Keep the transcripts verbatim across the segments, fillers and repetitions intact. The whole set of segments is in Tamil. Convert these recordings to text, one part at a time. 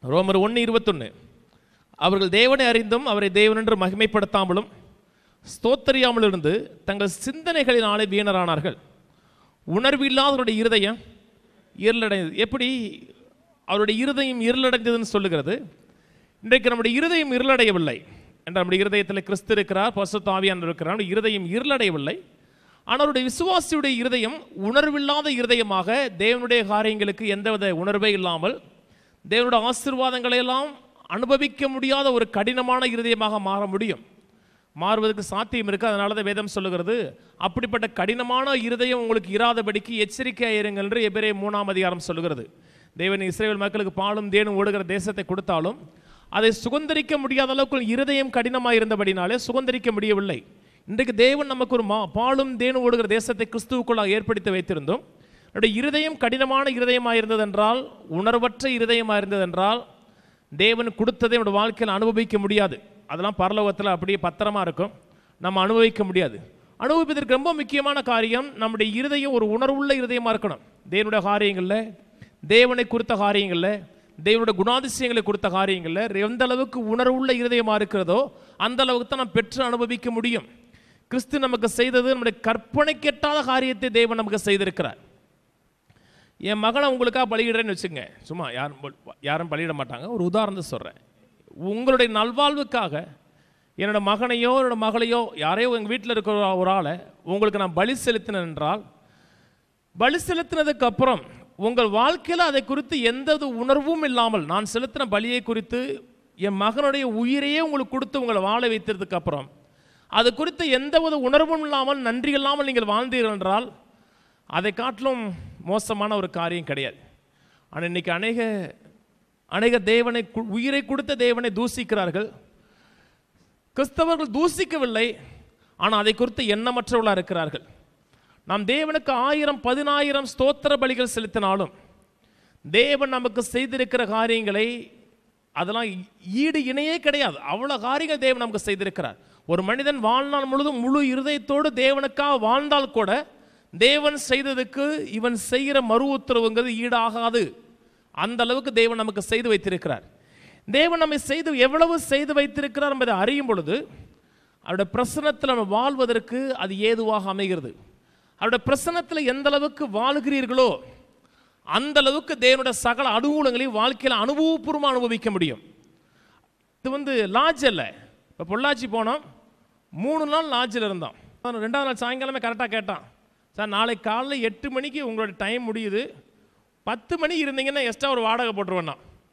ரோமர் ஒன்று இருபத்தொன்று. அவர்கள் தேவனை அறிந்தும் அவரை தேவன் என்று மகிமைப்படுத்தாமலும் ஸ்தோத்தரியாமல் இருந்து தங்கள் சிந்தனைகளினாலே வீணரானார்கள். உணர்வு இல்லாதவருடைய இருதயம் இருளடைந்தது. எப்படி அவருடைய இருதயம் இருளடைந்ததுன்னு சொல்லுகிறது? இன்றைக்கு நம்முடைய இருதயம் இருளடையவில்லை என்ற நம்முடைய இருதயத்தில் கிறிஸ்து இருக்கிறார், பரிசுத்த ஆவியானவர் இருக்கிறார். நம்முடைய இருதயம் இருளடையவில்லை. ஆனால் அவருடைய விசுவாசியுடைய இருதயம் உணர்வில்லாத இருதயமாக, தேவனுடைய காரியங்களுக்கு எந்தவித உணர்வே இல்லாமல் தேவனுடைய ஆசீர்வாதங்களை எல்லாம் அனுபவிக்க முடியாத ஒரு கடினமான இருதயமாக மாற முடியும். மாறுவதற்கு சாத்தியம் இருக்குது. அதனால தான் வேதம் சொல்லுகிறது, அப்படிப்பட்ட கடினமான இருதயம் உங்களுக்கு இராதபடிக்கு எச்சரிக்கையாக இருங்கள் என்று எபிரேயர் மூணாம் அதிகாரம் சொல்லுகிறது. தேவன் இஸ்ரவேல் மக்களுக்கு பாலும் தேனும் ஓடுகிற தேசத்தை கொடுத்தாலும் அதை சுதந்திரிக்க முடியாத அளவுக்கு இருதயம் கடினமாக இருந்தபடினாலே சுதந்திரிக்க முடியவில்லை. இன்றைக்கு தேவன் நமக்கு ஒரு மா பாலும் தேனும் ஓடுகிற தேசத்தை கிறிஸ்துவுக்குள்ளாக ஏற்படுத்தி வைத்திருந்தோம். என்னுடைய இருதயம் கடினமான இருதயமாக இருந்ததென்றால், உணர்வற்ற இருதயமாக இருந்ததென்றால் தேவன் கொடுத்ததை என்னோட வாழ்க்கையில் அனுபவிக்க முடியாது. அதெல்லாம் பரலோகத்தில் அப்படியே பத்திரமா இருக்கும், நம்ம அனுபவிக்க முடியாது. அனுபவிப்பதற்கு ரொம்ப முக்கியமான காரியம், நம்முடைய இருதயம் ஒரு உணர்வுள்ள இருதயமாக இருக்கணும். தேவனுடைய காரியங்களில், தேவனை குறித்த காரியங்களில், தேவனுடைய குணாதிசயங்களை குறித்த காரியங்களில் எந்த அளவுக்கு உணர்வுள்ள இருதயமாக இருக்கிறதோ அந்த அளவுக்கு தான் நாம் பெற்று அனுபவிக்க முடியும். கிறிஸ்து நமக்கு செய்தது நம்முடைய கற்பனை கெட்டாத காரியத்தை தேவன் நமக்கு செய்திருக்கிறார். என் மகனை உங்களுக்காக பலியிடுறேன்னு வச்சுங்க, சும்மா யாரும் யாரும் பலியிட மாட்டாங்க. ஒரு உதாரணத்தை சொல்கிறேன். உங்களுடைய நல்வாழ்வுக்காக என்னோட மகனையோ என்னோட மகளையோ யாரையோ எங்கள் வீட்டில் இருக்கிற ஒரு ஆளை உங்களுக்கு நான் பலி செலுத்தினேன் என்றால், பலி செலுத்தினதுக்கு அப்புறம் உங்கள் வாழ்க்கையில் அதை குறித்து எந்த உணர்வும் இல்லாமல், நான் செலுத்தின பலியை குறித்து என் மகனுடைய உயிரையே உங்களுக்கு கொடுத்து உங்களை வாழ வைத்ததுக்கு அப்புறம் அது குறித்து எந்தவித உணர்வும் இல்லாமல், நன்றி இல்லாமல் நீங்கள் வாழ்ந்தீர்கள் என்றால் அதை காட்டிலும் மோசமான ஒரு காரியம் கிடையாது. ஆனால் இன்னைக்கு அநேக அநேக தேவனை, உயிரை கொடுத்த தேவனை தூசிக்கிறார்கள். கிறிஸ்தவர்கள் தூசிக்கவில்லை, ஆனால் அதை குறித்து எண்ணமற்றவர்களாக இருக்கிறார்கள். நாம் தேவனுக்கு ஆயிரம் பதினாயிரம் ஸ்தோத்திர பலிகள் செலுத்தினாலும் தேவன் நமக்கு செய்திருக்கிற காரியங்களை அதெல்லாம் ஈடு இணையே கிடையாது. அவ்வளோ காரியங்கள் தேவன் நமக்கு செய்திருக்கிறார். ஒரு மனிதன் வாழ்நாள் முழுதும் முழு இருதயத்தோடு தேவனுக்காக வாழ்ந்தால் கூட தேவன் செய்ததுக்கு இவன் செய்கிற மறு உத்தரவுங்கிறது ஈடாகாது. அந்த அளவுக்கு தேவன் நமக்கு செய்து வைத்திருக்கிறார். தேவன் நம்மை செய்து எவ்வளவு செய்து வைத்திருக்கிறார் என்பதை அறியும் பொழுது அவருடைய பிரசன்னத்தில் நம்ம வாழ்வதற்கு அது ஏதுவாக அமைகிறது. அவருடைய பிரசன்னத்தில் எந்த அளவுக்கு வாழ்கிறீர்களோ அந்த அளவுக்கு தேவனுடைய சகல அனுகூலங்களையும் வாழ்க்கையில் அனுபவபூர்வமாக அனுபவிக்க முடியும். இது வந்து லாட்ஜ் இல்லை. இப்போ பொள்ளாச்சி போனோம், மூணு நாள் லாட்ஜில் இருந்தோம். ரெண்டாவது நாள் சாயங்காலமே கரெக்டாக கேட்டான், சார் நாளைக்கு காலையில் எட்டு மணிக்கு உங்களோட டைம் முடியுது, பத்து மணி இருந்தீங்கன்னா எக்ஸ்ட்ரா ஒரு வாடகை போட்டுருவேண்ணா.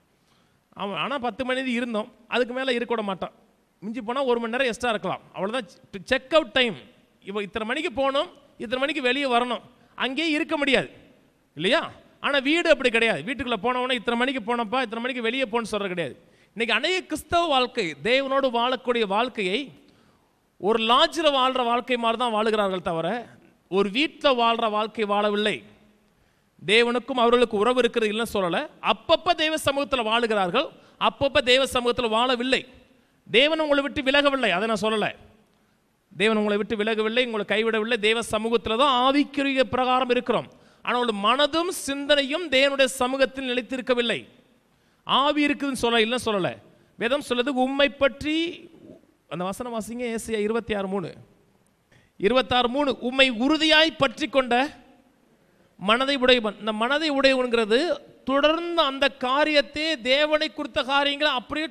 அவன் ஆனால் பத்து மணி இருந்தோம், அதுக்கு மேலே இருக்க விட மாட்டான். மிஞ்சி போனால் ஒரு மணி நேரம் எக்ஸ்ட்ரா இருக்கலாம், அவ்வளோதான். செக் அவுட் டைம் இப்போ இத்தனை மணிக்கு போகணும், இத்தனை மணிக்கு வெளியே வரணும், அங்கேயே இருக்க முடியாது இல்லையா? ஆனால் வீடு அப்படி கிடையாது. வீட்டுக்குள்ளே போனவொன்னே இத்தனை மணிக்கு போனப்பா இத்தனை மணிக்கு வெளியே போகணுன்னு சொல்கிறது கிடையாது. இன்றைக்கி அநேக கிறிஸ்தவ வாழ்க்கை, தேவனோடு வாழக்கூடிய வாழ்க்கையை ஒரு லாட்ஜில் வாழ்கிற வாழ்க்கை மாதிரி தான் வாழுகிறார்கள் தவிர ஒரு வீட்டில் வாழ்கிற வாழ்க்கை வாழவில்லை. தேவனுக்கும் அவர்களுக்கு உறவு இருக்கிறது இல்லைன்னு சொல்லலை. அப்பப்போ தேவ சமூகத்தில் வாழுகிறார்கள், அப்பப்போ தேவ சமூகத்தில் வாழவில்லை. தேவன் உங்களை விட்டு விலகவில்லை, அதை நான் சொல்லலை. தேவன் உங்களை விட்டு விலகவில்லை, உங்களை கைவிடவில்லை. தேவ சமூகத்தில் தான் ஆவிக்குரிய பிரகாரம் இருக்கிறோம். ஆனால் உங்களுடைய மனதும் சிந்தனையும் தேவனுடைய சமூகத்தில் நிலைத்திருக்கவில்லை. ஆவி இருக்குதுன்னு சொல்ல இல்லைன்னு சொல்லலை. வேதம் சொல்லுது உம்மை பற்றி, அந்த வசனம் வாசிங்க, ஏசாயா இருபத்தி ஆறு மூணு இருபத்தாறு மூணு உம்மை உறுதியாய் பற்றி கொண்ட மனதை உடையவன். இந்த மனதை உடையவன்கிறது தொடர்ந்து அந்த காரியத்தை, தேவனை குறித்த காரியங்களை அப்படியே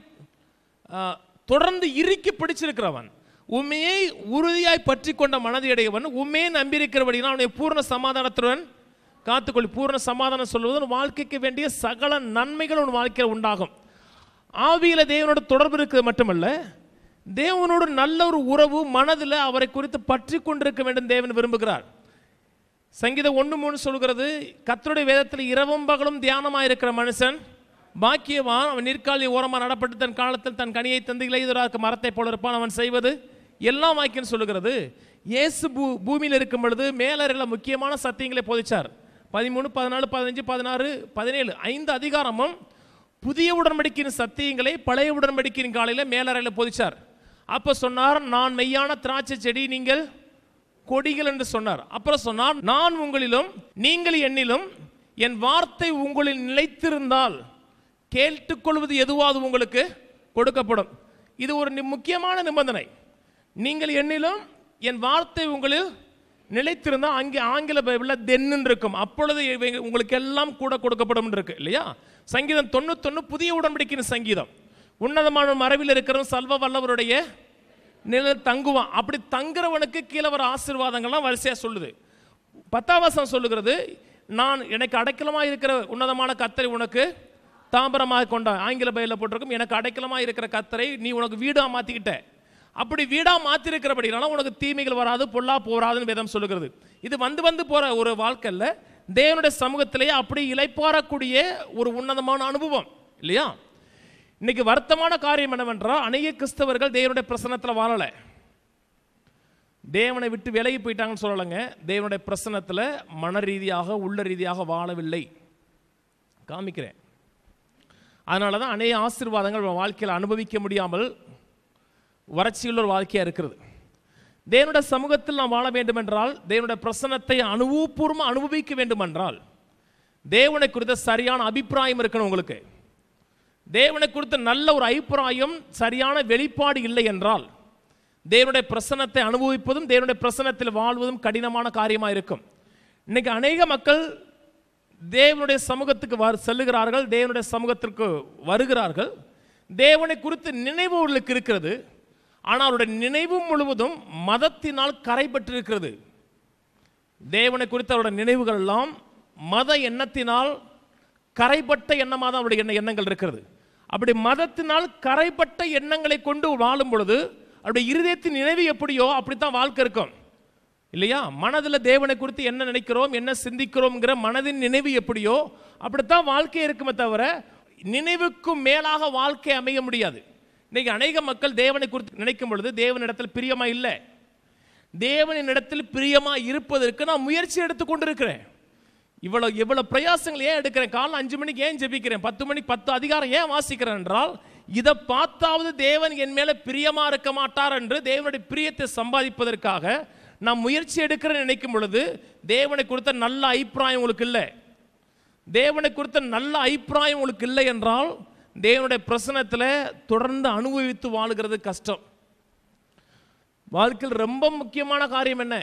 தொடர்ந்து இறுக்கி பிடிச்சிருக்கிறவன். உண்மையை உறுதியாய் பற்றி கொண்ட மனதை உடையவன் உண்மையை நம்பியிருக்கிறபடினா அவனை பூர்ண சமாதானத்துடன் காத்துக்கொள்ளி. பூர்ண சமாதானம் சொல்வது வாழ்க்கைக்கு வேண்டிய சகல நன்மைகள் உன் வாழ்க்கையில் உண்டாகும். ஆவியில் தேவனோட தொடர்பு இருக்கிறது மட்டுமல்ல, தேவனோடு நல்ல ஒரு உறவு மனதில் அவரை குறித்து பற்றி கொண்டிருக்க வேண்டும் தேவன் விரும்புகிறார். சங்கீதம் ஒன்று மூணு சொல்கிறது, கர்த்தருடைய வேதத்தில் இரவும் பகலும் தியானமாக இருக்கிற மனுஷன் பாக்கியவான். அவன் நிற்காலி ஓரமாக நடப்பட்டு தன் காலத்தில் தன் கனியை தந்து இளையதொரு மரத்தை போல இருப்பான். அவன் செய்வது எல்லாம் வாக்கியம் சொல்லுகிறது. இயேசு பூ பூமியில் இருக்கும் பொழுது மேலறையில் முக்கியமான சத்தியங்களை போதிச்சார். பதிமூணு பதினாலு பதினஞ்சு பதினாறு பதினேழு ஐந்து அதிகாரமும் புதிய உடன்படிக்கையின் சத்தியங்களை பழைய உடன்படிக்கையின் காலையில் மேலறையில் போதிச்சார். அப்போ சொன்னார், நான் மெய்யான திராட்சை செடி, நீங்கள் கொடிகள் என்று சொன்னார். அப்புறம் சொன்னார், நான் உங்களிலும் நீங்கள் என்னிலும் என் வார்த்தை உங்களில் நிலைத்திருந்தால் கேட்டுக்கொள்வது எதுவாது உங்களுக்கு கொடுக்கப்படும். இது ஒரு முக்கியமான நிபந்தனை. நீங்கள் என்னிலும் என் வார்த்தை உங்களில் நிலைத்திருந்தால், அங்கே ஆங்கில பைபிளில் தென்னு இருக்கும், அப்பொழுது உங்களுக்கு எல்லாம் கூட கொடுக்கப்படும் இருக்கு இல்லையா? சங்கீதம் தொண்ணூத்தொன்னு புதிய உடன்படிக்கையின் சங்கீதம். உன்னதமான மறைவில் இருக்கிற சல்வ வல்லவருடைய நிலையில் தங்குவான். அப்படி தங்குறவனுக்கு கீழே வர ஆசீர்வாதங்கள்லாம் வரிசையாக சொல்லுது. பத்தாம் வசனம் சொல்லுகிறது, நான் எனக்கு அடைக்கலமாக இருக்கிற உன்னதமான கர்த்தரை உனக்கு தாம்பரமாக கொண்டான். ஆங்கில பைபிளில் போட்டிருக்கும், எனக்கு அடைக்கலமாக இருக்கிற கர்த்தரை நீ உனக்கு வீடாக மாற்றிக்கிட்ட. அப்படி வீடாக மாற்றிருக்கிறபடினால உனக்கு தீமைகள் வராது, பொல்லா போராதுன்னு வேதம் சொல்லுகிறது. இது வந்து வந்து போகிற ஒரு வாழ்க்கையில் தேவனுடைய சமூகத்திலேயே அப்படி இளைப்பாறக்கூடிய ஒரு உன்னதமான அனுபவம் இல்லையா? இன்னைக்கு வருத்தமான காரியம் என்னவென்றால், அநேக கிறிஸ்தவர்கள் தேவனுடைய பிரசன்னத்தில் வாழலை, தேவனை விட்டு விலகி போயிட்டாங்கன்னு சொல்லலைங்க. தேவனுடைய பிரசன்னத்தில் மன ரீதியாக உள்ள ரீதியாக வாழவில்லை. காமிக்கிறேன். அதனால தான் அநேக ஆசீர்வாதங்கள் வாழ்க்கையில் அனுபவிக்க முடியாமல் வறட்சியுள்ள ஒரு வாழ்க்கையாக இருக்கிறது. தேவனுடைய சமூகத்தில் நாம் வாழ வேண்டும் என்றால், தேவனுடைய பிரசன்னத்தை அனுபவபூர்வமாக அனுபவிக்க வேண்டும் என்றால், தேவனை குறித்த சரியான அபிப்பிராயம் இருக்கணும் உங்களுக்கு. தேவனை குறித்த நல்ல ஒரு அபிப்பிராயம், சரியான வெளிப்பாடு இல்லை என்றால், தேவனுடைய பிரசன்னத்தை அனுபவிப்பதும் தேவனுடைய பிரசன்னத்தில் வாழ்வதும் கடினமான காரியமாக இருக்கும். இன்னைக்கு அநேக மக்கள் தேவனுடைய சமூகத்துக்கு வரு செல்லுகிறார்கள், தேவனுடைய சமூகத்திற்கு வருகிறார்கள். தேவனை குறித்து நினைவு அவர்களுக்கு இருக்கிறது, ஆனால் அவருடைய நினைவு முழுவதும் மதத்தினால் கரைபற்றிருக்கிறது. தேவனை குறித்த அவருடைய நினைவுகள் எல்லாம் மத எண்ணத்தினால் கரைப்பட்ட எண்ணமாக தான் அவருடைய எண்ண எண்ணங்கள் இருக்கிறது. அப்படி மதத்தினால் கரைப்பட்ட எண்ணங்களை கொண்டு வாழும் பொழுது அவருடைய இருதயத்தின் நினைவு எப்படியோ அப்படித்தான் வாழ்க்கை இருக்கும் இல்லையா? மனதில் தேவனை குறித்து என்ன நினைக்கிறோம், என்ன சிந்திக்கிறோம்ங்கிற மனதின் நினைவு எப்படியோ அப்படித்தான் வாழ்க்கை இருக்குமே தவிர, நினைவுக்கும் மேலாக வாழ்க்கை அமைய முடியாது. இன்னைக்கு அநேக மக்கள் தேவனை குறித்து நினைக்கும் பொழுது தேவனிடத்தில் பிரியமா இல்லை. தேவனின் இடத்தில் பிரியமா இருப்பதற்கு நான் முயற்சி எடுத்து கொண்டிருக்கிறேன். இவ்வளவு இவ்வளவு பிரயாசங்கள் ஏன் எடுக்கிறேன்? காலைல அஞ்சு மணிக்கு ஏன் ஜெபிக்கிறேன்? பத்து மணிக்கு பத்து அதிகாரம் ஏன் வாசிக்கிறேன் என்றால், இதை பார்த்தாவது தேவன் என் மேல பிரியமா இருக்க மாட்டார் என்று தேவனுடைய பிரியத்தை சம்பாதிப்பதற்காக நான் முயற்சி எடுக்கிறேன். நினைக்கும் பொழுது தேவனை குறித்த நல்ல அபிப்பிராயம் உங்களுக்கு இல்லை. தேவனை குறித்த நல்ல அபிப்பிராயம் உங்களுக்கு இல்லை என்றால், தேவனுடைய பிரசன்னத்தில் தொடர்ந்து அனுபவித்து வாழுகிறது கஷ்டம். வாழ்க்கையில் ரொம்ப முக்கியமான காரியம் என்ன?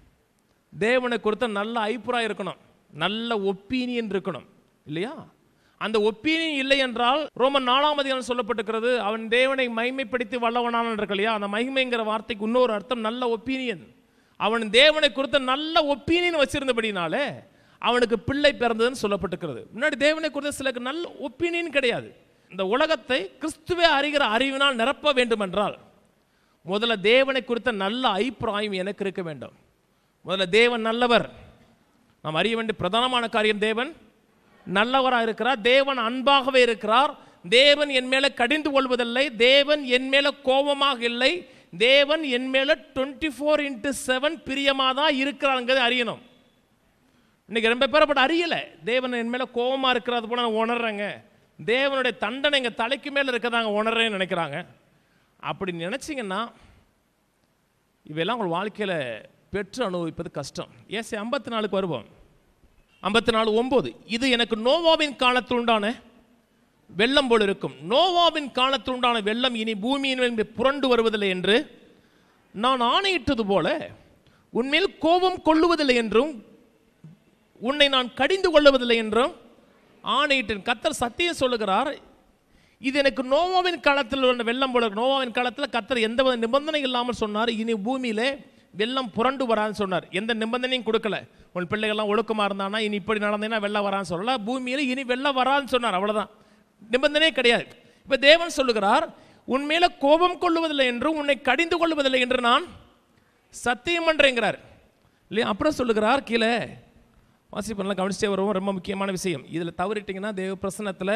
தேவனை குறித்த நல்ல அபிப்பிராயம் இருக்கணும், நல்ல ஒப்பீனியன் இருக்கணும் இல்லையா? அந்த ஒப்பீனியன் இல்லை என்றால், ரோமன் நாலாம் அதிகாரம் சொல்லப்பட்டிருக்கிறது, அவன் தேவனை மகிமைப்படுத்தி வல்லவனான இருக்கு இல்லையா? அந்த மகிமைங்கிற வார்த்தைக்கு இன்னொரு அர்த்தம் நல்ல ஒப்பீனியன். அவன் தேவனை குறித்த நல்ல ஒப்பீனியன் வச்சிருந்தபடினாலே அவனுக்கு பிள்ளை பிறந்ததுன்னு சொல்லப்பட்டிருக்கிறது. முன்னாடி தேவனை குறித்த சிலருக்கு நல்ல ஒப்பீனியன் கிடையாது. இந்த உலகத்தை கிறிஸ்துவே அறிகிற அறிவினால் நிரப்ப வேண்டும் என்றால், முதல்ல தேவனை குறித்த நல்ல அபிப்பிராயம் எனக்கு இருக்க வேண்டும். முதல்ல தேவன் நல்லவர், நாம் அறிய வேண்டிய பிரதானமான காரியம், தேவன் நல்லவராக இருக்கிறார், தேவன் அன்பாகவே இருக்கிறார், தேவன் என் மேல கடிந்து கொள்வதில்லை, தேவன் என் மேல கோபமாக இல்லை, தேவன் என் மேல டுவெண்ட்டி ஃபோர் இன்ட்டு செவன் பிரியமாக தான் இருக்கிறாங்கிறது அறியணும். இன்னைக்கு ரொம்ப பேர் அப்படி அறியல. தேவன் என் மேல கோபமாக இருக்கிறது போல நான் உணர்றேங்க, தேவனுடைய தண்டனை எங்கள் தலைக்கு மேலே இருக்கதாங்க உணர்றேன்னு நினைக்கிறாங்க. அப்படி நினச்சிங்கன்னா இவையெல்லாம் உங்கள் வாழ்க்கையில் பெற்று அனுபவிப்பது கஷ்டம். ஏசி ஐம்பத்தி நாலுக்கு வருவோம். ஐம்பத்தி நாலு ஒம்பது, இது எனக்கு நோவாவின் காலத்தில் உண்டான வெள்ளம் போல் இருக்கும். நோவாவின் காலத்தில் உண்டான வெள்ளம் இனி பூமியின் புரண்டு வருவதில்லை என்று நான் ஆணையிட்டது போல உன்மேல் கோபம் கொள்ளுவதில்லை என்றும் உன்னை நான் கடிந்து கொள்ளுவதில்லை என்றும் ஆணையிட்டேன். கர்த்தர் சத்தியம் சொல்லுகிறார், இது எனக்கு நோவாவின் காலத்தில் உள்ள வெள்ளம் போல. நோவாவின் காலத்தில் கர்த்தர் எந்த நிபந்தனை இல்லாமல் சொன்னார், இனி பூமியிலே வெள்ளம் புரண்டு வரான்னு சொன்னார். எந்த நிபந்தனையும் கொடுக்கல. உன் பிள்ளைகள்லாம் ஒழுக்கமாக இருந்தானா இனி இப்படி நடந்தேன்னா வெள்ளம் வரான்னு சொல்லல. பூமியில் இனி வெள்ளம் வரான்னு சொன்னார், அவ்வளோதான், நிபந்தனையே கிடையாது. இப்போ தேவன் சொல்லுகிறார், உன்மேல கோபம் கொள்ளுவதில்லை என்றும் உன்னை கடிந்து கொள்வதில்லை என்று நான் சத்தியம் பண்றேங்கிறார் இல்லையா? அப்புறம் சொல்லுகிறார், கீழே வாசி பண்ணலாம், கவனிச்சே வருவோம். ரொம்ப முக்கியமான விஷயம். இதில் தவறிட்டீங்கன்னா தேவ பிரசன்னத்தில்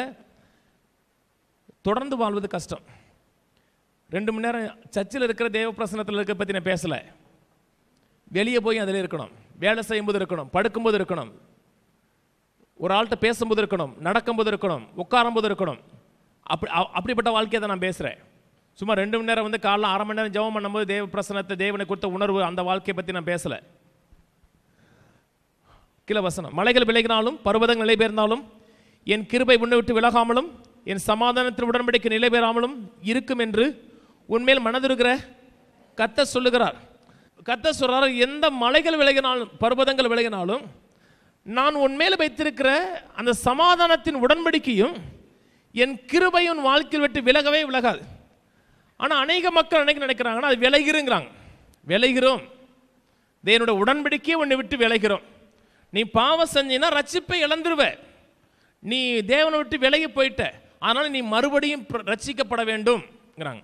தொடர்ந்து வாழ்வது கஷ்டம். ரெண்டு மணி நேரம் சர்ச்சில் இருக்கிற தேவ பிரசன்னத்தில் இருக்க பற்றி நான் பேசலை. வெளியே போய் அதில் இருக்கணும், வேலை செய்யும்போது இருக்கணும், படுக்கும்போது இருக்கணும், ஒரு ஆள்கிட்ட பேசும்போது இருக்கணும், நடக்கும்போது இருக்கணும், உட்காரும்போது இருக்கணும். அப்படி அப்படிப்பட்ட வாழ்க்கையை தான் நான் பேசுகிறேன். சும்மா ரெண்டு மணி நேரம் வந்து காலைல அரை மணி நேரம் ஜெபம் பண்ணும்போது தேவ பிரசன்னத்தை தேவனை கொடுத்த உணர்வு அந்த வாழ்க்கையை பற்றி நான் பேசலை. கீழே வசனம், மலைகள் விலகினாலும் பர்வதங்கள் நிலை பெயர்ந்தாலும் என் கிருபை உன்னை விட்டு விலகாமலும் என் சமாதானத்தில் உடன்படிக்கை நிலை பெறாமலும் இருக்கும் என்று உண்மையில் மனதிருக்கிற கர்த்தர் சொல்லுகிறார். கர்த்தர் சொல்றார், எந்த மலைகள் விலகினாலும் பர்வதங்கள் விலகினாலும் நான் உன்மேல் வைத்திருக்கிற அந்த சமாதானத்தின் உடன்படிக்கையும் என் கிருபையும் உன் வாழ்க்கையில் விட்டு விலகவே விலகாது. ஆனால் அநேக மக்கள் அன்னைக்கு நினைக்கிறாங்கன்னா அது விலகிருங்கிறாங்க. விலகிறோம், தேவனுடைய உடன்படிக்கையை உன்னை விட்டு விலகிறோம். நீ பாவம் செஞ்சினா ரட்சிப்பை இழந்துருவ, நீ தேவனை விட்டு விலகி போயிட்ட, அதனால நீ மறுபடியும் ரட்சிக்கப்பட வேண்டும்ங்கிறாங்க.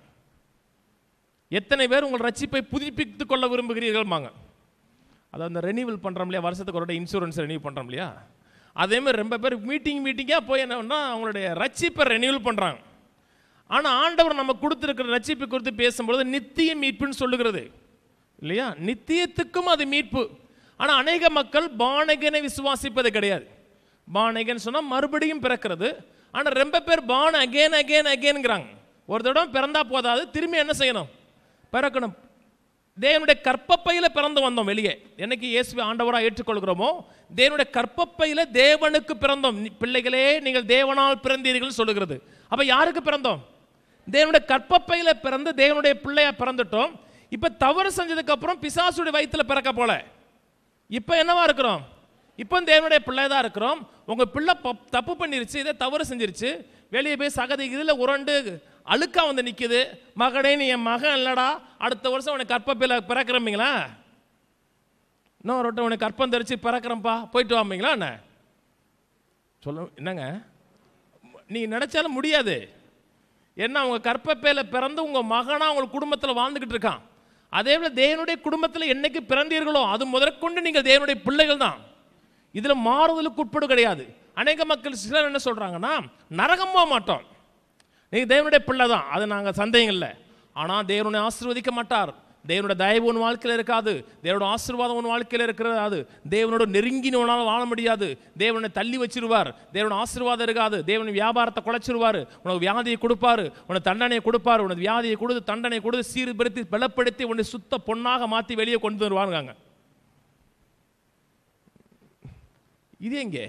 எத்தனை பேர் உங்கள் ரட்சிப்பை புதுப்பித்துக் கொள்ள விரும்புகிறீர்கள்மாங்க. அதை அந்த ரெனியூவல் பண்ணுறோம் இல்லையா, வருஷத்துக்கு ஒரு இன்சூரன்ஸ் ரெனியூ பண்ணுறோம் இல்லையா, அதேமாதிரி ரொம்ப பேர் மீட்டிங் மீட்டிங்காக போய் என்னன்னா அவங்களுடைய ரட்சிப்பை ரெனியூவல் பண்ணுறாங்க. ஆனால் ஆண்டவர் நம்ம கொடுத்துருக்கிற ரட்சிப்பை குறித்து பேசும்பொழுது நித்திய மீட்புன்னு சொல்லுகிறது இல்லையா, நித்தியத்துக்கும் அது மீட்பு. ஆனால் அநேக மக்கள் பானகனை விசுவாசிப்பது கிடையாது. பானகன் சொன்னால் மறுபடியும் பிறக்கிறது. ஆனால் ரொம்ப பேர் பான் அகேன் அகேன் அகேன்ங்கிறாங்க. ஒரு தடவை பிறந்தா போதாது, திரும்பி என்ன செய்யணும், பிறக்கணும். தேவனுடைய கற்பப்பையில் பிறந்து வந்தோம் வெளியே. என்னைக்கு இயேசுவை ஆண்டவராக ஏற்றுக்கொள்கிறோமோ தேவனுடைய கற்பப்பையில் தேவனுக்கு பிறந்தோம். பிள்ளைகளே நீங்கள் தேவனால் பிறந்தீர்கள் சொல்லுகிறது. அப்போ யாருக்கு பிறந்தோம்? தேவனுடைய கற்பப்பையில் பிறந்து தேவனுடைய பிள்ளையா பிறந்துட்டோம். இப்போ தவறு செஞ்சதுக்கு அப்புறம் பிசாசுடைய வயிற்றில் பிறக்க போல இப்போ என்னவா இருக்கிறோம்? இப்போ தேவனுடைய பிள்ளை தான் இருக்கிறோம். உங்கள் பிள்ளை தப்பு பண்ணிருச்சு, இதை தவறு செஞ்சிருச்சு, வெளியே போய் சகதி இதில் உரண்டு அழுக்கா வந்து நிற்குது. மகனே நீ என் மகன் இல்லடா, அடுத்த வருஷம் உனக்கு கற்பப்பையில் பிறக்கிறீங்களா, இன்னொரு வட்டம் உனக்கு கற்பம் தெரிச்சு பிறக்கிறப்பா, போயிட்டு வாம்பிங்களா என்ன சொல்ல. என்னங்க நீ நினைச்சாலும் முடியாது. ஏன்னா உங்கள் கற்பப்பையில் பிறந்து உங்கள் மகனாக உங்கள் குடும்பத்தில் வாழ்ந்துக்கிட்டு இருக்கான். அதே போல் தேவனுடைய குடும்பத்தில் என்னைக்கு பிறந்தீர்களோ அது முதற்கொண்டு நீங்கள் தேவனுடைய பிள்ளைகள் தான். இதில் மாறுதலுக்கு உட்படு கிடையாது. அநேக மக்கள் சிலர் என்ன சொல்கிறாங்கன்னா, நரகம் போக மாட்டோம், நீங்கள் தேவனுடைய பிள்ளை தான், அது நாங்கள் சந்தேகம் இல்லை. ஆனால் தேவனுடைய ஆசீர்வதிக்க மாட்டார். தேவனுடைய தயவு உன் வாழ்க்கையில் இருக்காது, தேவனோட ஆசீர்வாதம் உன் வாழ்க்கையில் இருக்கிறது. தேவனோட நெருங்கினவனால் வாழ முடியாது, தேவனை தள்ளி வச்சிருவார். தேவனோட ஆசீர்வாதம் இருக்காது, தேவன் வியாபாரத்தை குலைச்சிருவார், உனக்கு வியாதியை கொடுப்பாரு, உனக்கு தண்டனையை கொடுப்பார், உனக்கு வியாதியை கொடுத்து தண்டனை கொடுத்து சீர்படுத்தி பலப்படுத்தி உன்னை சுத்த பொண்ணாக மாற்றி வெளியே கொண்டு வருவாங்க. இது எங்கே?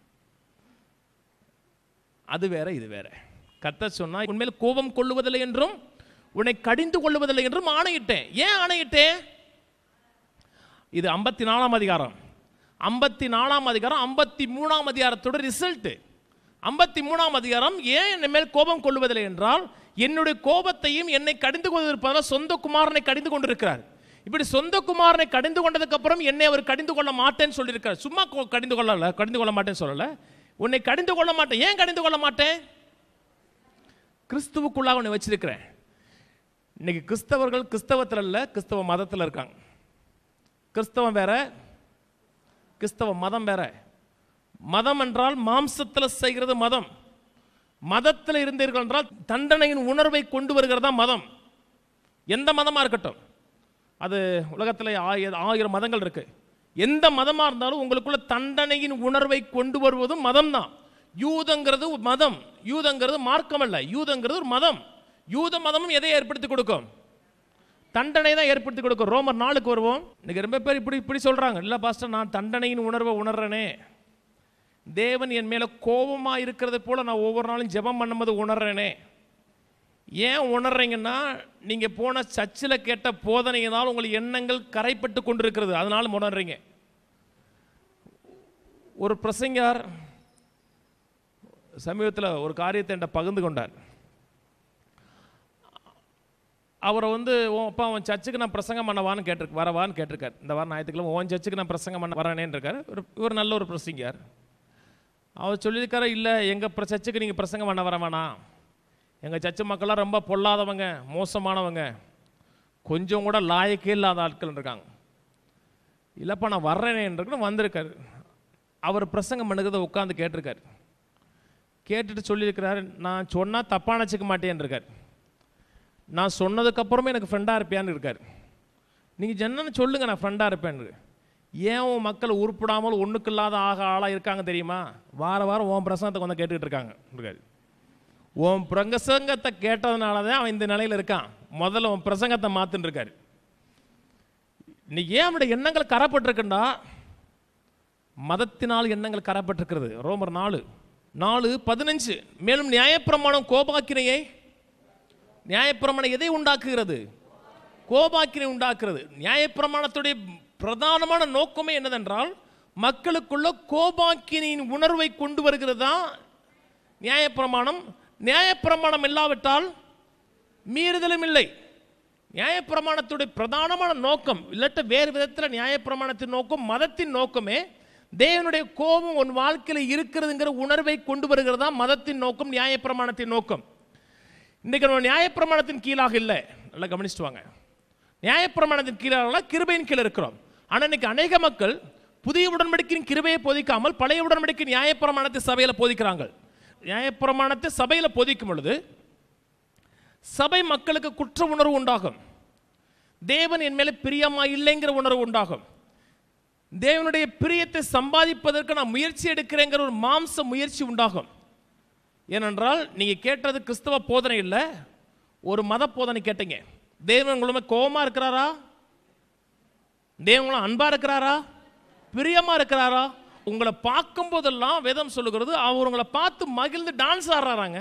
அது வேற இது வேற. கர்த்தர் சொன்னா, உன்மேல் கோபம் கொள்ளுவதில்லை என்றும் உன்னை கடிந்து கொள்ளுவதில்லை என்றும் ஆணையிட்டேன். ஏன் ஆணையிட்டேன்? இது ஐம்பத்தி நாலாம் அதிகாரம் ஐம்பத்தி நாலாம் அதிகாரம் ஐம்பத்தி மூணாம் அதிகாரத்தோட ரிசல்ட். ஐம்பத்தி மூணாம் அதிகாரம் ஏன் என் மேல் கோபம் கொள்ளுவதில்லை என்றால், என்னுடைய கோபத்தையும் என்னை கடிந்து கொண்டிருப்பதால் சொந்த குமாரனை கடிந்து கொண்டிருக்கிறார். இப்படி சொந்த குமாரனை கடிந்து கொண்டதுக்கு அப்புறம் என்னை அவர் கடிந்து கொள்ள மாட்டேன்னு சொல்லியிருக்கார். சும்மா கடிந்து கொள்ளல, கடிந்து கொள்ள மாட்டேன்னு சொல்லல, உன்னை கடிந்து கொள்ள மாட்டேன். ஏன் கடிந்து கொள்ள மாட்டேன்? கிறிஸ்துவுக்குள்ளாக உன்னை வச்சிருக்கிறேன். இன்னைக்கு கிறிஸ்தவர்கள் கிறிஸ்தவத்தில் இல்லை, கிறிஸ்தவ மதத்தில் இருக்காங்க. கிறிஸ்தவம் வேற, கிறிஸ்தவ மதம் வேற. மதம் என்றால் மாம்சத்தில் செய்கிறது மதம். மதத்தில் இருந்தீர்கள் என்றால் தண்டனையின் உணர்வை கொண்டு வருகிறதா மதம். எந்த மதமாக இருக்கட்டும், அது உலகத்தில் ஆயிரம் மதங்கள் இருக்கு. எந்த மதமாக இருந்தாலும் உங்களுக்குள்ள தண்டனையின் உணர்வை கொண்டு வருவதும் மதம் தான். யூதங்கிறது மதம், யூதங்கிறது மார்க்கம் அல்ல, யூதங்கிறது ஒரு மதம். யூத மதமும் எதை ஏற்படுத்தி கொடுக்கும்? தண்டனை தான் ஏற்படுத்தி கொடுக்கும். ரோமர் நாளுக்கு வருவோம். இன்னைக்கு ரொம்ப பேர் இப்படி இப்படி சொல்றாங்க, இல்லை பாஸ்டர் நான் தண்டனையின் உணர்வை உணர்றேனே, தேவன் என் மேல கோபமாக இருக்கிறது போல நான் ஒவ்வொரு நாளும் ஜெபம் பண்ணும்போது உணர்றேனே. ஏன் உணர்றீங்கன்னா, நீங்க போன சர்ச்சில் கேட்ட போதனையினால் உங்கள் எண்ணங்கள் கரைப்பட்டு கொண்டிருக்கிறது, அதனால உணர்றீங்க. ஒரு பிரசங்கர் சமீபத்தில் ஒரு காரியத்தை என்கிட்ட பகிர்ந்து கொண்டார். அவரை வந்து அப்பா அவன் சர்ச்சுக்கு நான் பிரசங்கம் பண்ணவான்னு கேட்டிருக்கு வரவான்னு கேட்டிருக்காரு. இந்த வாரம் ஞாயிற்றுக்கிழமை உன் சர்ச்சுக்கு நான் பிரசங்கம் பண்ண வரேனேன்னு இருக்காரு. இவர் நல்ல ஒரு பிரசங்கர். அவர் சொல்லியிருக்காரு, இல்லை எங்கள் சர்ச்சுக்கு நீங்கள் பிரசங்கம் பண்ண வர வேணாம், எங்கள் சர்ச்சு மக்கள்லாம் ரொம்ப பொல்லாதவங்க, மோசமானவங்க, கொஞ்சம் கூட லாயக்கே இல்லாத ஆட்கள் இருக்காங்க. இல்லைப்பா நான் வர்றேனேன்னு வந்திருக்காரு. அவர் பிரசங்கம் பண்ணுறதை உட்காந்து கேட்டிருக்காரு. கேட்டுட்டு சொல்லியிருக்கிறாரு, நான் சொன்னால் தப்பாக நினச்சிக்க மாட்டேன்னு இருக்கார். நான் சொன்னதுக்கப்புறமே எனக்கு ஃப்ரெண்டாக இருப்பியான்னு இருக்கார். நீங்கள் என்னன்னு சொல்லுங்கள், நான் ஃப்ரெண்டாக இருப்பேன்னு. ஏன் உன் மக்கள் உருப்பிடாமல் ஒன்றுக்கு இல்லாத ஆக ஆளாக இருக்காங்க தெரியுமா? வார வாரம் உன் பிரசங்கத்தை கொஞ்சம் கேட்டுக்கிட்டு இருக்காங்க இருக்காரு. உன் பிரசங்கத்தை கேட்டதுனால தான் அவன் இந்த நிலையில் இருக்கான். முதல்ல உன் பிரசங்கத்தை மாற்றுன்னு இருக்காரு. இன்னைக்கு ஏன் அவனுடைய எண்ணங்கள் கரப்பட்டிருக்குண்டா, மதத்தினால் எண்ணங்கள் கரப்பட்டிருக்கிறது. ரோமர் நாலு நாலு பதினஞ்சு. மேலும் நியாயப்பிரமாணம் கோபாக்கினையை, நியாயப்பிரமாணம் எதை உண்டாக்குகிறது? கோபாக்கினை உண்டாக்குறது. நியாயப்பிரமாணத்துடைய பிரதானமான நோக்கமே என்னதென்றால் மக்களுக்குள்ள கோபாக்கினின் உணர்வை கொண்டு வருகிறதா நியாயப்பிரமாணம். நியாயப்பிரமாணம் இல்லாவிட்டால் மீறுதலும் இல்லை. நியாயப்பிரமாணத்துடைய பிரதானமான நோக்கம், இல்லாட்ட வேறு விதத்தில் நியாயப்பிரமாணத்தின் நோக்கம், மதத்தின் நோக்கமே தேவனுடைய கோபம் உன் வாழ்க்கையில் இருக்கிறதுங்கிற உணர்வை கொண்டு வருகிறதா மதத்தின் நோக்கம், நியாயப்பிரமாணத்தின் நோக்கம். இன்றைக்கு நம்ம நியாயப்பிரமாணத்தின் கீழாக இல்லை, நல்லா கவனிச்சுட்டு வாங்க. நியாயப்பிரமாணத்தின் கீழாக கிருபையின் கீழே இருக்கிறோம். ஆனால் இன்னைக்கு அநேக மக்கள் புதிய உடன்படிக்கையின் கிருபையை போதிக்காமல் பழைய உடன்படிக்கை நியாயப்பிரமாணத்தை சபையில் போதிக்கிறாங்க. நியாயப்பிரமாணத்தை சபையில் போதிக்கும் பொழுது சபை மக்களுக்கு குற்ற உணர்வு உண்டாகும். தேவன் என் மேலே பிரியமா இல்லைங்கிற உணர்வு உண்டாகும். தேவனுடைய பிரியத்தை சம்பாதிப்பதற்கு நான் முயற்சி எடுக்கிறேங்கிற ஒரு மாம்ச முயற்சி உண்டாகும். ஏனென்றால் நீங்கள் கேட்டது கிறிஸ்தவ போதனை இல்லை, ஒரு மத போதனை கேட்டீங்க. தேவன் உங்களுமே கோபமா இருக்கிறாரா? தேவன் அன்பா இருக்கிறாரா? பிரியமா இருக்கிறாரா? உங்களை பார்க்கும் போதெல்லாம் வேதம் சொல்லுகிறது அவர் உங்களை பார்த்து மகிழ்ந்து டான்ஸ் ஆடுறாங்க.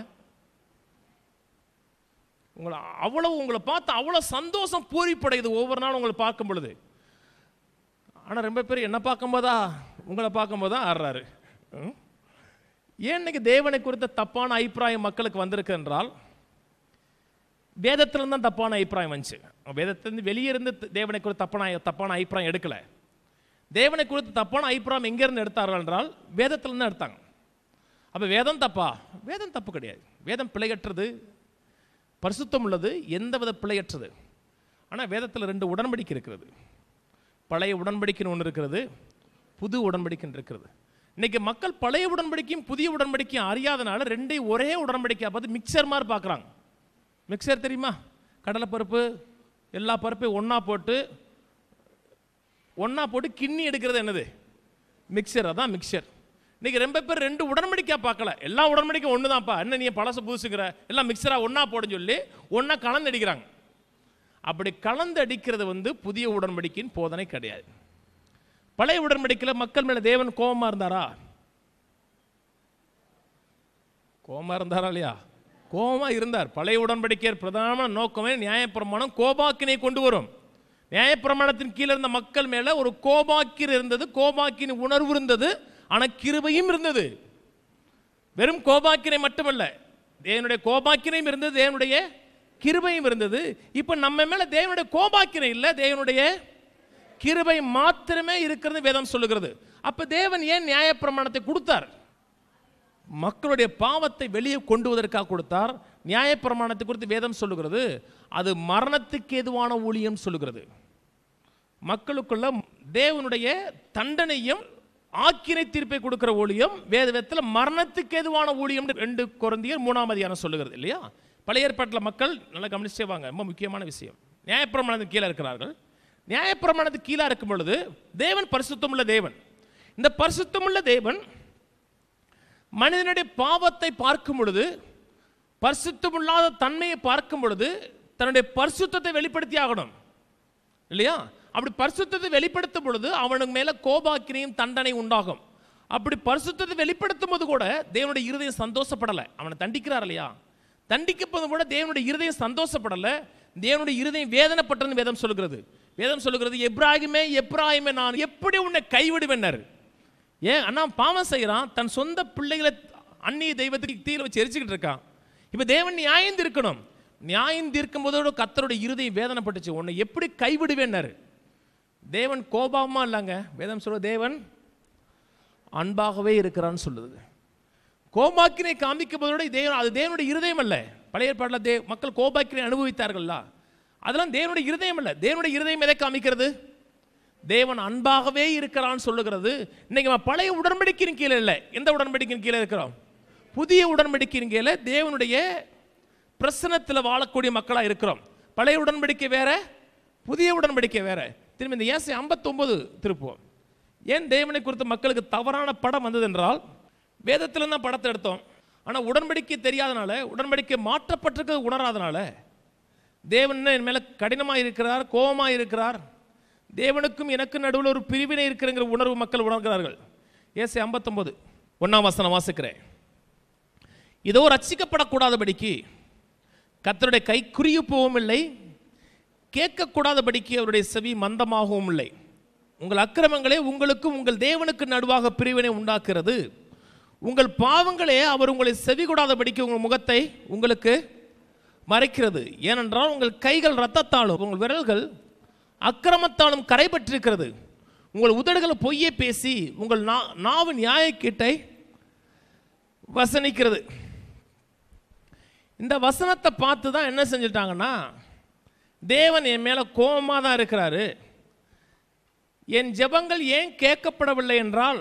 உங்களை அவ்வளவு உங்களை பார்த்து அவ்வளோ சந்தோஷம் பூரிப்படையுது ஒவ்வொரு நாளும் உங்களை பார்க்கும் பொழுது. ஆனால் ரொம்ப பேர் என்ன பார்க்கும்போதா உங்களை பார்க்கும்போது தான் ஆடுறாரு. ஏன் இன்னைக்கு தேவனை குறித்த தப்பான அபிப்பிராயம் மக்களுக்கு வந்திருக்கு என்றால் வேதத்திலிருந்து தான் தப்பான அபிப்பிராயம் வந்துச்சு. வேதத்திலிருந்து வெளியே இருந்து தேவனை குறித்து தப்பான தப்பான அபிப்பிராயம் எடுக்கலை. தேவனை குறித்து தப்பான அபிப்பிராயம் எங்கேருந்து எடுத்தார்கள் என்றால் வேதத்திலிருந்து எடுத்தாங்க. அப்போ வேதம் தப்பா? வேதம் தப்பு கிடையாது. வேதம் பிழையற்றது, பரிசுத்தம் உள்ளது, எந்த வித பிழையற்றது. ஆனால் வேதத்தில் ரெண்டு உடன்படிக்கை இருக்கிறது. பழைய உடன்படிக்கைன்னு ஒன்று இருக்கிறது, புது உடன்படிக்கைன்னு இருக்கிறது. இன்னைக்கு மக்கள் பழைய உடன்படிக்கையும் புதிய உடன்படிக்கையும் அறியாதனால ரெண்டையும் ஒரே உடன்படிக்கையை பார்த்து மிக்சர் மாதிரி பார்க்குறாங்க. மிக்சர் தெரியுமா? கடலை பருப்பு எல்லா பருப்பையும் ஒன்றா போட்டு ஒன்றா போட்டு கிண்ணி எடுக்கிறது என்னது? மிக்சர். அதான் மிக்சர். இன்றைக்கி ரொம்ப பேர் ரெண்டு உடன்படிக்கையாக பார்க்கல. எல்லா உடன்படிக்கையும் ஒன்று தான்ப்பா, என்ன நீ பழச புதுசுக்கிற, எல்லாம் மிக்சராக ஒன்றா போடுன்னு சொல்லி ஒன்றா கலந்து அடிக்கிறாங்க. அப்படி கலந்து அடிக்கிறது வந்து புதிய உடன்படிக்கையின் போதனை கிடையாது. பழைய உடன்படிக்கையில் மக்கள் மேலே தேவன் கோபமாக இருந்தாரா? கோபமாக இருந்தாரா இல்லையா? கோபமாக இருந்தார். பழைய உடன்படிக்கை பிரதான நோக்கமே நியாயப்பிரமாணம் கோபாக்கினை கொண்டு வரும். நியாயப்பிரமாணத்தின் கீழே இருந்த மக்கள் மேலே ஒரு கோபாக்கிர் இருந்தது, கோபாக்கின் உணர்வு இருந்தது, ஆனால் கிருபையும் இருந்தது. வெறும் கோபாக்கினை மட்டுமல்ல, தேவனுடைய கோபாக்கினையும் இருந்தது, தேவனுடைய கிருபையும் இருந்தது. இப்போ நம்ம மேலே தேவனுடைய கோபாக்கினை இல்லை, தேவனுடைய கிருபை மாத்திரமே இருக்கிறது வேதம் சொல்லுகிறது. அப்போ தேவன் ஏன் நியாயப்பிரமாணத்தை கொடுத்தார்? மக்களுடைய பாவத்தை வெளியே கொண்டு வருவதற்காக கொடுத்தார். நியாயப்பிரமாணத்தை குறித்து வேதம் சொல்லுகிறது அது மரணத்துக்கு ஏதுவான ஊழியம் சொல்லுகிறது. மக்களுக்குள்ள தேவனுடைய தண்டனையும் ஆக்கினை தீர்ப்பை கொடுக்கிற ஊழியம் வேதத்தில் மரணத்துக்கு ஏதுவான ஊழியம் ரெண்டு கொரிந்தியர் மூணாம் அதிகாரம் சொல்லுகிறது இல்லையா? பழைய ஏற்பாட்டில் மக்கள் நல்லா கவனிச்சே வாங்க, ரொம்ப முக்கியமான விஷயம். நியாயப்பிரமாணத்துக்கு கீழே இருக்கிறார்கள். நியாயப்பிரமாணத்துக்கு கீழே இருக்கும் பொழுது தேவன் பரிசுத்தமுள்ள தேவன். இந்த பரிசுத்தமுள்ள தேவன் மனிதனுடைய பாவத்தை பார்க்கும் பொழுது, பரிசுத்தமில்லாத தன்மையை பார்க்கும் பொழுது தன்னுடைய பரிசுத்தத்தை வெளிப்படுத்தி ஆகணும் இல்லையா? அப்படி பரிசுத்தத்தை வெளிப்படுத்தும் பொழுது அவனுக்கு மேல கோபாக்கினையும் தண்டனை உண்டாகும். அப்படி பரிசுத்தத்தை வெளிப்படுத்தும் போது கூட தேவனுடைய இருதயம் சந்தோஷப்படலை. அவனை தண்டிக்கிறார் இல்லையா? தண்டிக்கப்போது கூட தேவனுடைய இருதயம் சந்தோஷப்படலை, தேவனுடைய இருதயம் வேதனைப்பட்டன்னு வேதம் சொல்லுகிறது. வேதம் சொல்லுகிறது எப்ராஹிமே எப்ராஹிமே நான் எப்படி உன்னை கைவிடுவேன்னாரு. ஏன் அண்ணா பாவம் செய்கிறான், தன் சொந்த பிள்ளைகளை அந்நிய தெய்வத்துக்கு தீயில வச்சு எரிச்சுக்கிட்டு இருக்கான். இப்போ தேவன் நியாயம் தீர்க்கணும். நியாயம் தீர்க்கும் போதோட கர்த்தருடைய இருதயம் வேதனைப்பட்டுச்சு, உன்னை எப்படி கைவிடுவேன்னாரு. தேவன் கோபமா இல்லைங்க, வேதம் சொல்ல தேவன் அன்பாகவே இருக்கிறான்னு சொல்லுது. கோபாக்கினை காமிக்கும் போதோட தேவன் அது தேவனுடைய இருதயம் அல்ல. பழைய ஏற்பாட்டில் தே மக்கள் கோபாக்கினை அனுபவித்தார்கள்ல, அதெல்லாம் தேவனுடைய இருதயம் அல்ல. தேவனுடைய இருதயம் எதை காமிக்கிறது? தேவன் அன்பாகவே இருக்கிறான்னு சொல்லுகிறது. இன்னைக்கு பழைய உடன்படிக்கையின் கீழே இல்லை, எந்த உடன்படிக்கையின் கீழே இருக்கிறோம்? புதிய உடன்படிக்கையின் கீழே தேவனுடைய பிரசனத்தில் வாழக்கூடிய மக்களாக இருக்கிறோம். பழைய உடன்படிக்கை வேற, புதிய உடன்படிக்கை வேற. திரும்பி இந்த ஏசாயா ஐம்பத்தொன்பது திருப்போம். ஏன் தேவனை குறித்து மக்களுக்கு தவறான படம் வந்தது என்றால், வேதத்தில் தான் படத்தை எடுத்தோம், ஆனால் உடன்படிக்கை தெரியாதனால, உடன்படிக்கை மாற்றப்பட்டிருக்க உணராதனால தேவன் என் மேலே கடினமாக இருக்கிறார், கோபமாக இருக்கிறார், தேவனுக்கும் எனக்கும் நடுவில் ஒரு பிரிவினை இருக்கிறங்கிற உணர்வு மக்கள் உணர்கிறார்கள். ஏசாயா ஐம்பத்தொன்பது ஒன்றாம் வசனம் வாசிக்கிறேன். இதோ ரட்சிக்கப்படக்கூடாதபடிக்கு கர்த்தருடைய கை குறிய போவும் இல்லை, கேட்கக்கூடாதபடிக்கு அவருடைய செவி மந்தமாகவும் இல்லை. உங்கள் அக்கிரமங்களே உங்களுக்கும் உங்கள் தேவனுக்கு நடுவாக பிரிவினை உண்டாக்குறது. உங்கள் பாவங்களே அவர் உங்களை செவி கொடாதபடிக்கு உங்கள் முகத்தை உங்களுக்கு மறைக்கிறது. ஏனென்றால் உங்கள் கைகள் இரத்தத்தாலும் உங்கள் விரல்கள் அக்கிரமத்தாலும் கரைபற்றிருக்கிறது. உங்கள் உதடுகளை பொய்யை பேசி உங்கள் நா நாவு நியாயக்கீட்டை வசனிக்கிறது. இந்த வசனத்தை பார்த்து தான் என்ன செஞ்சுட்டாங்கன்னா, தேவன் என் மேலே கோபமாக தான் இருக்கிறாரு, என் ஜெபங்கள் ஏன் கேட்கப்படவில்லை என்றால்,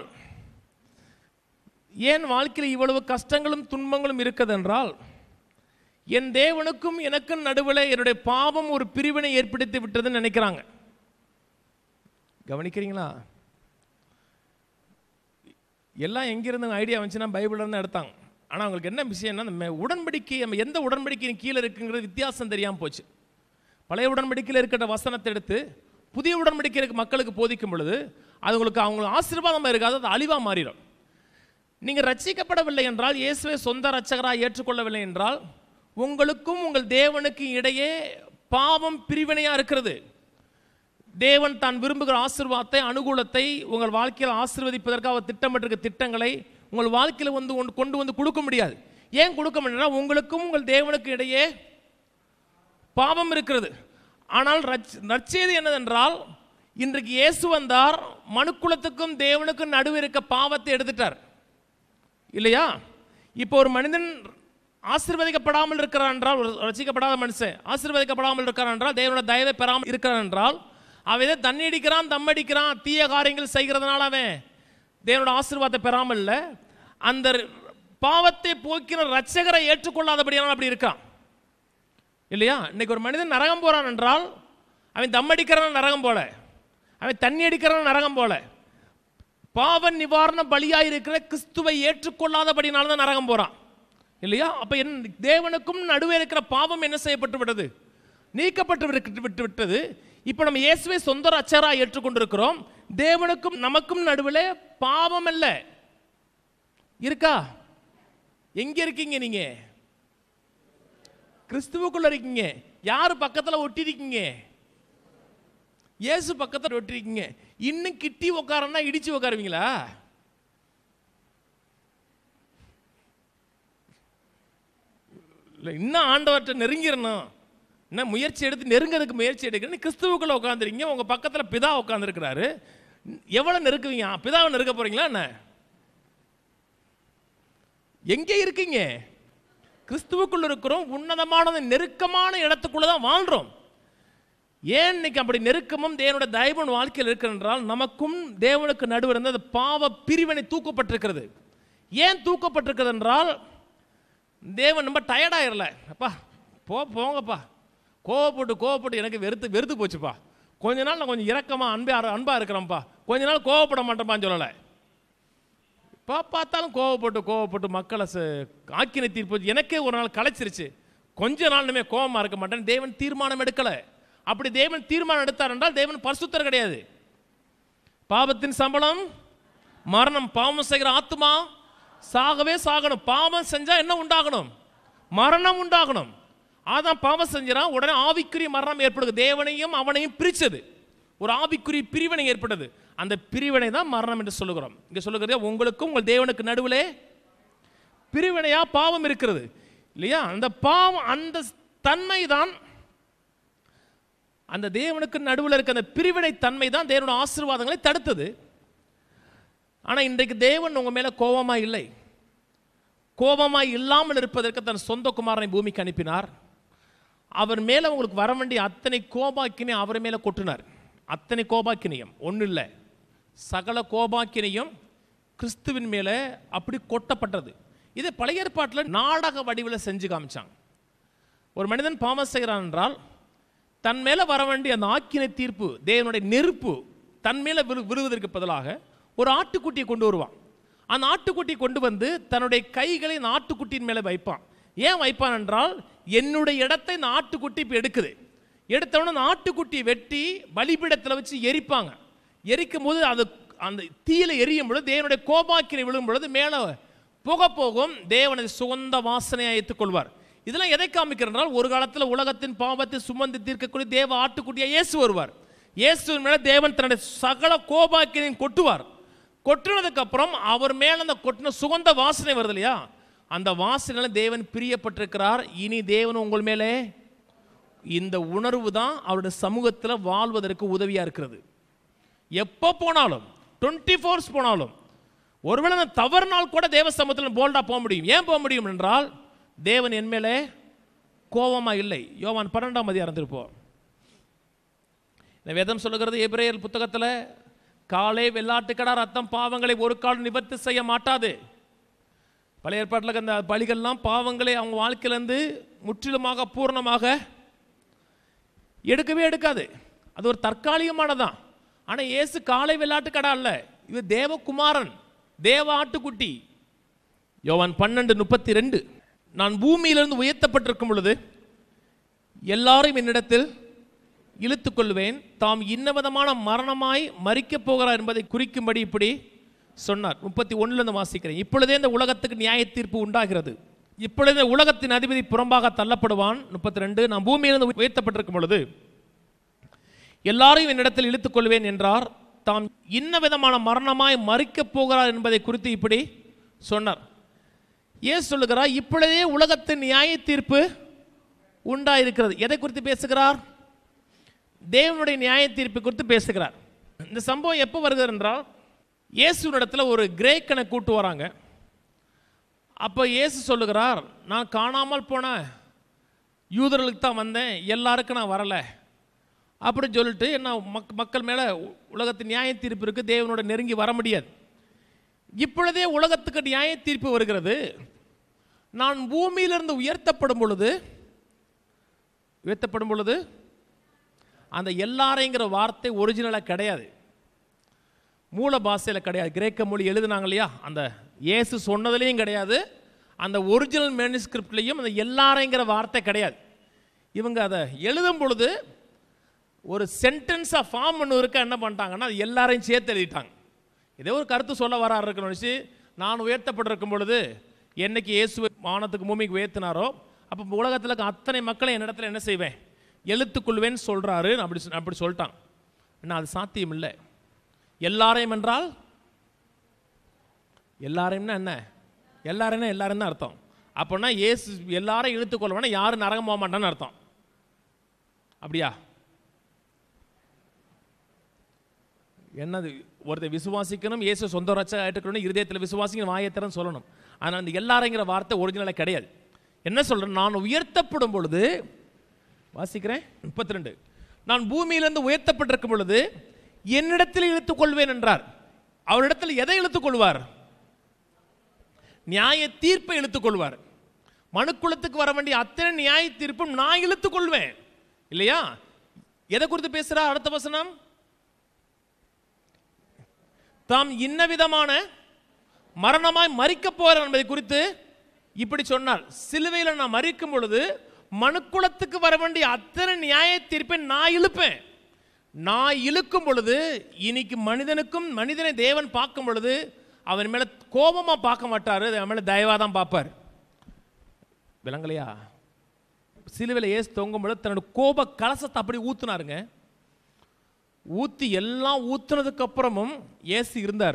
ஏன் வாழ்க்கையில் இவ்வளவு கஷ்டங்களும் துன்பங்களும் இருக்குது என்றால், என் தேவனுக்கும் எனக்கும் நடுவில் என்னுடைய பாவம் ஒரு பிரிவினை ஏற்படுத்தி விட்டதுன்னு நினைக்கிறாங்க. கவனிக்கிறீங்களா? எல்லாம் எங்கிருந்து ஐடியா வந்துச்சுன்னா பைபிள் இருந்து எடுத்தாங்க. ஆனால் அவங்களுக்கு என்ன விஷயம்னா, நம்ம உடன்படிக்கை நம்ம எந்த உடன்படிக்கையின் கீழே இருக்குங்கிறது வித்தியாசம் தெரியாமல் போச்சு. பழைய உடன்படிக்கையில் இருக்கிற வசனத்தை எடுத்து புதிய உடன்படிக்கை மக்களுக்கு போதிக்கும் பொழுது அது உங்களுக்கு அவங்களுக்கு ஆசீர்வாதமாக இருக்காது, அது அழிவாக மாறிடும். நீங்கள் ரட்சிக்கப்படவில்லை என்றால், இயேசுவை சொந்த ரட்சகராக ஏற்றுக்கொள்ளவில்லை என்றால், உங்களுக்கும் உங்கள் தேவனுக்கு இடையே பாவம் பிரிவினையாக இருக்கிறது. தேவன் தான் விரும்புகிற ஆசீர்வாதத்தை, அனுகூலத்தை உங்கள் வாழ்க்கையில் ஆசீர்வதிப்பதற்காக அவர் திட்டமிட்டிருக்க திட்டங்களை உங்கள் வாழ்க்கையில் வந்து கொண்டு வந்து கொடுக்க முடியாது. ஏன் கொடுக்க முடியும்னா, உங்களுக்கும் உங்கள் தேவனுக்கு இடையே பாவம் இருக்கிறது. ஆனால் நற்செய்தி என்னதென்றால், இன்றைக்கு இயேசு வந்தார், மனுக்குலத்துக்கும் தேவனுக்கும் நடுவே இருக்க பாவத்தை எடுத்துட்டார் இல்லையா? இப்போ ஒரு மனிதன் ஆசீர்வதிக்கப்படாமல் இருக்கிறான் என்றால், ஒரு ரட்சிக்கப்படாத மனுஷன் ஆசீர்வதிக்கப்படாமல் இருக்கிறான் என்றால், தேவனோட தயவை பெறாமல் இருக்கிறான் என்றால், அவன் இதை தண்ணி அடிக்கிறான், தம் அடிக்கிறான், தீய காரியங்கள் செய்கிறதுனால அவன் தேவனோட ஆசீர்வாதத்தை பெறாமல் இல்லை, அந்த பாவத்தை போக்கின ரட்சகரை ஏற்றுக்கொள்ளாதபடியானால் அப்படி இருக்கான் இல்லையா? இன்னைக்கு ஒரு மனிதன் நரகம் போறான் என்றால், அவன் தம் அடிக்கிறான் நரகம் போல, அவன் தண்ணி அடிக்கிறான் நரகம் போல, பாவ நிவாரண பலியாக இருக்கிற கிறிஸ்துவை ஏற்றுக்கொள்ளாதபடினால தான் நரகம் போறான் இல்லையா? அப்ப என் தேவனுக்கும் நடுவே இருக்கிற பாவம் என்ன செய்யப்பட்டு விட்டது? நீக்கப்பட்டு விட்டு விட்டது. இப்போ நம்ம இயேசுவை சொந்த ரட்சகராக ஏற்றுக்கொண்டிருக்கிறோம். தேவனுக்கும் நமக்கும் நடுவில் பாவம் அல்ல இருக்கா? எங்க இருக்கீங்க நீங்க? கிறிஸ்துவுக்குள்ள இருக்கீங்க. யாரு பக்கத்தில் ஒட்டி இருக்கீங்க? இயேசு பக்கத்தில் ஒட்டி இருக்கீங்க. இன்னும் கிட்டி உட்காரன்னா இடிச்சு உட்காருவீங்களா? இல்லை, இன்னும் ஆண்டவர்கிட்ட நெருங்கிடணும், என்ன முயற்சி எடுத்து நெருங்கிறதுக்கு முயற்சி எடுக்கணும். கிறிஸ்துவுக்குள்ள உட்காந்துருக்கீங்க, உங்க பக்கத்தில் பிதா உட்காந்துருக்கிறாரு. எவ்வளவு நெருக்குவீங்க? பிதாவை நெருக்க போறீங்களா என்ன? எங்கே இருக்கீங்க? கிறிஸ்துவுக்குள்ள இருக்கிறோம், உன்னதமான நெருக்கமான இடத்துக்குள்ளதான் வாழ்றோம். ஏன் இன்னைக்கு அப்படி நெருக்கமும் தேவனோட தயவும் வாழ்க்கையில் இருக்கிறால், நமக்கும் தேவனுக்கு நடுவில் இருந்த அந்த பாவ பிரிவினை தூக்கப்பட்டிருக்கிறது. ஏன் தூக்கப்பட்டிருக்கிறது என்றால், தேவன் ரொம்ப டயர்டாயிரல. அப்பா போ போங்கப்பா, கோவப்பட்டு கோவப்பட்டு எனக்கு வெறுத்து வெறுத்து போச்சுப்பா, கொஞ்ச நாள் நான் கொஞ்சம் இரக்கமா அன்பா அன்பா இருக்கிறேன்ப்பா, கொஞ்ச நாள் கோவப்பட மாட்டேன்ப்பான்னு சொல்லலை. இப்போ பார்த்தாலும் கோவப்பட்டு கோவப்பட்டு மக்களை ஆக்கினை தீர்ப்பு எனக்கே ஒரு நாள் கலைச்சிருச்சு, கொஞ்ச நாளுமே கோபமாக இருக்க மாட்டேன். தேவன் தீர்மானம் எடுக்கலை. அப்படி தேவன் தீர்மானம் எடுத்தார் என்றால் தேவன் பரிசுத்தர் கிடையாது. பாவத்தின் சம்பளம் மரணம், பாவம் செய்கிற ஆத்மா சாகவே சாகணும். பாவம் செஞ்சா என்ன உண்டாகணும்? மரணம் உண்டாகணும். அதான் பாவம் செஞ்சான், உடனே ஆவிக்குரிய மரணம் ஏற்படுது. தேவனையும் அவனையும் பிரிச்சது, ஒரு ஆவிக்குரிய பிரிவினை ஏற்பட்டது. அந்த பிரிவினை தான் மரணம் என்று சொல்லுகிறோம். இங்க சொல்லுகிறது, உங்களுக்கும் உங்கள் தேவனுக்கு நடுவிலே பிரிவினையா பாவம் இருக்கிறது இல்லையா? அந்த பாவம், அந்த தன்மை தான், அந்த தேவனுக்கு நடுவில் இருக்க அந்த பிரிவினை தன்மை தான் தேவனுடைய ஆசீர்வாதங்களை தடுத்தது. ஆனால் இன்றைக்கு தேவன் உங்க மேல கோபமா இல்லை. கோபமாய் இல்லாமல் இருப்பதற்கு தன் சொந்த குமாரனை பூமிக்கு அனுப்பினார். அவர் மேல உங்களுக்கு வர வேண்டிய அத்தனை கோபாக்கினை அவர் மேல கொட்டினார். அத்தனை கோபாக்கினியம் ஒன்றும் இல்லை, சகல கோபாக்கினையும் கிறிஸ்துவின் மேல அப்படி கொட்டப்பட்டது. இதை பழைய ஏற்பாட்டில் நாடக வடிவில் செஞ்சு காமிச்சாங்க. ஒரு மனிதன் பாவம் செய்கிறான் என்றால், தன் மேல வர வேண்டிய அந்த ஆக்கினை தீர்ப்பு, தேவனுடைய நெருப்பு தன் மேல விழுவதற்கு பதிலாக ஒரு ஆட்டுக்குட்டியை கொண்டு வருவான். அந்த ஆட்டுக்குட்டி கொண்டு வந்து தன்னுடைய கைகளை இந்த ஆட்டுக்குட்டியின் மேலே வைப்பான். ஏன் வைப்பான் என்றால், என்னுடைய இடத்தை இந்த ஆட்டுக்குட்டி இப்போ எடுக்குது. எடுத்தவொடனே அந்த ஆட்டுக்குட்டியை வெட்டி பலிபீடத்தில் வச்சு எரிப்பாங்க. எரிக்கும் போது அது அந்த தீயில எரியும் பொழுது தேவனுடைய கோபாக்கினை விழும் பொழுது மேலே போக போகும் தேவனை சுகந்த வாசனையை ஏற்றுக்கொள்வார். இதெல்லாம் எதை காமிக்கிறால், ஒரு காலத்தில் உலகத்தின் பாவத்தை சுமந்து தீர்க்கக்கூடிய தேவ ஆட்டுக்குட்டியா இயேசு வருவார். இயேசுவின் மேல தேவன் தன்னுடைய சகல கோபாக்கினையும் கொட்டுவார். கொட்டுனதுக்கு அப்புறம் அவர் மேல அந்த கொட்டின சுகந்த வாசனை வருது இல்லையா, அந்த வாசனையில தேவன் பிரியப்பட்டிருக்கிறார். இனி தேவன் உங்கள் மேலே, இந்த உணர்வு தான் அவருடைய சமூகத்தில் வாழ்வதற்கு உதவியா இருக்கிறது. எப்போ போனாலும், டுவெண்ட்டி ஃபோர்ஸ் போனாலும், ஒருவேளை நான் தவறுனால் கூட தேவ சமூகத்தில் போல்டா போக முடியும். ஏன் போக முடியும் என்றால், தேவன் என் மேலே கோபமா இல்லை. யோவான் பன்னெண்டாம் அதிகாரம் இருப்போம். வேதம் சொல்லுகிறது எபிரேயர் புத்தகத்தில், காலே வெள்ளாட்டுக்கடா ரத்தம் பாவங்களை ஒரு காலம் நிவர்த்தி செய்ய மாட்டாது. பழைய ஏற்பாட்டில் அந்த பலிகள்லாம் பாவங்களை அவங்க வாழ்க்கையிலேருந்து முற்றிலுமாக பூர்ணமாக எடுக்கவே எடுக்காது. அது ஒரு தற்காலிகமானதான். ஆனால் இயேசு காலை வெள்ளாட்டுக்கடா அல்ல, இது தேவகுமாரன், தேவ ஆட்டுக்குட்டி. யோவான் பன்னெண்டு முப்பத்தி ரெண்டு, நான் பூமியிலிருந்து உயர்த்தப்பட்டிருக்கும் பொழுது எல்லாரும் என்னிடத்தில் இழுத்துக் கொள்வேன், தாம் இன்னவிதமான மரணமாய் மரிக்கப் போகிறார் என்பதை குறிக்கும்படி இப்படி சொன்னார். முப்பத்தி ஒன்னுலேருந்து வாசிக்கிறேன். இப்பொழுதே இந்த உலகத்துக்கு நியாய தீர்ப்பு உண்டாகிறது, இப்பொழுதே உலகத்தின் அதிபதி புறம்பாக தள்ளப்படுவான். முப்பத்தி ரெண்டு, நான் பூமியிலிருந்து உயர்த்தப்பட்டிருக்கும் பொழுது எல்லாரையும் என்னிடத்தில் இழுத்துக் கொள்வேன் என்றார், தாம் இன்ன விதமான மரணமாய் மரிக்கப் போகிறார் என்பதை குறித்து இப்படி சொன்னார். ஏன் சொல்லுகிறார், இப்பொழுதே உலகத்தின் நியாய தீர்ப்பு உண்டாயிருக்கிறது. எதை குறித்து பேசுகிறார்? தேவனுடைய நியாய தீர்ப்பு குறித்து பேசுகிறார். இந்த சம்பவம் எப்போ வருகிறது என்றால், இயேசுவினிடத்தில் ஒரு கிரேக்கனை கூட்டு வராங்க. அப்போ இயேசு சொல்லுகிறார், நான் காணாமல் போன யூதர்களுக்கு தான் வந்தேன், எல்லாருக்கும் நான் வரலை அப்படின்னு சொல்லிட்டு, என்ன மக் மக்கள் மேலே உலகத்தின் நியாய தீர்ப்பு இருக்குது, தேவனோட நெருங்கி வர முடியாது. இப்பொழுதே உலகத்துக்கு நியாய தீர்ப்பு வருகிறது, நான் பூமியிலிருந்து உயர்த்தப்படும் பொழுது உயர்த்தப்படும் பொழுது அந்த எல்லாரைங்கிற வார்த்தை ஒரிஜினலாக கிடையாது, மூல பாஷையில் கிடையாது. கிரேக்க மொழி எழுதுனாங்க இல்லையா, அந்த இயேசு சொன்னதுலேயும் கிடையாது, அந்த ஒரிஜினல் மேனுஸ்கிரிப்ட்லேயும் அந்த எல்லாரைங்கிற வார்த்தை கிடையாது. இவங்க அதை எழுதும் பொழுது ஒரு சென்டென்ஸாக ஃபார்ம் பண்ணுவதற்கு என்ன பண்ணிட்டாங்கன்னா, அது எல்லாரையும் சேர்த்து எழுதிட்டாங்க. இதே ஒரு கருத்து சொல்ல வராரு இருக்கணும் வச்சு, நான் உயர்த்தப்பட்டிருக்கும் பொழுது என்னைக்கு இயேசு வானத்துக்கு பூமிக்கு உயர்த்தினாரோ அப்போ உலகத்தில் இருக்க அத்தனை மக்களை என்னிடத்துல என்ன செய்வேன், எழுத்துக்கொள்வேன்னு சொல்கிறாரு அப்படி அப்படி சொல்லிட்டான். என்ன அது சாத்தியம் இல்லை. எல்லாரையும் என்றால் எல்லாரையும்னா என்ன, எல்லாரையும் எல்லாரும் தான் அர்த்தம். அப்போனா இயேசு எல்லாரையும் இழுத்துக்கொள்வேன்னா யாரும் நரகம் போக மாட்டான்னு அர்த்தம். அப்படியா? என்னது, ஒருத்தர் விசுவாசிக்கணும், இயேசு சொந்த ரட்சகராக ஏற்றுக்கணும், இருதயத்தில் விசுவாசிக்கணும், வாயத்திறன்னு சொல்லணும். ஆனால் அந்த எல்லாரைங்கிற வார்த்தை ஒரிஜினலாக கிடையாது. என்ன சொல்கிறேன், நான் உயர்த்தப்படும் பொழுது, வாசிக்கிறேன் முப்பத்தி ரெண்டு, நான் பூமியிலிருந்து உயர்த்தப்பட்டிருக்கும் பொழுது என்னிடத்தில் இழுத்துக்கொள்வேன் என்றார். அவரிடத்தில் எதை இழுத்துக்கொள்வார்? நியாய தீர்ப்பை இழுத்துக்கொள்வார். மனுக்குலத்துக்கு வர வேண்டிய அத்தனை நியாய தீர்ப்பும் நான் இழுத்துக்கொள்வேன் இல்லையா? எதை குறித்து பேசுகிறார்? அடுத்த வசனம், தாம் இன்ன விதமான மரணமாய் மரிக்க போகிறார் என்பதை குறித்து இப்படி சொன்னார். சிலுவையில் நான் மரிக்கும் பொழுது மனுக்குலத்துக்கு வர வேண்டிய அத்தனை நியாய தீர்ப்பை நான் இழுப்பேன். நான் இழுக்கும் பொழுது இன்னைக்கு மனிதனுக்கும், மனிதனை தேவன் பார்க்கும் பொழுது அவன் மேல கோபமா பார்க்க மாட்டாரு, அவன் மேல தயவா தான் பார்ப்பார். விளங்கலையா? சிலுவையில் ஏசு தொங்கும் பொழுது தன்னோட கோப கலசத்தை அப்படி ஊத்துனாருங்க. ஊத்தி எல்லாம் ஊத்துனதுக்கு அப்புறமும் ஏசு இருந்தார்.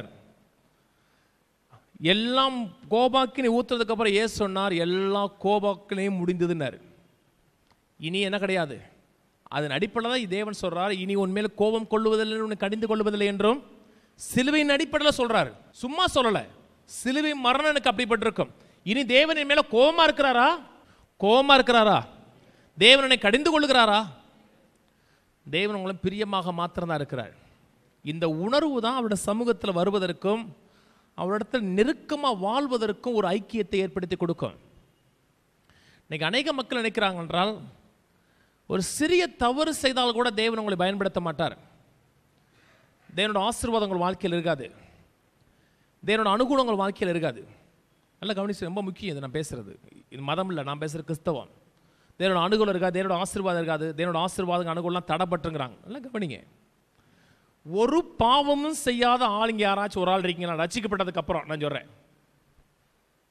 எல்லாம் கோபாக்கினை ஊத்துறதுக்கு அப்புறம் ஏசு சொன்னார், எல்லா கோபாக்கினையும் முடிந்ததுன்னாரு. இனி என்ன கிடையாது. அதன் அடிப்படையில் தான் தேவன் சொல்றார், இனி உன்மேல் கோபம் கொள்ளுவதில்லை, உன்னை கடிந்து கொள்வதில்லை என்றும் சிலுவையின் அடிப்படையில் சொல்றாரு. சும்மா சொல்லலை, சிலுவை மரணம் எனக்கு அப்படிப்பட்டிருக்கும். இனி தேவன் என் மேல கோபமா இருக்கிறாரா? கோபமா இருக்கிறாரா? தேவனை கடிந்து கொள்ளுகிறாரா? தேவன் உங்களை பிரியமாக மாத்திரம்தான் இருக்கிறார். இந்த உணர்வு தான் அவருடைய சமூகத்தில் வருவதற்கும் அவரிடத்தில் நெருக்கமாக வாழ்வதற்கும் ஒரு ஐக்கியத்தை ஏற்படுத்தி கொடுக்கும். இன்னைக்கு அநேக மக்கள் நினைக்கிறாங்க என்றால், ஒரு சிறிய தவறு செய்தால் கூட தேவன் உங்களை பயன்படுத்த மாட்டார், தேவனோட ஆசீர்வாதம் உங்கள் வாழ்க்கையில் இருக்காது, தேவனோட அனுகூலம் உங்கள் வாழ்க்கையில் இருக்காது. நல்லா கவனிச்சு, ரொம்ப முக்கியம் இது நான் பேசுறது. இது மதம் இல்லை, நான் பேசுகிற கிறிஸ்தவம். தேவனோட அனுகூலம் இருக்காது, தேவனோட ஆசீர்வாதம் இருக்காது, தேவனோட ஆசீர்வாதம் அனுகூலம் தடப்பட்டுங்கிறாங்க. நல்லா கவனிங்க, ஒரு பாவமும் செய்யாத ஆள் இங்கே யாராச்சும் ஒரு ஆள் இருக்கீங்களா? ரட்சிக்கப்பட்டதுக்கு அப்புறம் நான் சொல்கிறேன்,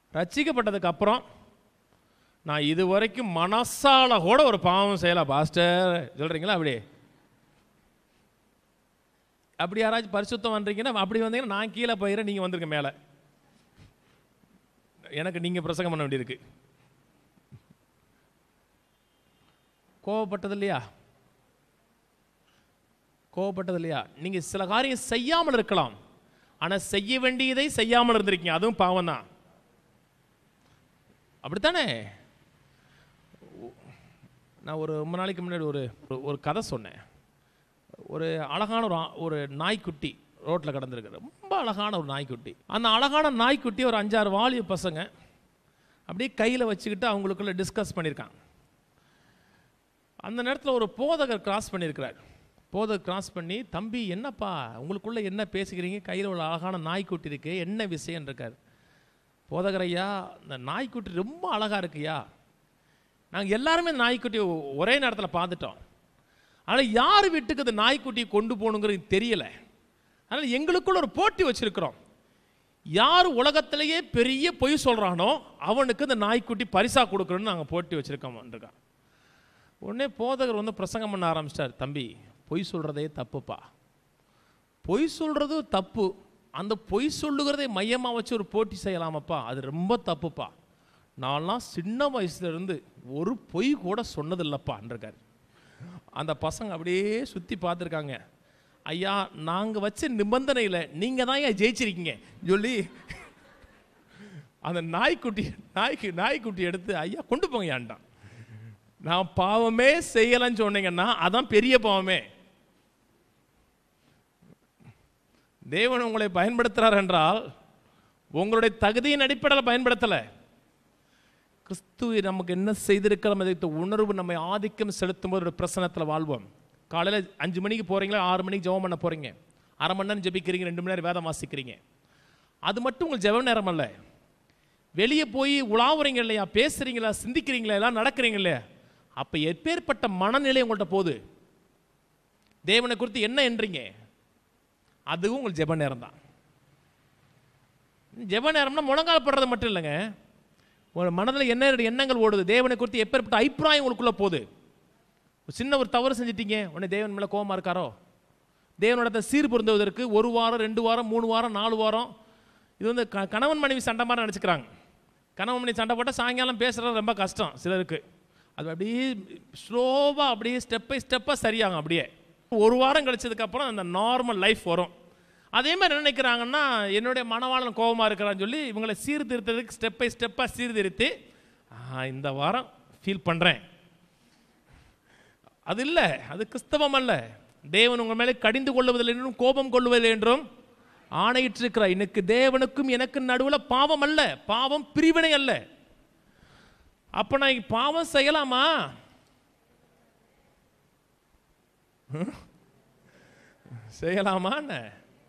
ரட்சிக்கப்பட்டதுக்கு அப்புறம் நான் இது வரைக்கும் மனசால கூட ஒரு பாவம் செய்யலாம் பாஸ்டர் சொல்கிறீங்களா? அப்படி அப்படி யாராச்சும் பரிசுத்தம் வந்துறீங்கன்னா அப்படி வந்தீங்கன்னா நான் கீழே போயிடுறேன், நீங்கள் வந்துருங்க மேலே. எனக்கு நீங்கள் பிரசங்கம் பண்ண வேண்டியிருக்கு. கோவப்பட்டது இல்லையா? கோவப்பட்டது இல்லையா? நீங்கள் சில காரியம் செய்யாமல் இருக்கலாம், ஆனால் செய்ய வேண்டியதை செய்யாமல் இருந்திருக்கீங்க, அதுவும் பாவம் தான். அப்படித்தானே? நான் ஒரு ரொம்ப நாளைக்கு முன்னாடி ஒரு ஒரு கதை சொன்னேன். ஒரு அழகான ஒரு ஒரு நாய்க்குட்டி ரோட்டில் கிடந்திருக்கு, ரொம்ப அழகான ஒரு நாய்க்குட்டி. அந்த அழகான நாய்க்குட்டி ஒரு அஞ்சாறு வாலிய பசங்க அப்படியே கையில் வச்சுக்கிட்டு அவங்களுக்குள்ள டிஸ்கஸ் பண்ணியிருக்காங்க. அந்த நேரத்தில் ஒரு போதகர் கிராஸ் பண்ணியிருக்கிறார். போதகர் கிராஸ் பண்ணி, தம்பி என்னப்பா உங்களுக்குள்ளே என்ன பேசிக்கிறீங்க, கையில் ஒரு அழகான நாய்க்குட்டி இருக்கு, என்ன விஷயம் இருக்கார். போதகர் ஐயா, இந்த நாய்க்குட்டி ரொம்ப அழகாக இருக்குயா, நாங்கள் எல்லாருமே நாய்க்குட்டி ஒரே நேரத்தில் பார்த்துட்டோம், ஆனால் யார் வீட்டுக்கு அந்த நாய்க்குட்டியை கொண்டு போகணுங்கிறது தெரியலை, அதனால் எங்களுக்குள்ள ஒரு போட்டி வச்சுருக்கிறோம், யார் உலகத்திலேயே பெரிய பொய் சொல்கிறானோ அவனுக்கு இந்த நாய்க்குட்டி பரிசாக கொடுக்குறோன்னு நாங்கள் போட்டி வச்சுருக்கோம்ன்றிருக்கான். உடனே போதகர் வந்து பிரசங்கம் பண்ண ஆரம்பிச்சிட்டார், தம்பி பொய் சொல்கிறதே தப்புப்பா, பொய் சொல்கிறது தப்பு, அந்த பொய் சொல்லுகிறதை மையமாக வச்சு ஒரு போட்டி செய்யலாமப்பா, அது ரொம்ப தப்புப்பா, நான்லாம் சின்ன வயசுலேருந்து ஒரு பொய் கூட சொன்னதில்லைப்பான்றிருக்கார். அந்த பசங்க அப்படியே சுற்றி பார்த்துருக்காங்க. ஐயா நாங்கள் வச்ச நிபந்தனையில் நீங்கள் தான் ஏன் ஜெயிச்சிருக்கீங்க சொல்லி அந்த நாய்க்குட்டி நாய்க்கு நாய்க்குட்டி எடுத்து ஐயா கொண்டு போங்க ஏன்டான். நான் பாவமே செய்யலைன்னு சொன்னீங்கன்னா அதான் பெரிய பாவமே. தேவன் உங்களை பயன்படுத்துகிறார் என்றால் உங்களுடைய தகுதியின் அடிப்படையில் பயன்படுத்தலை, கிறிஸ்துவை நமக்கு என்ன செய்திருக்கிறோம் அதை உணர்வு நம்மை ஆதிக்கம் செலுத்தும் போது ஒரு பிரசனத்தில் வாழ்வோம். காலையில் அஞ்சு மணிக்கு போகிறீங்களா, ஆறு மணிக்கு ஜெபம் பண்ண போகிறீங்க, அரை மணி நேரம் ஜெபிக்கிறீங்க, ரெண்டு மணி நேரம் வேதம் வாசிக்கிறீங்க, அது மட்டும் உங்களுக்கு ஜெப நேரம் அல்ல. வெளியே போய் உலாவுறீங்க இல்லையா, பேசுகிறீங்களா, சிந்திக்கிறீங்களா, எல்லாம் நடக்கிறீங்க இல்லையா, அப்போ எப்பேற்பட்ட மனநிலை உங்கள்கிட்ட போகுது, தேவனை குறித்து என்ன என்றீங்க, அதுவும் உங்களுக்கு ஜெப நேரம் தான். ஜெப நேரம்னா முழங்கால் படுறது மட்டும் இல்லைங்க, ஒரு மனதில் என்ன எண்ணங்கள் ஓடுது, தேவனை குறித்து எப்பேற்பட்ட அபிப்பிராயம் உங்களுக்குள்ளே போகுது. சின்ன ஒரு தவறு செஞ்சிட்டீங்க, உடனே தேவன் மேலே கோபமாக இருக்காரோ, தேவனோட சீர் பொருந்துவதற்கு ஒரு வாரம் ரெண்டு வாரம் மூணு வாரம் நாலு வாரம் இது வந்து க கணவன் மனைவி சண்டை மாதிரி நினச்சிக்கிறாங்க. கணவன் மனைவி சண்டை போட்டால் சாயங்காலம் பேசுகிறது ரொம்ப கஷ்டம் சிலருக்கு, அது அப்படியே ஸ்லோவாக அப்படியே ஸ்டெப் பை ஸ்டெப்பாக சரியாகும். அப்படியே ஒரு வாரம் கழிச்சதுக்கப்புறம் அந்த நார்மல் லைஃப் வரும். அதே மாதிரி என்ன நினைக்கிறாங்கன்னா, என்னுடைய மனவாளன் கோபமாக இருக்கிறான்னு சொல்லி இவங்களை சீர்திருத்ததுக்கு ஸ்டெப் பை ஸ்டெப்பாக சீர்திருத்தி இந்த வாரம் ஃபீல் பண்ணுறேன், அது இல்லை, அது கிறிஸ்தவம் அல்ல. தேவன் உங்கள் மேலே கடிந்து கொள்ளுவதில்லை என்றும் கோபம் கொள்ளுவதில்லை என்றும் ஆணையிட்டிருக்கிறார். இன்னைக்கு தேவனுக்கும் எனக்கு நடுவில் பாவம் அல்ல, பாவம் பிரிவினை அல்ல. அப்போ நான் பாவம் செய்யலாமா? செய்யலாமான்னு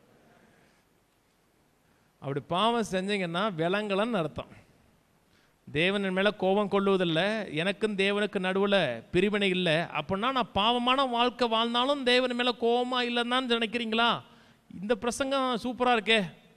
அப்படி பாவம் செஞ்சீங்கன்னா விலங்கலன்னு அர்த்தம். தேவன் மேலே கோபம் கொள்ளுவதில்லை, எனக்கும் தேவனுக்கு நடுவில் பிரிவினை இல்லை, அப்படின்னா நான் பாவமான வாழ்க்கை வாழ்ந்தாலும் தேவன் மேலே கோபமாக இல்லைன்னு தான் நினைக்கிறீங்களா? இந்த பிரசங்கம் சூப்பராக இருக்கே.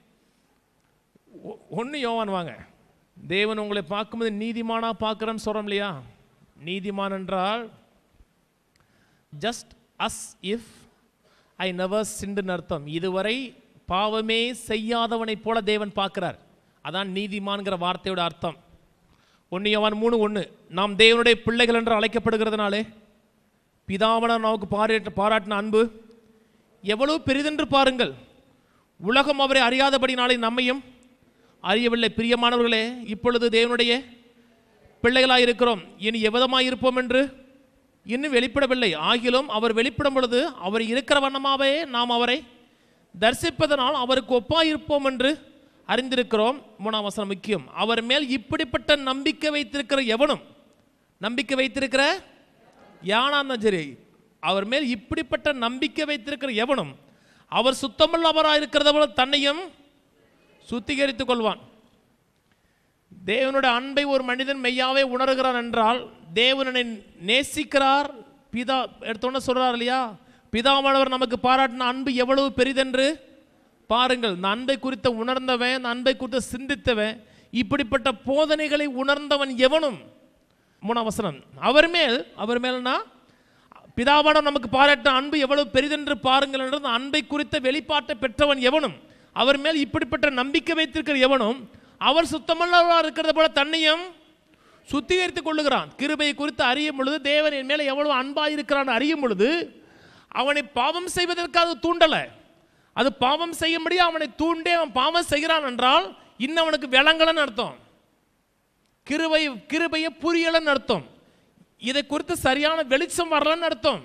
ஒன்று யோவான் வாங்க, தேவன் உங்களை பார்க்கும்போது நீதிமானாக பார்க்குறேன்னு சொல்கிறோம் இல்லையா? நீதிமான் என்றால் just as if I never சிண்டுன்னு அர்த்தம். இதுவரை பாவமே செய்யாதவனை போல தேவன் பார்க்கிறார், அதான் நீதிமான்கிற வார்த்தையோட அர்த்தம். ஒன்று யோவான் மூணு ஒன்று, நாம் தேவனுடைய பிள்ளைகள் என்று அழைக்கப்படுகிறதுனாலே பிதாவனர் நமக்கு பாராட்ட பாராட்டின அன்பு எவ்வளவு பெரிதென்று பாருங்கள், உலகம் அவரை அறியாதபடினாலே நம்மையும் அறியவில்லை. பிரியமானவர்களே, இப்பொழுது தேவனுடைய பிள்ளைகளாக இருக்கிறோம், இனி எவ்விதமாக இருப்போம் என்று இன்னும் வெளிப்படவில்லை, ஆகிலும் அவர் வெளிப்படும் பொழுது அவர் இருக்கிற வண்ணமாகவே நாம் அவரை தரிசிப்பதனால் அவருக்கு ஒப்பாக இருப்போம் என்று அறிந்திருக்கிறோம். மூணாம் வசனம் முக்கியம். அவர் மேல் இப்படிப்பட்ட நம்பிக்கை வைத்திருக்கிற எவனும், நம்பிக்கை வைத்திருக்கிற யானான் சரி, அவர் மேல் இப்படிப்பட்ட நம்பிக்கை வைத்திருக்கிற எவனும் அவர் சுத்தமுள்ளவராக இருக்கிறத போல தன்னையும் சுத்திகரித்துக் கொள்வான். தேவனுடைய அன்பை ஒரு மனிதன் மெய்யாவே உணர்கிறான் என்றால் தேவனை நேசிக்கிறார். பிதா எடுத்தோன்னு சொல்றார் இல்லையா, பிதாவானவர் நமக்கு பாராட்டின அன்பு எவ்வளவு பெரிதென்று பாருங்கள். இந்த அன்பை குறித்த உணர்ந்தவன், இந்த அன்பை குறித்து சிந்தித்தவன் இப்படிப்பட்ட போதனைகளை உணர்ந்தவன் எவனும். மூணாம் வசனம், அவர் மேல் அவர் மேல்னா பிதாவானவர் நமக்கு பாராட்ட அன்பு எவ்வளவு பெரிதென்று பாருங்கள் என்ற அன்பை குறித்த வெளிப்பாட்டை பெற்றவன் எவனும், அவர் மேல் இப்படிப்பட்ட நம்பிக்கை வைத்திருக்கிற எவனும் அவர் சுத்தமல்லவராக இருக்கிறது போல தன்னையும் சுத்திகரித்துக் கொள்ளுகிறான். கிருபையை குறித்து அறியும் பொழுது தேவன் என் மேலே எவ்வளவு அன்பாக இருக்கிறான் அறியும் பொழுது அவனை பாவம் செய்வதற்காக தூண்டலை, அது பாவம் செய்யும்படி அவனை தூண்டே அவன் பாவம் செய்கிறான் என்றால் இன்னும் அவனுக்கு விளங்கலன்னு அர்த்தம், கிருபை கிருபையை புரியலன்னு அர்த்தம், இதை குறித்து சரியான வெளிச்சம் வரலன்னு அர்த்தம்.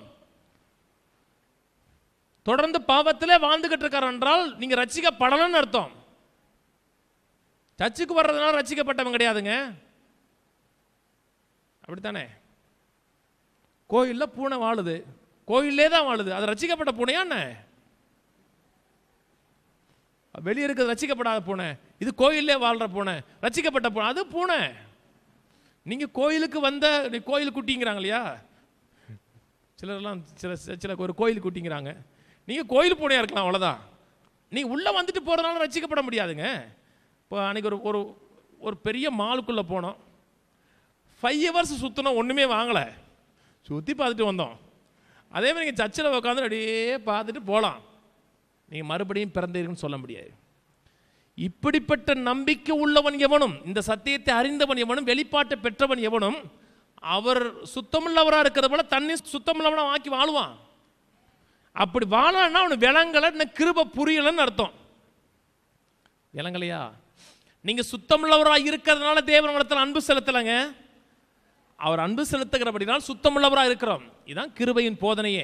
தொடர்ந்து பாவத்திலே வாழ்ந்துகிட்டு இருக்கார் என்றால் நீங்க ரட்சிக்கப்படலன்னு அர்த்தம். சர்ச்சுக்கு வர்றதுனால ரட்சிக்கப்பட்டவன் கிடையாதுங்க, அப்படித்தானே? கோயிலில் பூனை வாழுது, கோயிலே தான் வாழுது, அது ரட்சிக்கப்பட்ட பூனையா என்ன? வெளியே இருக்கிறது ரட்சிக்கப்படாத பூனை, இது கோயிலே வாழ்ற பூனை, ரட்சிக்கப்பட்ட பூனை அது பூனை. நீங்க கோயிலுக்கு வந்த கோயில் குட்டிங்கிறாங்க இல்லையா, சிலர்லாம் சில சில ஒரு கோயில் குட்டிங்கிறாங்க, நீங்க கோயில் பூனையா இருக்கலாம் அவ்வளோதான். நீங்க உள்ள வந்துட்டு போறதுனால ரட்சிக்கப்பட முடியாதுங்க. இப்போ அன்னைக்கு ஒரு ஒரு ஒரு பெரிய மாலுக்குள்ளே போனோம், ஃபைவ் ஹவர்ஸ் சுற்றினோம், ஒன்றுமே வாங்கலை, சுற்றி பார்த்துட்டு வந்தோம். அதே மாதிரி நீங்கள் சர்ச்சில் உட்காந்து அப்படியே பார்த்துட்டு போகலாம், நீங்கள் மறுபடியும் பிறந்தீர்கள்னு சொல்ல முடியாது. இப்படிப்பட்ட நம்பிக்கை உள்ளவன் எவனும், இந்த சத்தியத்தை அறிந்தவன் எவனும், வெளிப்பாட்டை பெற்றவன் எவனும் அவர் சுத்தமுள்ளவராக இருக்கிறது போல தண்ணி சுத்தமுள்ளவனாக ஆக்கி வாழுவான். அப்படி வாழான்னா அவனு விளங்கலை, கிருபை புரியலன்னு அர்த்தம். விளங்கலையா? நீங்க சுத்தமுள்ளவராக இருக்கிறதுனால தேவன் உலகத்தில் அன்பு செலுத்தலைங்க, அவர் அன்பு செலுத்துகிறபடினால் சுத்தமுள்ளவராக இருக்கிறோம். இதுதான் கிருபையின் போதனையே.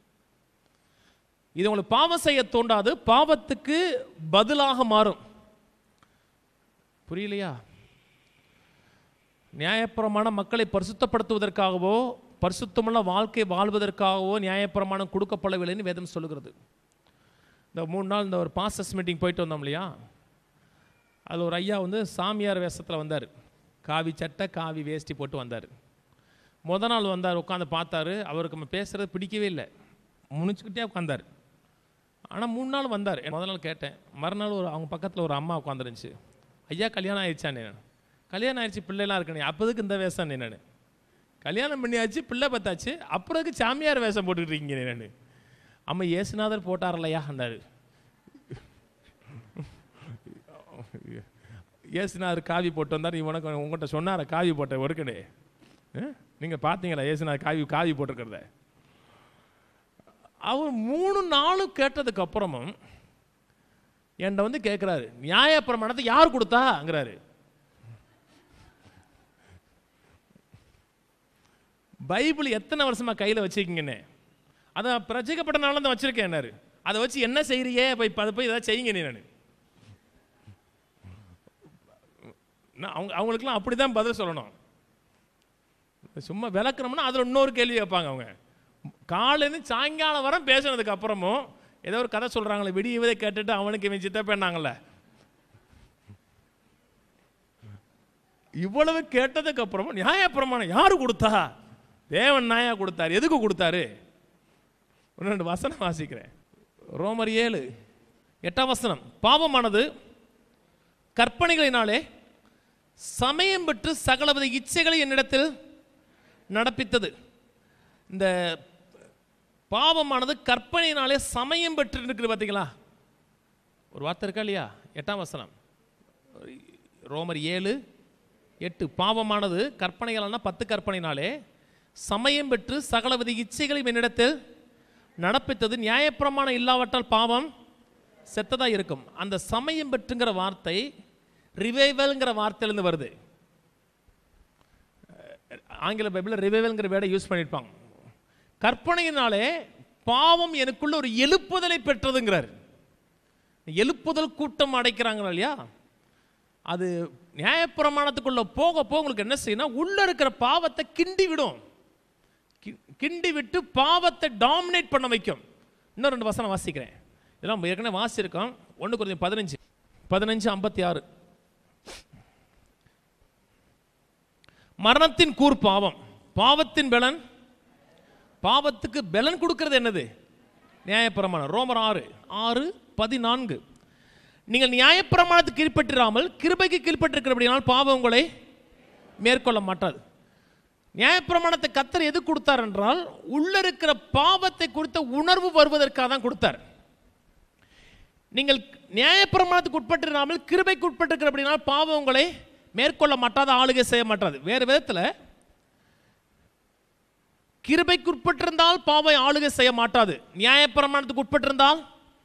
இது உங்களுக்கு பாவம் செய்ய தோண்டாது, பாவத்துக்கு பதிலாக மாறும். புரியலையா? நியாயப்பிரமாணம் மக்களை பரிசுத்தப்படுத்துவதற்காகவோ பரிசுத்தமுள்ள வாழ்க்கை வாழ்வதற்காகவோ நியாயப்பிரமாணம் கொடுக்கப்படவில்லைன்னு வேதம் சொல்லுகிறது. இந்த மூணு நாள் இந்த ஒரு பாஸ்டர்ஸ் மீட்டிங் போயிட்டு வந்தோம் இல்லையா, அதில் ஒரு ஐயா வந்து சாமியார் வேஷத்தில் வந்தார், காவி சட்டை காவி வேஷ்டி போட்டு வந்தார். முத நாள் வந்தார், உட்காந்து பார்த்தாரு, அவருக்கு நம்ம பேசுகிறது பிடிக்கவே இல்லை, முனிச்சுக்கிட்டே உட்காந்தார். ஆனால் மூணு நாள் வந்தார். முதல் நாள் கேட்டேன், மறுநாள் ஒரு அவங்க பக்கத்தில் ஒரு அம்மா உட்காந்துருந்துச்சு, ஐயா கல்யாணம் ஆயிடுச்சான்னு. நான் கல்யாணம் ஆயிடுச்சு, பிள்ளைலாம் இருக்கணும், அப்போதுக்கு இந்த வேஷம் நான் கல்யாணம் பண்ணியாச்சு, பிள்ளை பார்த்தாச்சு, அப்புறதுக்கு சாமியார் வேஷம் போட்டுக்கிட்டு இருக்கீங்க. நான் அம்மா இயேசுநாதர் போட்டார் இல்லையா அந்தாரு, இயேசுநாதர் காவி போட்டு வந்தார், நீ உனக்கு உங்கள்கிட்ட சொன்னார காவி போட்ட ஒருக்கடே, நீங்கள் பார்த்தீங்களா இயேசுநாதர் காவி காவி போட்டிருக்கிறத? அவர் மூணு நாளும் கேட்டதுக்கு அப்புறமும் என்கிட்ட வந்து கேட்குறாரு, நியாயப்பிரமாணத்தை யார் கொடுத்தாங்கிறாரு. பைபிள் எத்தனை வருஷமா கையில் வச்சுருக்கீங்கன்னு, அதை பிரச்சனைப்பட்டனால தான் வச்சுருக்கேன், அதை வச்சு என்ன செய்கிறியே, போய் அதை போய் ஏதாவது செய்யுங்க. நான் அவங்க அவங்களுக்குலாம் அப்படி தான் பதில் சொல்லணும். சும்மா விளக்குறோம்னா அதில் இன்னொரு கேள்வி கேட்பாங்க. அவங்க காலையிலேருந்து சாயங்காலம் வர பேசுனதுக்கு அப்புறமும் ஏதோ ஒரு கதை சொல்கிறாங்களே, விடியவதை கேட்டுட்டு அவனுக்கு இவன் சித்தப்பேனாங்கல்ல, இவ்வளவு கேட்டதுக்கு அப்புறமும் நியாயப்பிரமாணம் யாரு கொடுத்தா? தேவன் நியாயம் கொடுத்தாரு. எதுக்கு கொடுத்தாரு? ஒன்று ரெண்டு வசனம் வாசிக்கிறேன். ரோமர் ஏழு எட்டாம் வசனம், பாவமானது கற்பனைகளினாலே சமயம் பெற்று சகலவித இச்சைகளை என்னிடத்தில் நடப்பித்தது. இந்த பாவமானது கற்பனையினாலே சமயம் பெற்று இருக்குது, பார்த்தீங்களா? ஒரு வார்த்தை இருக்கா இல்லையா? எட்டாம் வசனம் ரோமர் ஏழு எட்டு, பாவமானது கற்பனைகளான பத்து கற்பனையினாலே சமயம் பெற்று சகலவித இச்சைகளை என்னிடத்தில் நடப்பித்தது. நியாயப்பிரமாணம் இல்லாவற்றால் பாவம் செத்ததா இருக்கும். அந்த சமயம் பெற்றுங்கிற வார்த்தை ரிவைவல்ங்கிற வார்த்தையிலிருந்து வருது. ஆங்கில பைபிளில் ரிவைவல்ங்கிற வேர்டை யூஸ் பண்ணியிருப்பாங்க. கற்பனையினாலே பாவம் எனக்குள்ள ஒரு எழுப்புதலை பெற்றதுங்கிறார். எழுப்புதல் கூட்டம் அடைக்கிறாங்க இல்லையா, அது நியாயப்பிரமாணத்துக்குள்ள போக போக உங்களுக்கு என்ன செய்யணும், உள்ள இருக்கிற பாவத்தை கிண்டி விடும், கிண்டி விட்டு பாவத்தை டாமினேட் பண்ண வைக்கும். இன்னும் ரெண்டு வசனம் வாசிக்கிறேன், இதெல்லாம் ஏற்கனவே வாசிச்சிருக்கோம். ஒன்று குறைஞ்ச பதினஞ்சு பதினஞ்சு ஐம்பத்தி ஆறு, மரணத்தின் கூர் பாவம், பாவத்தின் பலன், பாவத்துக்கு பலன் கொடுக்கிறது என்னது? நியாயப்பிரமாணம். ரோமர் ஆறு ஆறு பதினான்கு, நீங்கள் நியாயப்பிரமாணத்துக்கு கீழ்ப்பட்டிராமல் கிருபைக்கு கீழ்ப்பட்டிருக்கிறபடியால் பாவம் உங்களை மேற்கொள்ள மாட்டாது. நியாயப்பிரமாணத்தை கர்த்தர் எது கொடுத்தார் என்றால் உள்ள இருக்கிற பாவத்தை குறித்த உணர்வு வருவதற்காக தான் கொடுத்தார். நீங்கள் நியாயப்பிரமாணத்துக்கு உட்பட்டிராமல் கிருபைக்கு உட்பட்டிருக்கிறபடியால் பாவம் உங்களை மேற்கொள்ள மாட்டாது, ஆளுகை செய்ய மாட்டாது. வேறு விதத்தில் கிருபைக்கு உட்பட்டிருந்தால் பாவம் ஆளுகை செய்ய மாட்டாது, நியாயப்பிரமாணத்துக்கு உட்பட்டிருந்தால்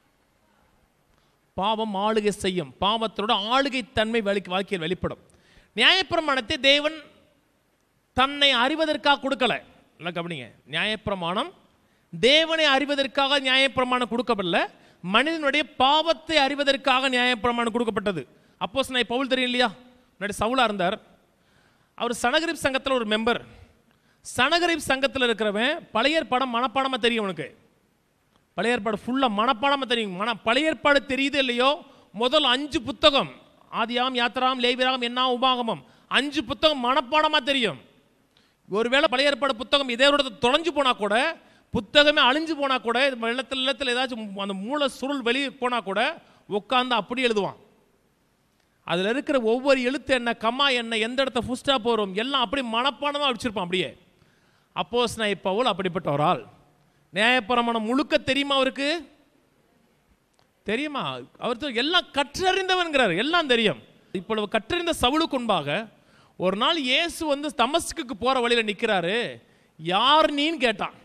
பாவம் ஆளுகை செய்யும். பாவத்தோட ஆளுகை தன்மை வாழ்க்கையில் வெளிப்படும். நியாயப்பிரமாணத்தை தேவன் தன்னை அறிவதற்காக கொடுக்கல. இல்லை கவனிங்க, நியாயப்பிரமாணம் தேவனை அறிவதற்காக நியாயப்பிரமாணம் கொடுக்கப்படல, மனிதனுடைய பாவத்தை அறிவதற்காக நியாயப்பிரமாணம் கொடுக்கப்பட்டது. அப்போஸ்தலனாகிய பவுல் தெரியும் இல்லையா, முன்னாடி சவுலா இருந்தார். அவர் சனகரிப் சங்கத்தில் ஒரு மெம்பர். சனகரிப் சங்கத்தில் இருக்கிறவன் பழைய ஏற்பாடு மனப்பாடமாக தெரியும். அவனுக்கு பழைய ஏற்பாடு ஃபுல்லாக மனப்பாடமாக தெரியும். மன பழைய ஏற்பாடு தெரியுது இல்லையோ, முதல் அஞ்சு புத்தகம் ஆதியாம், யாத்திராம், லேவியராம், என்னா, உபாகமம், அஞ்சு புத்தகம் மனப்பாடமாக தெரியும். ஒருவேளை பழைய ஏற்பாடு புத்தகம் இதே ஒரு தொலைஞ்சு போனால் கூட, புத்தகமே அழிஞ்சு போனால் கூட, வெள்ளத்தில் வெள்ளத்தில் ஏதாச்சும் அந்த மூளை சுருள் வெளியே போனால் கூட உட்காந்து அப்படி எழுதுவான். அதில் இருக்கிற ஒவ்வொரு எழுத்து என்ன, கம்மா என்ன, எந்த இடத்த ஃபுஸ்டாக போகிறோம் எல்லாம் அப்படி மனப்பாடமாக வச்சுருப்பான். அப்படியே அப்போஸ்தலனாகிய பவுல் அப்படிப்பட்ட ஒரு ஆள். நியாயப்பிரமாணம் முழுக்க தெரியுமா அவருக்கு? தெரியுமா? அவர் எல்லாம் கற்றறிந்தவன்கிறார், எல்லாம் தெரியும். இப்பொழுது கற்றறிந்த சவுலுக்கு முன்பாக ஒரு நாள் இயேசு வந்து தமஸ்குக்கு போற வழியில நிற்கிறாரு. யார் நீன்னு கேட்டான்.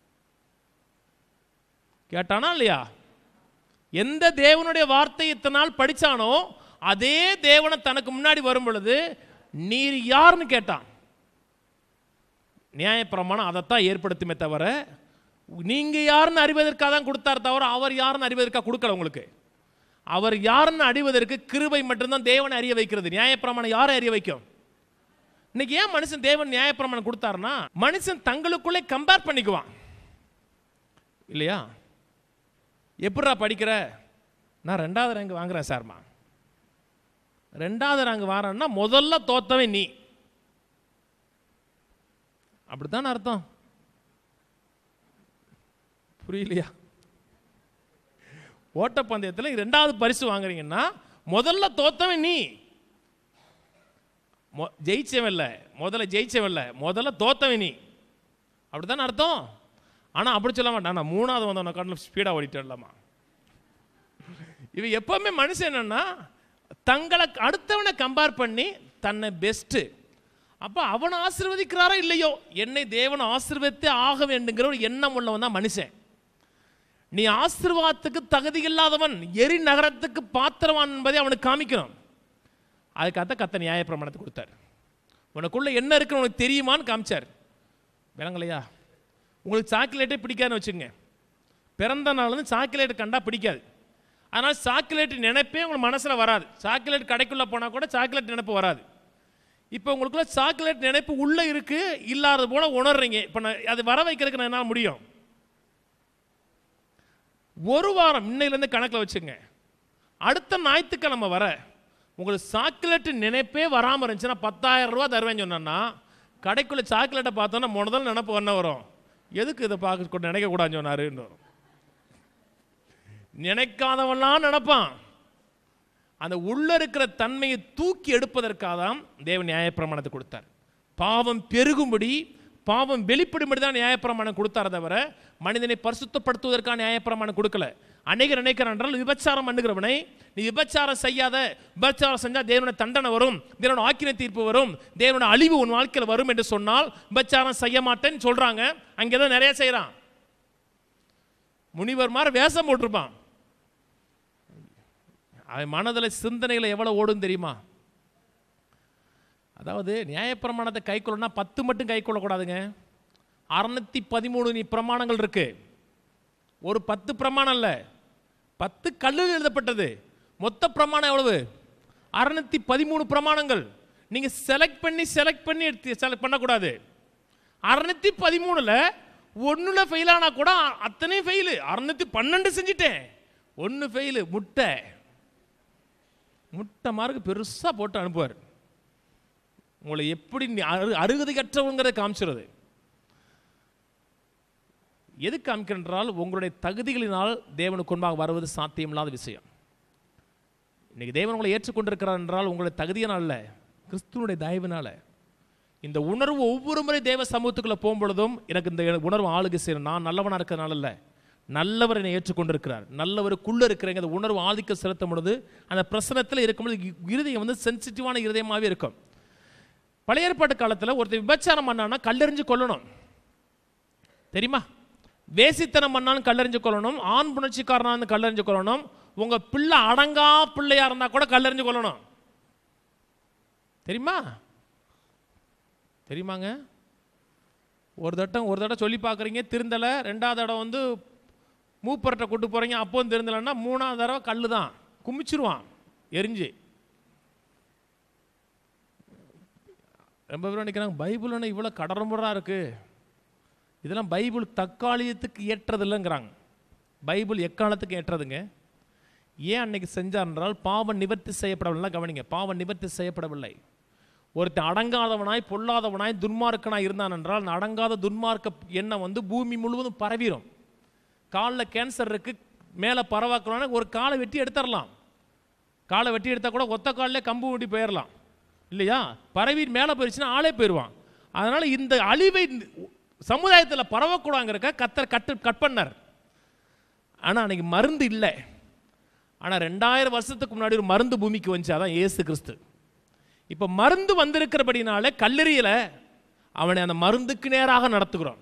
கேட்டானா இல்லையா? எந்த தேவனுடைய வார்த்தை இத்தனை நாள் படிச்சானோ அதே தேவனை தனக்கு முன்னாடி வரும் பொழுது நீர் யாருன்னு கேட்டான். நியாயப்பிரமாணம் அதைத்தான் ஏற்படுத்துமே தவிர நீங்க யாருன்னு அறிவதற்காக தான் கொடுத்தார் தவிர அவர் யாருன்னு அறிவதற்காக கொடுக்கல. உங்களுக்கு அவர் யாருன்னு அறிவதற்கு கிருபை மட்டும்தான் தேவனை அறிய வைக்கிறது. நியாயப்பிரமாணம் யாரை அறிய வைக்கும்? இன்னைக்கு ஏன் மனுஷன் தேவன் நியாயப்பிரமாணம் கொடுத்தாருன்னா, மனுஷன் தங்களுக்குள்ளே கம்பேர் பண்ணிக்குவான் இல்லையா? எப்படா படிக்கிற? நான் ரெண்டாவது ரேங்க் வாங்குறேன் சார்மா. ரெண்டாவது ரேங்க் வாரேன்னா முதல்ல தோத்தவன் நீ, அப்படித்தான் அர்த்தம். புரியலையா? ஓட்டப்பந்தயத்தில் ரெண்டாவது பரிசு வாங்குறீங்கன்னா முதல்ல தோத்தவன் நீ. ஜெயிச்சவன் இல்லை, முதல்ல ஜெயிச்சவன் இல்லை, முதல்ல தோத்தவன் நீ, அப்படித்தானே அர்த்தம். ஆனால் அப்படி சொல்ல மாட்டான், நான் மூணாவது வந்தவன காட்டில் ஸ்பீடாக ஓடிட்டேன்லாமா. இவன் எப்பவுமே மனுஷன் என்னன்னா தங்களை அடுத்தவனை கம்பேர் பண்ணி தன்னை பெஸ்ட்டு. அப்போ அவனை ஆசீர்வதிக்கிறாரோ இல்லையோ, என்னை தேவனை ஆசீர்வதித்தே ஆக வேண்டுங்கிற ஒரு எண்ணம் உள்ளவன் தான் மனுஷன். நீ ஆசீர்வாதத்துக்கு தகுதி இல்லாதவன், எரி நகரத்துக்கு பாத்திரவான் என்பதை அவனுக்கு காமிக்கணும். அதுக்காக கத்த நியாயப்பிரமாணத்தை கொடுத்தார். உனக்குள்ள என்ன இருக்குன்னு உனக்கு தெரியுமான்னு காமிச்சார். விளங்கலையா? உங்களுக்கு சாக்லேட்டே பிடிக்காதுன்னு வச்சுங்க. பிறந்த நாள் வந்து சாக்லேட் கண்டா பிடிக்காது. அதனால் சாக்லேட் நினைப்பே உங்களுக்கு மனசில் வராது. சாக்லேட் கடைக்குள்ளே போனால் கூட சாக்லேட் நினைப்பு வராது. இப்போ உங்களுக்குள்ள சாக்லேட் நினைப்பு உள்ளே இருக்குது, இல்லாத போல உணர்றீங்க. இப்போ நான் அது வர வைக்கிறதுக்கு நான் என்ன முடியும்? ஒரு வாரம் இன்னையிலேருந்து கணக்கில் வச்சுங்க. அடுத்த ஞாயிற்றுக்கிழமை வர உங்களுக்கு சாக்லேட் நினைப்பே வராமல் இருந்துச்சுன்னா பத்தாயிரம் ரூபா தருவேன்னு சொன்னா, கடைக்குள்ளே சாக்லேட்டை பார்த்தோன்னா முதல் நினைப்பு என்ன வரும்? எதுக்கு இதை பார்க்க நினைக்கக்கூடாதுன்னு சொன்னாருன்னு வரும். நினைக்காதவன்லாம் நினைப்பான். அந்த உள்ள இருக்கிற தன்மையை தூக்கி எடுப்பதற்காக தான் தேவன் நியாயப்பிரமாணத்தை கொடுத்தார். பாவம் பெருகும்படி, பாவம் வெளிப்படும்படி தான் நியாயப்பிரமாணம் கொடுத்தார தவிர மனிதனை பரிசுத்தப்படுத்துவதற்கான நியாயப்பிரமாணம் கொடுக்கல. அநேகர் நினைக்கிறான் என்றால் விபச்சாரம் பண்ணுகிறவனை நீ விபச்சாரம் செய்யாத, விபச்சாரம் செஞ்சால் தேவனுடைய தண்டனை வரும், தேவனுடைய ஆக்கினை தீர்ப்பு வரும், தேவனுடைய அழிவு உன் வாழ்க்கையில் வரும் என்று சொன்னால் விபச்சாரம் செய்ய மாட்டேன்னு சொல்றாங்க. அங்கே தான் நிறைய செய்யறான். முனிவர் மாதிரி வேஷம் போட்டிருப்பான். அவன் மனதில் சிந்தனைகளை எவ்வளோ ஓடும் தெரியுமா? அதாவது நியாயப்பிரமாணத்தை கை கொள்ளனா பத்து மட்டும் கை கொள்ளக்கூடாதுங்க. அறுநூத்தி பதிமூணு நீ பிரமாணங்கள் இருக்கு. ஒரு பத்து பிரமாணம் இல்லை, பத்து கல்லில் எழுதப்பட்டது. மொத்த பிரமாணம் எவ்வளவு? அறுநூத்தி பதிமூணு பிரமாணங்கள். நீங்க செலக்ட் பண்ணி செலக்ட் பண்ணி எடுத்து செலக்ட் பண்ணக்கூடாது. அறுநூத்தி பதிமூணுல ஒன்னுல ஃபெயில் ஆனா கூட அத்தனையும் ஃபெயிலு. அறுநூத்தி பன்னெண்டு செஞ்சுட்டேன், ஒன்னு ஃபெயிலு. முட்டை முட்டை மார்க்கு பெருசா போட்டு அனுப்புவார். உங்களை எப்படி அருகதை கற்றவங்கிறத காமிச்சுறது. எது காமிக்கின்றால் உங்களுடைய தகுதிகளினால் தேவனுக்கு முன்பாக வருவது சாத்தியமில்லாத விஷயம். இன்னைக்கு தேவன் உங்களை ஏற்றுக்கொண்டிருக்கிறார் என்றால் உங்களை தகுதியினால் அல்ல, கிறிஸ்துவனுடைய தயவினால. இந்த உணர்வு ஒவ்வொரு முறை தேவ சமூகத்துக்குள்ளே போகும்பொழுதும் எனக்கு இந்த உணர்வு ஆளுகை செய்யணும். நான் நல்லவனாக இருக்கிறதுனால இல்லை, நல்லவர் என்னை ஏற்றுக்கொண்டிருக்கிறார், நல்லவருக்குள்ளே இருக்கிறேங்க. அந்த உணர்வு ஆதிக்கம் செலுத்தும் பொழுது அந்த பிரசனத்தில் இருக்கும்பொழுது இருதயம் வந்து சென்சிட்டிவான இருதயமாகவே இருக்கும். பழைய ஏற்பாட்டு காலத்தில் ஒருத்தர் விபச்சாரம் பண்ணான்னா கல்லெறிஞ்சு கொள்ளணும், தெரியுமா? வேசித்தனம் பண்ணாலும் கல்லெறிஞ்சு கொள்ளணும், ஆண் புணர்ச்சிக்காரனாக கல்லெறிஞ்சு கொள்ளணும், உங்கள் பிள்ளை அடங்கா பிள்ளையாக இருந்தால் கூட கல்லெறிஞ்சு கொள்ளணும், தெரியுமா? தெரியுமாங்க? ஒரு தட்டம் ஒரு தடவை சொல்லி பார்க்குறீங்க, திருந்தலை. ரெண்டாவது தடவை வந்து மூப்பரட்டை கொண்டு போகிறீங்க, அப்போவும் திருந்தலைன்னா மூணாவது தடவை கல் தான் குமிச்சிருவான் எரிஞ்சு. ரொம்ப பேர் நினைக்கிறாங்க பைபிள் ஒன்று இவ்வளோ கடறமுறாக இருக்குது, இதெல்லாம் பைபிள் தற்காலிகத்துக்கு ஏற்றது இல்லைங்கிறாங்க. பைபிள் எக்காலத்துக்கு ஏற்றதுங்க. ஏன் அன்னைக்கு செஞ்சார் என்றால் பாவம் நிவர்த்தி செய்யப்படவில்லை. கவனிங்க, பாவம் நிவர்த்தி செய்யப்படவில்லை. ஒருத்தன் அடங்காதவனாய் பொல்லாதவனாய் துன்மார்க்கனாய் இருந்தான் என்றால் அந்த அடங்காத துன்மார்க்க எண்ணம் வந்து பூமி முழுவதும் பரவிடும். காலில் கேன்சர் இருக்குது, மேலே பரவாக்கணும்னா ஒரு காலை வெட்டி எடுத்துடலாம். காலை வெட்டி எடுத்தால் கூட ஒத்த காலில் கம்பு வெட்டி போயிடலாம் இல்லையா? பரவி மேலே போயிடுச்சுன்னா ஆளே போயிடுவான். அதனால் இந்த அழிவை சமுதாயத்தில் பரவக்கூடாங்கிறக்க கத்தர் கட்டு கட் பண்ணார். ஆனால் அன்றைக்கி மருந்து இல்லை. ஆனால் ரெண்டாயிரம் வருஷத்துக்கு முன்னாடி ஒரு மருந்து பூமிக்கு வந்துச்சு, அதான் இயேசு கிறிஸ்து. இப்போ மருந்து வந்திருக்கிறபடினால கல்லெறியில் அவனை அந்த மருந்துக்கு நேராக நடத்துகிறோம்.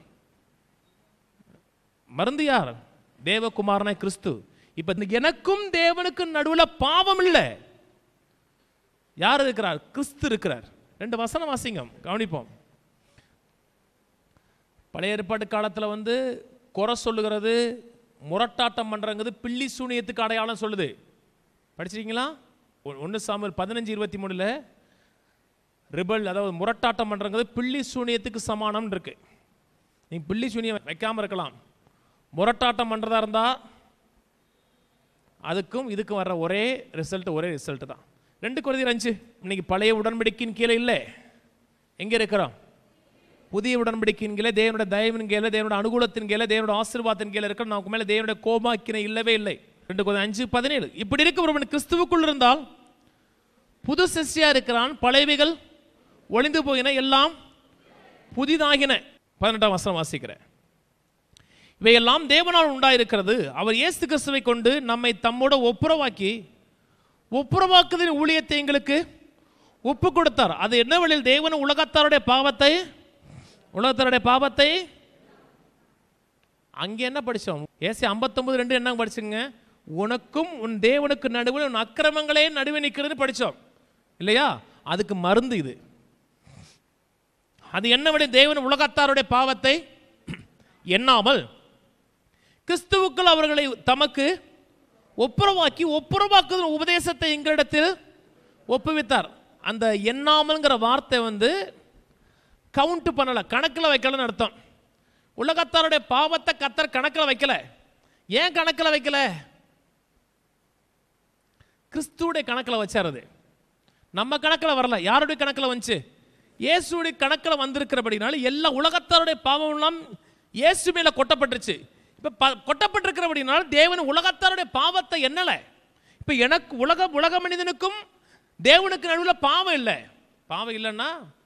மருந்து யார்? தேவகுமாரனை கிறிஸ்து. இப்போ எனக்கும் தேவனுக்கும் நடுவில் பாவம் இல்லை. யார் இருக்கிறார்? கிறிஸ்து இருக்கிறார். ரெண்டு வசனம் வாசிங்க, கவனிப்போம். பழைய ஏற்பாட்டு காலத்தில் வந்து குறை சொல்லுகிறது, முரட்டாட்டம் பண்ணுறங்கிறது பில்லி சூனியத்துக்கு அடையாளம் சொல்லுது. படிச்சிருக்கீங்களா? ஒன்று சாமுவேல் பதினஞ்சு இருபத்தி மூணுல ரிபல், அதாவது முரட்டாட்டம் பண்ணுறது பில்லி சூனியத்துக்கு சமானம் இருக்கு. நீங்கள் பில்லி சூனியம் வைக்காமல் இருக்கலாம், முரட்டாட்டம் பண்ணுறதா இருந்தால் அதுக்கும் இதுக்கும் வர்ற ஒரே ரிசல்ட் ஒரே ரிசல்ட் தான். ரெண்டு கொரிந்தியர் அஞ்சு. இன்னைக்கு பழைய உடன்படிக்கையின் கீழே இல்லை, எங்கே இருக்கிறோம்? புதிய உடன்படிக்கையின் கீழே, தேவனுடைய தயவின் கீழே, தேவனுடைய அனுகூலத்தின் கீழே, தேவனுடைய ஆசீர்வாதத்தின் கீழே இருக்கிற நமக்கு மேலே தேவனுடைய கோபாக்கினை இல்லவே இல்லை. ரெண்டு கொரிந்தியர் அஞ்சு பதினேழு. இப்படி இருக்க ஒருவன் கிறிஸ்துவுக்குள் இருந்தால் புது சிஷ்யா இருக்கிறான், பழையவைகள் ஒளிந்து போயின, எல்லாம் புதிதாகின. பதினெட்டாம் வசனம் வாசிக்கிறேன். இவையெல்லாம் தேவனால் உண்டாயிருக்கிறது, அவர் இயேசு கிறிஸ்துவை கொண்டு நம்மை தம்மோட ஒப்புரவாக்கி ஒப்புரவாக்குதலின் ஊழியத்தை எங்களுக்கு ஒப்பு கொடுத்தார். அது என்ன வழியில்? தேவன் உலகத்தாருடைய பாவத்தை உலகத்தாருடைய பாவத்தை அங்கே என்ன படித்தோம்? ஏசி ஐம்பத்தொம்பது ரெண்டு என்ன படிச்சுங்க? உனக்கும் உன் தேவனுக்கு நடுவில் உன் அக்கிரமங்களே நடுவே நிற்கிறதுன்னு படித்தோம் இல்லையா? அதுக்கு மருந்து இது. அது என்ன வழி? தேவன் உலகத்தாருடைய பாவத்தை எண்ணாமல் கிறிஸ்துவுக்குள் அவர்களை தமக்கு ஒப்புரவாக்கி ஒப்புரவாக்குதல் உபதேசத்தை எங்களிடத்தில் ஒப்புவித்தார். அந்த எண்ணாமல்ங்கிற வார்த்தை வந்து கவுண்ட் பண்ணலை, கணக்கில் வைக்கலன்னு அர்த்தம். உலகத்தாருடைய பாவத்தை கத்தர் கணக்கில் வைக்கல. ஏன் கணக்கில் வைக்கல? கிறிஸ்துவுடைய கணக்கில் வச்சாரது, நம்ம கணக்கில் வரல. யாருடைய கணக்கில் வந்துச்சு? இயேசுடைய கணக்கில் வந்திருக்கிறபடினால எல்லா உலகத்தாருடைய பாவம் எல்லாம் இயேசு மேல கொட்டப்பட்டுருச்சு. இப்போ கொட்டப்பட்டிருக்கிறபடினால தேவன் உலகத்தாருடைய பாவத்தை எண்ணலை. இப்போ எனக்கு உலக உலக மனிதனுக்கும் தேவனுக்கு நடுவில் பாவம் இல்லை. பாவம் இல்லைன்னா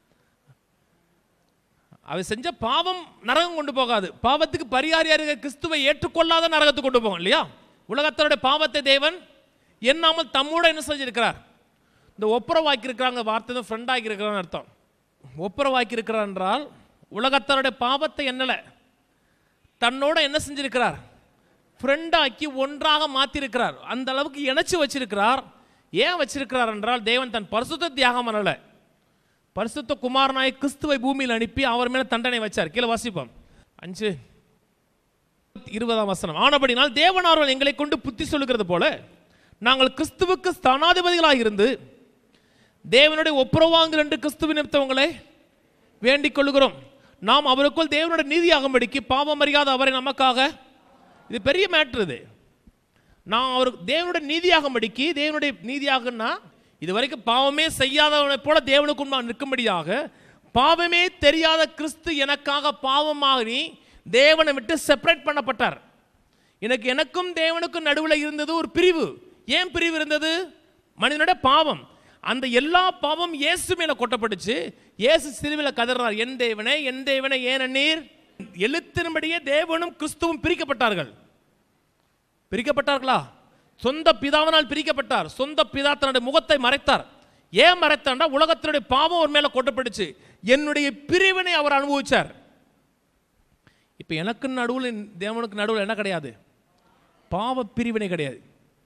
அவன் செஞ்ச பாவம் நரகம் கொண்டு போகாது. பாவத்துக்கு பரிகாரியா இருக்க கிறிஸ்துவை ஏற்றுக்கொள்ளாத நரகத்துக்கு கொண்டு போகும் இல்லையா? உலகத்தாருடைய பாவத்தை தேவன் எண்ணாமல் தம்மோட என்ன செஞ்சிருக்கிறார்? இந்த ஒப்புரவாக்கி இருக்கிறாங்க வார்த்தை தான் ஃப்ரெண்டாக்கி இருக்கிறான்னு அர்த்தம். ஒப்புரவாக்கி இருக்கிறார் என்றால் உலகத்தாருடைய பாவத்தை எண்ணலை, தன்னோட என்ன செஞ்சிருக்கிறார்? ஃப்ரெண்டாக்கி ஒன்றாக மாற்றிருக்கிறார். அந்த அளவுக்கு இணைச்சு வச்சிருக்கிறார். ஏன் வச்சிருக்கிறார் என்றால் தேவன் தன் பரிசுத்த தியாகம் பண்ணல, பரிசுத்த குமாரனாய் கிறிஸ்துவை பூமியில் அனுப்பி அவர் மேல தண்டனை வச்சார். கீழே வாசிப்போம் அஞ்சு இருபதாம் வசனம். ஆனபடினால் தேவனார் எங்களை கொண்டு புத்தி சொல்லுகிறது போல நாங்கள் கிறிஸ்துவுக்கு ஸ்தானாதிபதிகளாக இருந்து தேவனுடைய ஒப்புரவாங்கள் என்று கிறிஸ்துவின் நிமித்தவங்களை வேண்டிக் கொள்கிறோம். நாம் அவருக்குள் தேவனுடைய நீதியாகும்படிக்கு பாவம் அறியாத அவரை நமக்காக, இது பெரிய மேட்ரு. இது நான் அவருக்கு தேவனுடைய நீதியாகும்படிக்கு, தேவனுடைய நீதியாகனா இது வரைக்கும் பாவமே செய்யாதவனை போல தேவனுக்கு நான் நிற்கும்படியாக பாவமே தெரியாத கிறிஸ்து எனக்காக பாவமாகி தேவனை விட்டு செப்பரேட் பண்ணப்பட்டார். எனக்கு எனக்கும் தேவனுக்கும் நடுவில் இருந்தது ஒரு பிரிவு. ஏன் பிரிவு இருந்தது? மனிதனுடைய பாவம். அந்த எல்லா பாவம் இயேசு மேல கொட்டப்பட்டுச்சு. இயேசு சிலுவையில் கதறார், என் தேவனே என் தேவனே ஏன் நீர். எழுத்தின்படியே தேவனும் கிறிஸ்துவும் பிரிக்கப்பட்டார்கள். பிரிக்கப்பட்டார்களா? சொந்த பிதாவினால் பிரிக்கப்பட்டார். சொந்த பிதா தன்னுடைய முகத்தை மறைத்தார். ஏன் மறைத்தார்னா உலகத்தினுடைய பாவம் அவர் மேல கொட்டப்பட்டுச்சு. என்னுடைய பிரிவினை அவர் அனுபவிச்சார். இப்ப எனக்கு நடுவில் தேவனுக்கு நடுவில் என்ன கிடையாது? பாவ பிரிவினை கிடையாது.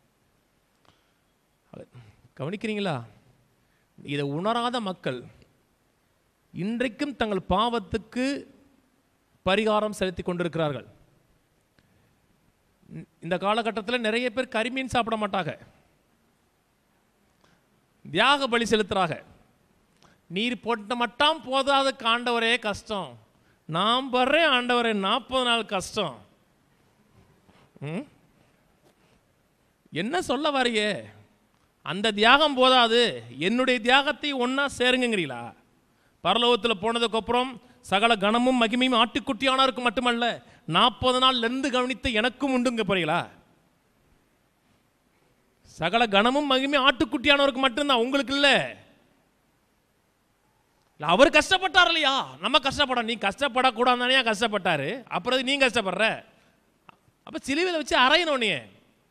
கவனிக்கிறீங்களா? இதை உணராத மக்கள் இன்றைக்கும் தங்கள் பாவத்துக்கு பரிகாரம் செலுத்தி கொண்டிருக்கிறார்கள். இந்த காலகட்டத்தில் நிறைய பேர் கரிமீன் சாப்பிட மாட்டாங்க, தியாக பலி செலுத்துறாங்க. நீர் போட்ட மட்டாம் போதாத ஆண்டவரே கஷ்டம், நான் பர்றேன் ஆண்டவரே நாற்பது நாள் கஷ்டம். என்ன சொல்ல வரையே? அந்த தியாகம் போதாது, என்னுடைய தியாகத்தை ஒன்னா சேருங்கிறீங்களா? பரலோகத்தில் போனதுக்கு அப்புறம் சகல கனமும் மகிமையும் ஆட்டுக்குட்டியானவருக்கு மட்டுமல்ல நாற்பது நாள் இருந்து கவனித்த எனக்கும் உண்டுங்க போறீங்களா? சகல கனமும் மகிமையும் ஆட்டுக்குட்டியானவருக்கு மட்டும்தான், உங்களுக்கு இல்லை. அவர் கஷ்டப்பட்டார் இல்லையா? நம்ம கஷ்டப்பட, நீ கஷ்டப்படக்கூடாது கஷ்டப்பட்டாரு, அப்புறம் நீ கஷ்டப்படுற. அப்ப சிலுவையில் வச்சு அறையணும். நீ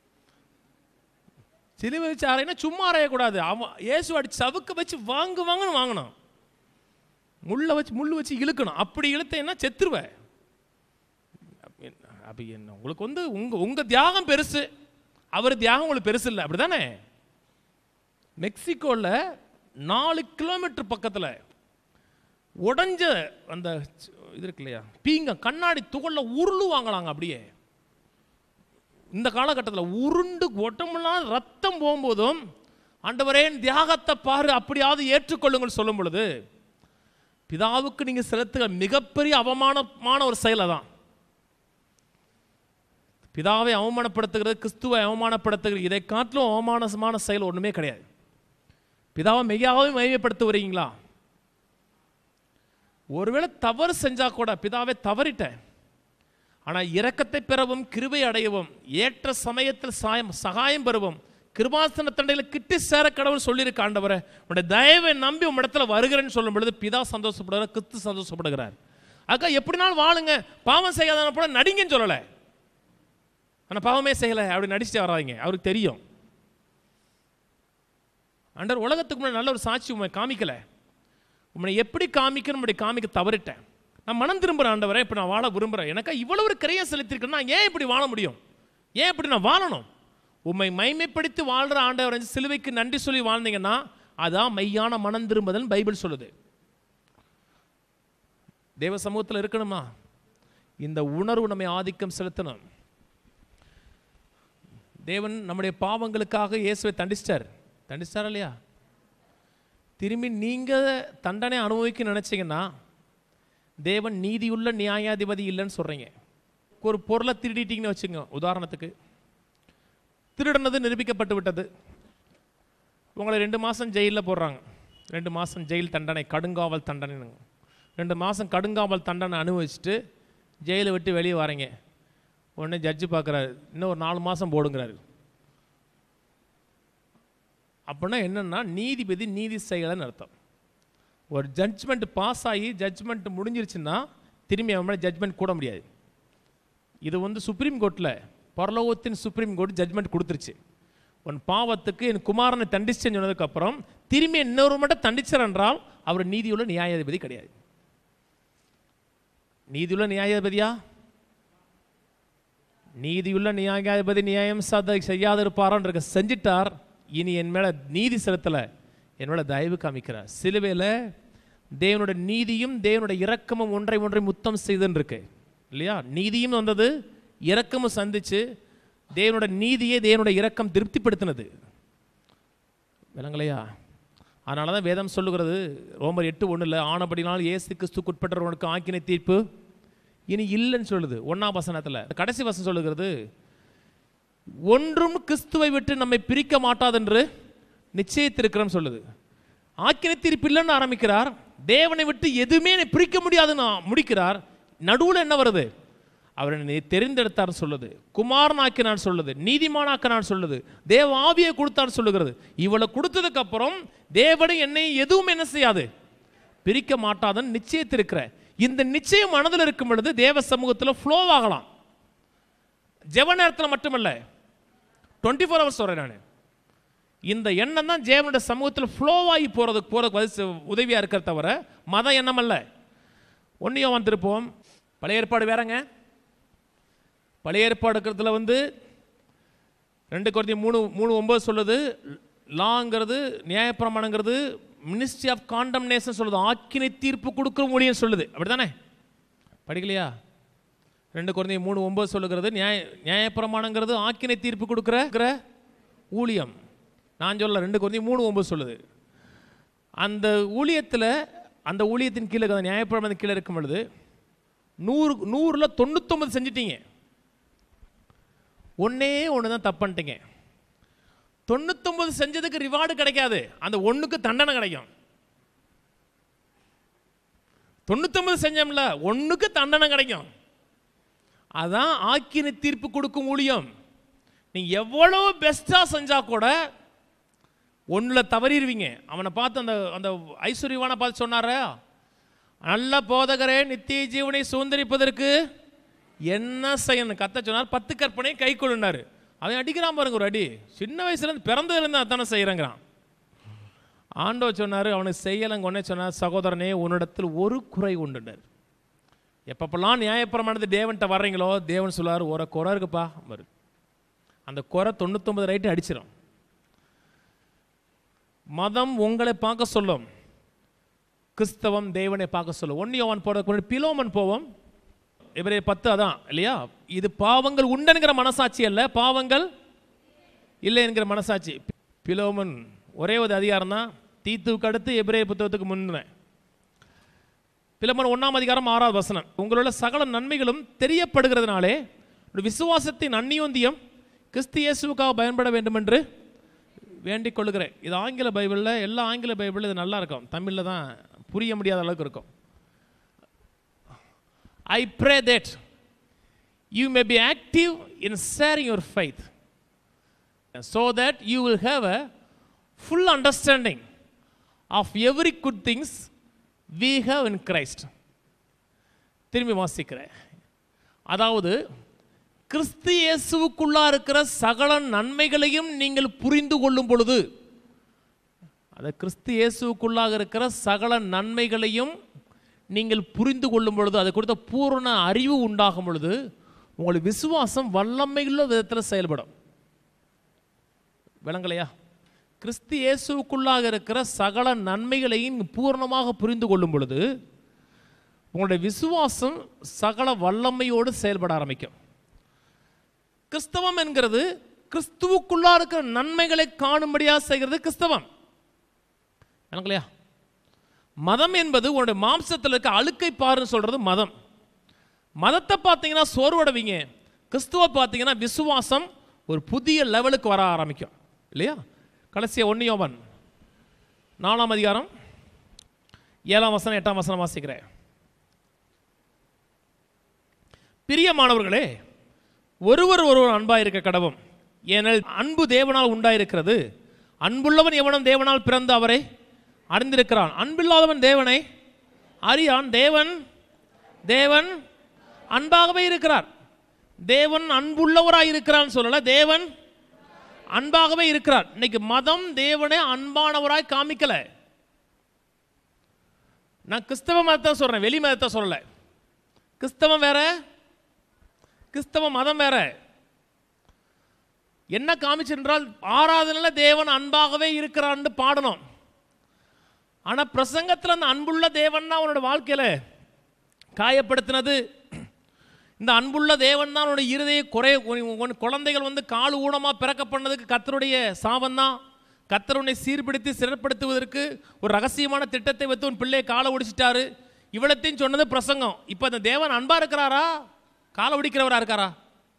சிலுவை வச்சு அறையினா சும்மா அறையக்கூடாது. அவன் இயேசு அடிச்சு சவுக்க வச்சு வாங்கு வாங்கன்னு வாங்கணும், முள்ள வச்சு முள்ளு வச்சு இழுக்கணும். அப்படி இழுத்தேன்னா செத்துருவேன். அப்ப என்ன உங்களுக்கு வந்து உங்க உங்க தியாகம் பெருசு, அவர் தியாகம் உங்களுக்கு பெருசு இல்லை, அப்படிதானே? மெக்சிகோவில் நாலு கிலோமீட்டர் பக்கத்தில் உடஞ்ச அந்த இது இருக்கு இல்லையா, பீங்க கண்ணாடி துகள்ல உருளு வாங்கலாங்க. அப்படியே இந்த காலகட்டத்தில் உருண்டு ஒட்டமெல்லாம் ரத்தம் போகும்போதும் ஆண்டவரே தியாகத்தை பாரு, அப்படியாவது ஏற்றுக்கொள்ளுங்கள் சொல்லும் பொழுது பிதாவுக்கு நீங்க செலுத்துகிற மிகப்பெரிய அவமானமான ஒரு செயலை தான். பிதாவை அவமானப்படுத்துகிறது, கிறிஸ்துவை அவமானப்படுத்துகிறது, இதை காட்டிலும் அவமானமான செயல் ஒண்ணுமே கிடையாது. பிதாவை மெய்யாகவே மையப்படுத்துவீங்களா? ஒருவேளை தவறு செஞ்சா கூட பிதாவை தவறிட்டேன், ஆனால் இரக்கத்தை பெறவும் கிருபை அடையவும் ஏற்ற சமயத்தில் சாயம் சகாயம் பெறவும் கிருபாசன தண்டையில் கிட்டி சேர கடவுள் சொல்லியிருக்க. ஆண்டவரே உடைய தயவை நம்பி உன் இடத்துல வருகிறேன்னு சொல்லும் பொழுது பிதா சந்தோஷப்படுகிறார், கிறிஸ்து சந்தோஷப்படுகிறார். அக்கா எப்படினாலும் வாழுங்க, பாவம் செய்யாத போல நடிங்கன்னு சொல்லலை. ஆனால் பாவமே செய்யலை அப்படி நடிச்சுட்டு வராதிங்க, அவருக்கு தெரியும். ஆண்டவர் உலகத்துக்கு முன்னாடி நல்ல ஒரு சாட்சி உண்மை காமிக்கல, உண்மை எப்படி காமிக்கணும் அப்படி காமிக்க தவறிட்டேன். நான் மனம் திரும்புகிறேன் ஆண்டவரே, இப்போ நான் வாழ விரும்புகிறேன், எனக்கா இவ்வளவு ஒரு கிரையை செலுத்திருக்கேன், நான் ஏன் இப்படி வாழ முடியும், ஏன் இப்படி நான் வாழணும்? உண்மை மைமைப்படுத்தி வாழ்கிற ஆண்டவர் சிலுவைக்கு நன்றி சொல்லி வாழ்ந்தீங்கன்னா அதான் மெய்யான மனம் திரும்புதல் பைபிள் சொல்லுது. தேவ சமூகத்தில் இருக்கணுமா? இந்த உணர்வு நம்மை ஆதிக்கம் செலுத்தணும். தேவன் நம்முடைய பாவங்களுக்காக இயேசுவை தண்டிச்சிட்டார், தண்டிச்சிட்டாரா இல்லையா? திரும்பி நீங்க தண்டனை அனுபவிக்க நினைச்சீங்கன்னா தேவன் நீதியுள்ள நியாயாதிபதி இல்லைன்னு சொல்றீங்க. ஒரு பொருளை திருடிட்டீங்கன்னு வச்சுங்க, உதாரணத்துக்கு திருடனது நிரூபிக்கப்பட்டு விட்டது, உங்களை ரெண்டு மாதம் ஜெயிலில் போடுறாங்க. ரெண்டு மாதம் ஜெயில் தண்டனை, கடுங்காவல் தண்டனை. ரெண்டு மாதம் கடுங்காவல் தண்டனை அனுபவிச்சுட்டு ஜெயிலை விட்டு வெளியே வரீங்க. உடனே ஜட்ஜு பார்க்குறாரு, இன்னும் ஒரு நாலு மாதம் போடுங்கிறாரு. அப்படின்னா என்னென்னா நீதிபதி நீதி செய்யலைன்னு அர்த்தம். ஒரு ஜட்ஜ்மெண்ட் பாஸ் ஆகி ஜட்ஜ்மெண்ட் முடிஞ்சிருச்சுன்னா திரும்பி அவன் மேலே ஜட்ஜ்மெண்ட் கூட முடியாது. இது வந்து சுப்ரீம் கோர்ட்டில், பரலோகத்தின் சுப்ரீம் கோர்ட் ஜட்ஜ்மெண்ட் கொடுத்துருச்சு. உன் பாவத்துக்கு என் குமாரனை தண்டிச்சேன்னு சொன்னதுக்கப்புறம் திரும்பி இன்னொரு மட்டும் தண்டிச்சார் என்றால் அவர் நீதியுள்ள நியாயாதிபதி கிடையாது. நீதியுள்ள நியாயாதிபதியா? நீதியுள்ள நியாயாதிபதி நியாயம் சாத செய்யாத இருப்பாரான் செஞ்சிட்டார். இனி என் மேல நீதி செலுத்தலை, என் மேல தயவு காமிக்கிறார். சிலுவையில் தேவனுடைய நீதியும் தேவனுடைய இரக்கமும் ஒன்றை ஒன்றை முத்தம் செய்துன்னு இருக்கு இல்லையா? நீதியும் வந்தது, இரக்கமும் சந்திச்சு தேவனுடைய நீதியை தேவனுடைய இரக்கம் திருப்திப்படுத்தினது. விளங்கலையா? அதனால தான் வேதம் சொல்லுகிறது, ரோமர் எட்டு ஒன்றில் ஆனபடினால் இயேசு கிறிஸ்துவுக்கு உட்பட்டவனுக்கு ஆக்கினை தீர்ப்பு இனி இல்லைன்னு சொல்லுது. ஒன்னாம் வசனத்தில் கடைசி வசனம் சொல்லுகிறது, ஒன்றும் கிறிஸ்துவை விட்டு நம்மை பிரிக்க மாட்டாதென்று நிச்சயத்திருக்கிறோம் சொல்லுது. ஆக்கினை தீர்ப்பு இல்லைன்னு ஆரம்பிக்கிறார், தேவனை விட்டு எதுவுமே பிரிக்க முடியாதுன்னு முடிக்கிறார். நடுவில் என்ன வருது? அவர் என்னை தெரிந்தெடுத்தார் சொல்லுது, குமாரனாக்கினார் சொல்லுது, நீதிமானாக்கினார் சொல்லுது, தேவ ஆவியை கொடுத்தார் சொல்லுகிறது. இவளை கொடுத்ததுக்கு அப்புறம் தேவனை என்னை எதுவும் என்ன செய்யாது, பிரிக்க மாட்டாதன்னு நிச்சயத்திருக்கிற இந்த நிச்சயம் மனதில் இருக்கும் பொழுது தேவ சமூகத்தில் ஃப்ளோ ஆகலாம். ஜெப நேரத்தில் மட்டுமல்ல, டுவெண்ட்டி ஃபோர் ஹவர்ஸ் சொல்கிறேன் நான். இந்த எண்ணம் தான் தேவனுடைய சமூகத்தில் ஃப்ளோ ஆகி போகிறதுக்கு போகிறதுக்கு உதவியாக இருக்கிற தவிர மத எண்ணம் அல்ல. ஒன்றையும் வந்திருப்போம். பழைய ஏற்பாடு வேறங்க. பழைய ஏற்பாடு இருக்கிறதுல வந்து ரெண்டு குறைந்தி மூணு மூணு ஒன்பது சொல்லுது, லாங்கிறது நியாயப்பிரமாணங்கிறது மினிஸ்ட்ரி ஆஃப் காண்டம்னேஷன் சொல்லுது, ஆக்கினை தீர்ப்பு கொடுக்குற ஊழியம் சொல்லுது. அப்படி தானே படிக்கலையா? ரெண்டு குறைந்தி மூணு ஒன்பது சொல்லுகிறது நியாய நியாயப்பிரமாணங்கிறது ஆக்கினை தீர்ப்பு கொடுக்குற ஊழியம். நான் சொல்ல ரெண்டு குறைந்தி மூணு ஒன்பது சொல்லுது. அந்த ஊழியத்தில் அந்த ஊழியத்தின் கீழே அந்த நியாயப்பிரமாணத்தின் கீழே இருக்கும் பொழுது நூறு நூறில் தொண்ணூத்தொம்பது செஞ்சிட்டீங்க, ஒன்னே ஒன்று தான் தப்பு பண்ணிட்டீங்க. தொண்ணூத்தொம்பது செஞ்சதுக்கு ரிவார்டு கிடைக்காது, அந்த ஒன்றுக்கு தண்டனை கிடைக்கும். தொண்ணூத்தொம்பது செஞ்சோம்ல, ஒன்றுக்கு தண்டனை கிடைக்கும். அதான் ஆக்கினை தீர்ப்பு கொடுக்கும் ஊழியம். நீங்க எவ்வளோ பெஸ்டா செஞ்சா கூட ஒன்றில் தவறிடுவீங்க. அவனை பார்த்து அந்த அந்த ஐஸ்வர்யவானை பார்த்து சொன்னார, நல்ல போதகரே, நித்திய ஜீவனை சுதந்திரிப்பதற்கு என்ன செய்யணும் கத்த சொன்னார், பத்து கற்பனை கை கொள்ளுனாரு. அவன் அடிக்கிறான் பாருங்க ஒரு அடி. சின்ன வயசுலேருந்து பிறந்ததுலேருந்து அதானே செய்கிறேங்கிறான். ஆண்டவர் சொன்னார் அவனுக்கு செய்யலைங்க. உடனே சொன்னார், சகோதரனே உன்னிடத்தில் ஒரு குறை உண்டுனார். எப்பப்பெல்லாம் நியாயப்பிரமாணத்தை தேவன்கிட்ட வர்றீங்களோ தேவன் சொல்லார், ஒரு குறை இருக்குப்பா பாரு. அந்த குறை தொண்ணூத்தொம்பது ரைட்டு அடிச்சிடும். மதம் உங்களை பார்க்க சொல்லும், கிறிஸ்தவம் தேவனை பார்க்க சொல்லும். ஒன்னு யோவான் போட பிலோமன் போவோம். இவரே பத்து அதான் இல்லையா? இது பாவங்கள் உண்டுங்கிற மனசாட்சி அல்ல, பாவங்கள் இல்லை என்கிற மனசாட்சி. பிலோமன் ஒரே ஒரு அதிகாரம் தான், தீத்துவுக்கு அடுத்து எபிரேய புத்தகத்துக்கு முன்ன. பிலோமன் ஒன்றாம் அதிகாரம் ஆறாவது வசனம், உங்களுள்ள சகல நன்மைகளும் தெரியப்படுகிறதுனாலே விசுவாசத்தின் அந்நியோந்தியம் கிறிஸ்து இயேசுவுக்காக பயன்பட வேண்டும் என்று வேண்டிக் கொள்ளுகிறேன். இது ஆங்கில பைபிளில், எல்லா ஆங்கில பைபிளில் இது நல்லா இருக்கும், தமிழில் தான் புரிய முடியாத அளவுக்கு இருக்கும். I pray that you may be active in sharing your faith so that you will have a full understanding of every good things we have in Christ. திரும்பி வாசிக்கிறேன். அதாவது கிறிஸ்து இயேசுவுக்குள்ளா இருக்கிற சகல நன்மைகளையும் நீங்கள் புரிந்து கொள்ளும் பொழுது, அந்த கிறிஸ்து இயேசுவுக்குள்ளாக இருக்கிற சகல நன்மைகளையும் நீங்கள் புரிந்து கொள்ளும் பொழுது, அதை கொடுத்த பூரண அறிவு உண்டாகும் பொழுது உங்களுக்கு விசுவாசம் வல்லமையுள்ள விதத்தில் செயல்படும். விளங்கலையா? கிறிஸ்து இயேசுவுக்குள்ளாக இருக்கிற சகல நன்மைகளையும் பூரணமாக புரிந்து கொள்ளும் பொழுது உங்களுடைய விசுவாசம் சகல வல்லமையோடு செயல்பட ஆரம்பிக்கும். கிறிஸ்தவம் என்கிறது கிறிஸ்துவுக்குள்ளா இருக்கிற நன்மைகளை காணும்படியாக செய்கிறது கிறிஸ்தவம். விளங்கலையா? மதம் என்பது உங்களுடைய மாம்சத்தில் இருக்க அழுக்கை பாருன்னு சொல்றது மதம். மதத்தை பார்த்தீங்கன்னா சோர்வடைவீங்க, கிறிஸ்துவை பார்த்தீங்கன்னா விசுவாசம் ஒரு புதிய லெவலுக்கு வர ஆரம்பிக்கும் இல்லையா? கடைசியா ஒன்னு யோவான் நாலாம் அதிகாரம் ஏழாம் வசனம் எட்டாம் வசனம் வாசிக்கிறேன். பிரியமானவர்களே, ஒருவர் ஒருவர் அன்பாக இருக்க கடவும், ஏனெனில் அன்பு தேவனால் உண்டாயிருக்கிறது. அன்புள்ளவன் எவனும் தேவனால் பிறந்து அவரை அறிந்திருக்கிறான். அன்பில்லாதவன் தேவனை அறியான். தேவன் தேவன் அன்பாகவே இருக்கிறார். தேவன் அன்புள்ளவராய் இருக்கிறான்னு சொல்லல, தேவன் அன்பாகவே இருக்கிறார். இன்னைக்கு மதம் தேவனை அன்பானவராய் காமிக்கல. நான் கிறிஸ்தவ மதத்தை சொல்றேன், வெளி மதத்தை சொல்லல. கிறிஸ்தவம் வேற, கிறிஸ்தவ மதம் வேற. என்ன காமிச்சென்றால் ஆராதனையில தேவன் அன்பாகவே இருக்கிறான்னு பாடணும். ஆனா பிரசங்கத்தில் அந்த அன்புள்ள தேவன் தான் அவனோட வாழ்க்கையில காயப்படுத்தினது. இந்த அன்புள்ள தேவன் தான் அவனுடைய இருதய குறை. குழந்தைகள் வந்து காலு ஊனமா பிறக்க பண்ணதுக்கு கர்த்தருடைய சாபம் தான். கர்த்தருனை சீர்பிடித்து சிறப்படுத்துவதற்கு ஒரு ரகசியமான திட்டத்தை வைத்து உன் பிள்ளையை காலை ஒடிச்சிட்டாரு. இவ்வளத்தையும் சொன்னது பிரசங்கம். இப்போ அந்த தேவன் அன்பா இருக்கிறாரா, காலை ஒடிக்கிறவரா இருக்காரா?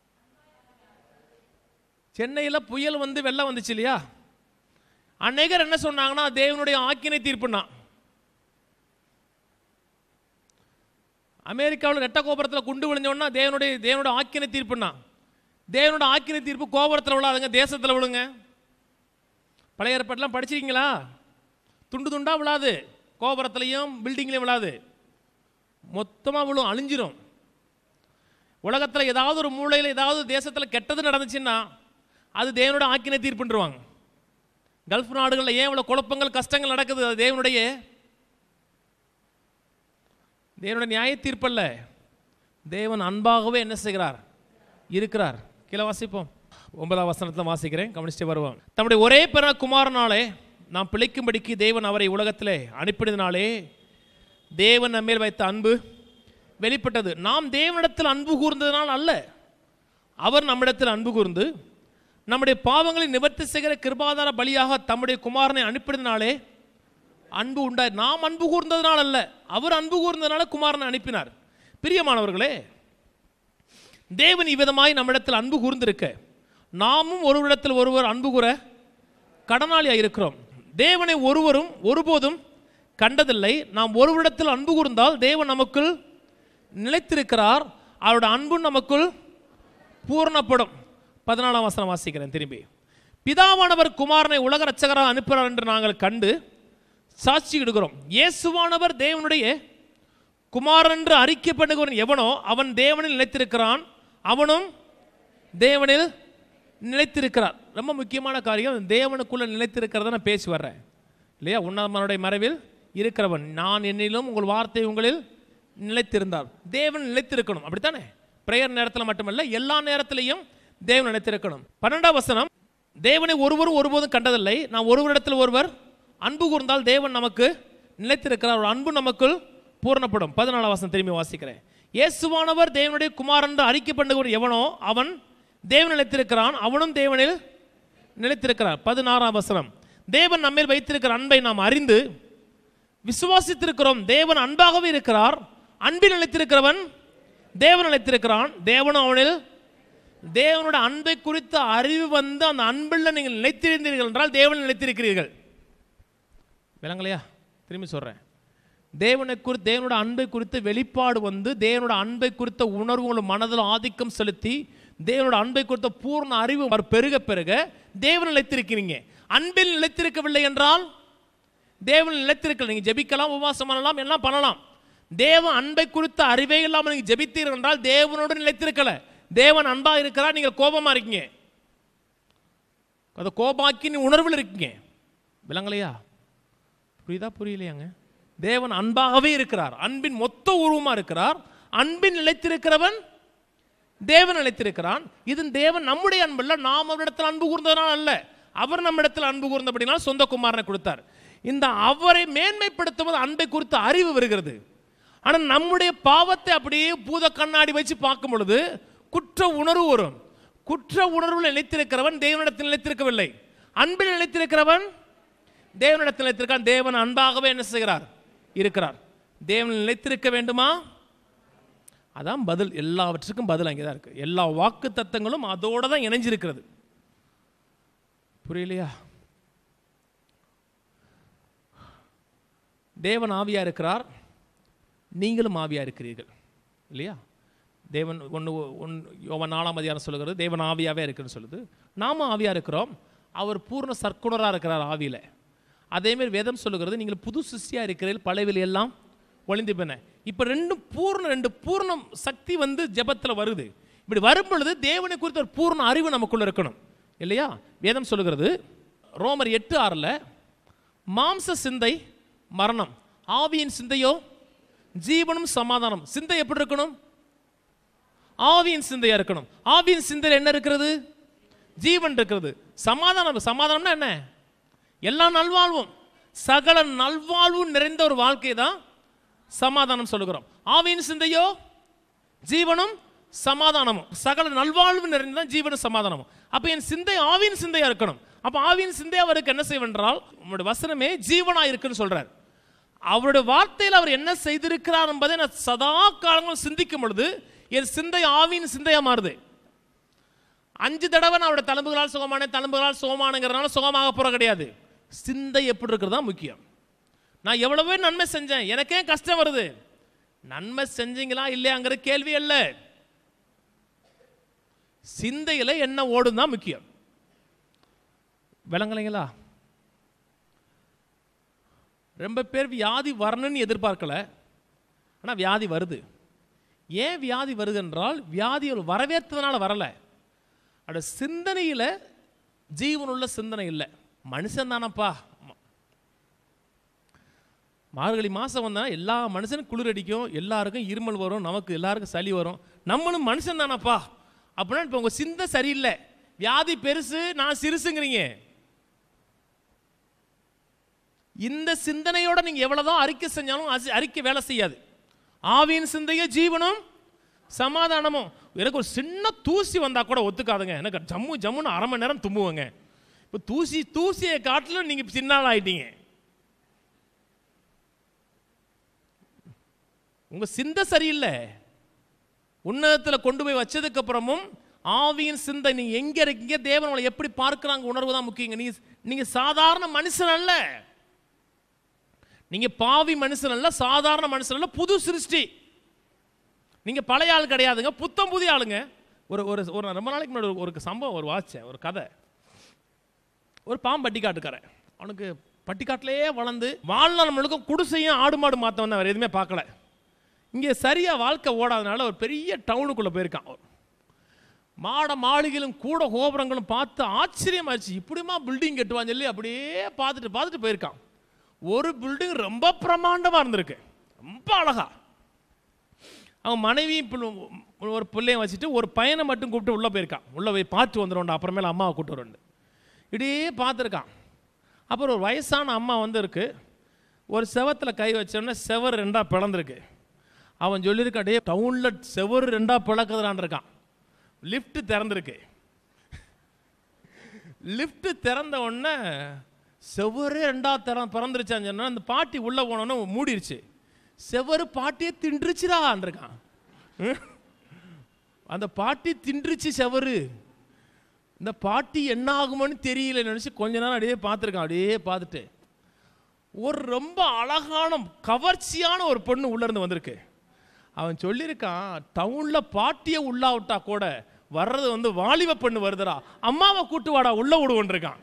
சென்னையில் புயல் வந்து வெள்ளம் வந்துச்சு இல்லையா? அநேகர் என்ன சொன்னாங்கன்னா தேவனுடைய ஆக்கினை தீர்ப்புனா. அமெரிக்காவில் ரெட்ட கோபுரத்தில் குண்டு விழுந்தோன்னா தேவனுடைய தேவனோட ஆக்கினை தீர்ப்புன்னா, தேவனோட ஆக்கினை தீர்ப்பு கோபுரத்தில் விழாதுங்க, தேசத்தில் விழுங்க. பழைய ஏற்பாட்டெலாம் படிச்சிருக்கீங்களா? துண்டு துண்டாக விழாது, கோபுரத்துலையும் பில்டிங்லையும் விழாது, மொத்தமாக விழும், அழிஞ்சிரும். உலகத்தில் ஏதாவது ஒரு மூலையில் ஏதாவது தேசத்தில் கெட்டது நடந்துச்சுன்னா அது தேவனோட ஆக்கினை தீர்ப்புன்றுவாங்க. கல்ஃப் நாடுகளில் ஏன் இவ்வளோ குழப்பங்கள் கஷ்டங்கள் நடக்குது? அது தேவனுடைய தேவனுடைய நியாய தீர்ப்பல்ல. தேவன் அன்பாகவே என்ன செய்கிறார்? இருக்கிறார். கீழே வாசிப்போம். ஒன்பதாம் வசனத்தில் வாசிக்கிறேன், கவனிச்சுட்டு வருவோம். தம்முடைய ஒரே பிறந்த குமாரனாலே நாம் பிழைக்கும்படிக்கு தேவன் அவரை உலகத்திலே அனுப்பினதினாலே தேவன் நம்மேல் வைத்த அன்பு வெளிப்பட்டது. நாம் தேவனிடத்தில் அன்பு கூர்ந்ததனால் அல்ல, அவர் நம்மிடத்தில் அன்பு கூர்ந்து நம்முடைய பாவங்களை நிவர்த்தி செய்கிற கிருபாதார பலியாக தம்முடைய குமாரனை அனுப்பினதினாலே அன்பு உண்டாய். நாம் அன்பு கூர்ந்ததனால் அல்ல, அவர் அன்பு கூர்ந்ததனால குமாரனை அனுப்பினார். பிரியமானவர்களே, தேவன் இவ்விதமாய் நம்மிடத்தில் அன்பு கூர்ந்திருக்க நாமும் ஒருவரிடத்தில் ஒருவர் அன்பு கூற கடனாளியாக இருக்கிறோம். தேவனை ஒருவரும் ஒருபோதும் கண்டதில்லை. நாம் ஒருவரிடத்தில் அன்பு கூர்ந்தால் தேவன் நமக்குள் நிலைத்திருக்கிறார், அவருடைய அன்பு நமக்குள் பூர்ணப்படும். பதினாலாம் வசனம் வாசிக்கிறேன் திரும்பி. பிதாவானவர் குமாரனை உலக இரட்சகராக அனுப்புகிறார் என்று நாங்கள் கண்டு சாட்சி இடுகிறோம். இயேசுவானவர் தேவனுடைய குமாரன் என்று அறிக்கை பண்ணுகிறவன் எவனோ அவன் தேவனில் நிலைத்திருக்கிறான், அவனும் தேவனில் நிலைத்திருக்கிறார். ரொம்ப முக்கியமான காரியம், தேவனுக்குள்ள நிலைத்திருக்கிறத நான் பேசி வர்றேன் இல்லையா? உன்னதமானுடைய மறைவில் இருக்கிறவன் நான் என்னிலும் உங்கள் வார்த்தை உங்களில் நிலைத்திருந்தார். தேவன் நிலைத்திருக்கணும், அப்படித்தானே? பிரேயர் நேரத்தில் மட்டுமல்ல, எல்லா நேரத்திலையும் தேவன் நிலைத்திருக்கணும். பன்னெண்டாம் வசனம், தேவனை ஒருவரும் ஒருபோதும் கண்டதில்லை. நாம் ஒருவரிடத்தில் ஒருவர் அன்பு கூர்ந்தால் தேவன் நமக்கு நிலைத்திருக்கிறார், ஒரு அன்பு நமக்குள் பூர்ணப்படும். பதினாலாம் வசனம் திரும்பி வாசிக்கிறேன். இயேசுவானவர் தேவனுடைய குமாரன் என்று அறிக்கை பண்ணுகிற எவனோ அவன் தேவன் நிலைத்திருக்கிறான், அவனும் தேவனில் நிலைத்திருக்கிறார். பதினாறாம் வசனம், தேவன் நம்மேல் வைத்திருக்கிற அன்பை நாம் அறிந்து விசுவாசித்திருக்கிறோம். தேவன் அன்பாகவே இருக்கிறார், அன்பில் நிலைத்திருக்கிறவன் தேவன் நிலைத்திருக்கிறான், தேவனும் அவனில். தேவனோட அன்பை குறித்த அறிவு வந்து அந்த அன்பில் நீங்கள் நிலைத்திருந்தீர்கள் என்றால் தேவன் நிலைத்திருக்கிறீர்கள். விளங்கலையா? திரும்பி சொல்றேன். தேவனை குறித்து தேவனோட அன்பை குறித்த வெளிப்பாடு வந்து தேவனோட அன்பை குறித்த உணர்வு மனதில் ஆதிக்கம் செலுத்தி தேவனோட அன்பை குறித்த பூர்ண அறிவு பெருக பெருக தேவன் நிலைத்திருக்கிறீங்க. அன்பில் நிலைத்திருக்கவில்லை என்றால் தேவன் நிலைத்திருக்கல. நீங்க ஜெபிக்கலாம், உபவாசம் பண்ணலாம், எல்லாம் பண்ணலாம். தேவன் அன்பை குறித்த அறிவே இல்லாமல் நீங்க ஜெபித்தீர்கள் என்றால் தேவனோடு நிலைத்திருக்கல. தேவன் அன்பா இருக்கிறார், நீங்க கோபமா இருக்கீங்க, அந்த கோபாக்கி நீ உணர்வில் இருக்கீங்க. விளங்கலையா? புரியுதா? புரியலையாங்க? தேவன் அன்பாகவே இருக்கிறார், அன்பின் மொத்த உருவமா இருக்கிறார். அன்பின் நிலைத்திருக்கிறவன் தேவன் நிலைத்திருக்கிறான். இது தேவன் நம்முடைய அன்பு அல்ல, நாம் அவரிடத்தில் அன்பு கூர்ந்ததனால் அல்ல, அவர் நம்மிடத்தில் அன்பு கூர்ந்தபடினால் சொந்த குமாரனை கொடுத்தார். இந்த அவரை மேன்மைப்படுத்துவது அன்பை குறித்த அறிவு வருகிறது. ஆனால் நம்முடைய பாவத்தை அப்படியே பூத கண்ணாடி வச்சு பார்க்கும் பொழுது குற்ற உணர்வு வரும். குற்ற உணர்வில் நிலைத்திருக்கிறவன் தேவனிடத்தில் நிலைத்திருக்கவில்லை, அன்பில் நிலைத்திருக்கிறவன் தேவனிடத்தில் நிலைத்திருக்கான். தேவன் அன்பாகவே என்ன செய்கிறார்? இருக்கிறார். தேவன் நிலைத்திருக்க வேண்டுமா? அதான் பதில். எல்லாவற்றுக்கும் பதில் அங்கே தான் இருக்கு. எல்லா வாக்கு தத்தங்களும் அதோட தான் இணைஞ்சிருக்கிறது. புரியலையா? தேவன் ஆவியா இருக்கிறார், நீங்களும் ஆவியா இருக்கிறீர்கள் இல்லையா? தேவன் ஒன்று ஒன் யோவான் நாலாம் அதிகாரம் சொல்லுகிறது தேவன் ஆவியாவே இருக்குன்னு சொல்லுது. நாம ஆவியா இருக்கிறோம், அவர் பூர்ண சர்க்குணராக இருக்கிறார் ஆவியில். அதேமாரி வேதம் சொல்லுகிறது நீங்கள் புது சிருஷ்டியா இருக்கிறீர்கள், பழையவில் எல்லாம் ஒளிந்து போன. இப்போ ரெண்டும் பூர்ண ரெண்டு பூர்ணம் சக்தி வந்து ஜெபத்தில் வருது. இப்படி வரும் பொழுது தேவனை குறித்த ஒரு பூர்ண அறிவு நமக்குள்ள இருக்கணும் இல்லையா? வேதம் சொல்லுகிறது ரோமர் எட்டு ஆறில், மாம்ச சிந்தை மரணம், ஆவியின் சிந்தையோ ஜீவனும் சமாதானம். சிந்தை எப்படி இருக்கணும்? ஆவியின் சிந்தையா இருக்கணும். ஆவியின் சிந்தையில் என்ன இருக்கிறது? ஜீவன் இருக்கிறது. சமாதானம், சமாதானம்னா என்ன? எல்லா நல்வாழ்வும், சகல நல்வாழ்வும் நிறைந்த ஒரு வாழ்க்கை தான் சமாதானம் சொல்லுகிறோம். ஆவியின் சிந்தையோ ஜீவனும் சமாதானமும், சகல நல்வாழ்வு நிறைந்ததான் ஜீவனும் சமாதானமும். அப்ப என் சிந்தை ஆவியின் சிந்தையா இருக்கணும். அப்ப ஆவியின் சிந்தையா அவருக்கு என்ன செய்வென்றால் உங்களுடைய வசனமே ஜீவனா இருக்குன்னு சொல்றார். அவருடைய வார்த்தையில் அவர் என்ன செய்திருக்கிறார் என்பதை நான் சதா காலங்களும் சிந்திக்கும் பொழுது என் சிந்தை ஆவியின் சிந்தையா மாறுது. அஞ்சு தடவை நான் அவருடைய தழும்புகளால் சுகமான தழும்புகளால் சுகமானங்கிறதுனால சுகமாக போற கிடையாது. சிந்தை எப்படி இருக்கிறதா முக்கியம். நான் எவ்வளவோ நன்மை செஞ்சேன், எனக்கே கஷ்டம் வருது, நன்மை செஞ்சீங்களா இல்லையாங்கிற கேள்வி அல்ல, சிந்தையில என்ன ஓடும் தான் முக்கியம். விளங்கலைங்களா? ரொம்ப பேர் வியாதி வரணும்னு எதிர்பார்க்கல, ஆனால் வியாதி வருது. ஏன் வியாதி வருது என்றால் வியாதி வரவேற்றதுனால வரல, அதோட சிந்தனையில் ஜீவனுள்ள சிந்தனை இல்லை. மனுஷன் தானப்பா, மார்கழி மாதம் வந்தால் எல்லா மனுஷனும் குளிர் அடிக்கும், எல்லாருக்கும் இருமல் வரும், நமக்கு எல்லாருக்கும் சளி வரும், நம்மளும் மனுஷன் தானப்பா அப்படின்னா இப்போ உங்கள் சிந்தை சரியில்லை. வியாதி பெருசு, நான் சிறுசுங்கிறீங்க. இந்த சிந்தனையோட நீங்கள் எவ்வளோதான் அறிக்கை செஞ்சாலும் அறிக்கை வேலை செய்யாது. ஆவியின் சிந்தைய ஜீவனும் சமாதானமும். எனக்கு ஒரு சின்ன தூசி வந்தால் கூட ஒத்துக்காதுங்க, எனக்கு ஜம்மு ஜம்முன்னு அரை மணி நேரம் தும்புவேங்க. இப்போ தூசி தூசியை காட்டிலும் நீங்கள் சின்னால் ஆயிட்டீங்க. உங்கள் சிந்தை சரியில்லை. உன்னதத்தில் கொண்டு போய் வச்சதுக்கு அப்புறமும் ஆவியின் சிந்தை நீங்கள் எங்கே இருக்கீங்க, தேவன் உங்களை எப்படி பார்க்குறாங்க உணர்வு தான் முக்கியங்க. நீங்கள் நீங்கள் சாதாரண மனுஷன் அல்ல, நீங்கள் பாவி மனுஷன் அல்ல, சாதாரண மனுஷன் அல்ல, புது சிருஷ்டி. நீங்கள் பழைய ஆள் கிடையாதுங்க, புத்தம் புதிய ஆளுங்க. ஒரு ஒரு ஒரு ரொம்ப நாளைக்கு முன்னாடி ஒரு சம்பவம் ஒரு வாட்சேன், ஒரு கதை. ஒரு பாம்பு பட்டிக்காட்டுக்காரன், அவனுக்கு பட்டிக்காட்டிலேயே வளர்ந்து வாழ்நாள் முழுக்க குடிசையும் ஆடு மாடு மாற்ற வந்து அவர் எதுவுமே பார்க்கல. இங்கே சரியாக வாழ்க்கை ஓடாதனால ஒரு பெரிய டவுனுக்குள்ளே போயிருக்கான். மாட மாளிகைகளும் கூட கோபுரங்களும் பார்த்து ஆச்சரியமாயிடுச்சு, இப்படிமா பில்டிங் கட்டுவான்னு சொல்லி அப்படியே பார்த்துட்டு பார்த்துட்டு போயிருக்கான். ஒரு பில்டிங் ரொம்ப பிரமாண்டமாக இருந்திருக்கு, ரொம்ப அழகா. அவன் மனைவி ஒரு பிள்ளைய வச்சுட்டு ஒரு பையனை மட்டும் கூப்பிட்டு உள்ளே போயிருக்கான். உள்ளே போய் பார்த்து வந்துடும்டா, அப்புறமேல அம்மாவை கூப்பிட்டு வரும்ண்டு இப்படியே பார்த்துருக்கான். அப்புறம் ஒரு வயசான அம்மா வந்து இருக்கு, ஒரு செவத்தில் கை வச்சோடனே செவர் ரெண்டாக பிளந்துருக்கு. அவன் சொல்லியிருக்கான், டே டவுனில் செவர் ரெண்டாக பிளக்குதுறான் இருக்கான். லிஃப்ட் திறந்துருக்கு. லிஃப்ட் திறந்த உடனே செவரே ரெண்டா திற பிறந்துருச்சான்னு சொன்னா அந்த பாட்டி உள்ளே போனோன்னு மூடிருச்சு. செவரு பாட்டியே தின்றுச்சுடான் இருக்கான். அந்த பாட்டி தின்றுச்சு செவரு. இந்த பாட்டி என்ன ஆகுமோன்னு தெரியல நினச்சி கொஞ்ச நேரம் அப்படியே பார்த்துருக்கான். அப்படியே பார்த்துட்டு ஒரு ரொம்ப அழகான கவர்ச்சியான ஒரு பொண்ணு உள்ளேருந்து வந்திருக்கு. அவன் சொல்லியிருக்கான், டவுனில் பாட்டியை உள்ளா விட்டா கூட வர்றது வந்து வாலிப பொண்ணு வருதுடா, அம்மாவை கூட்டு வாடா உள்ள விடுவோன் இருக்கான்.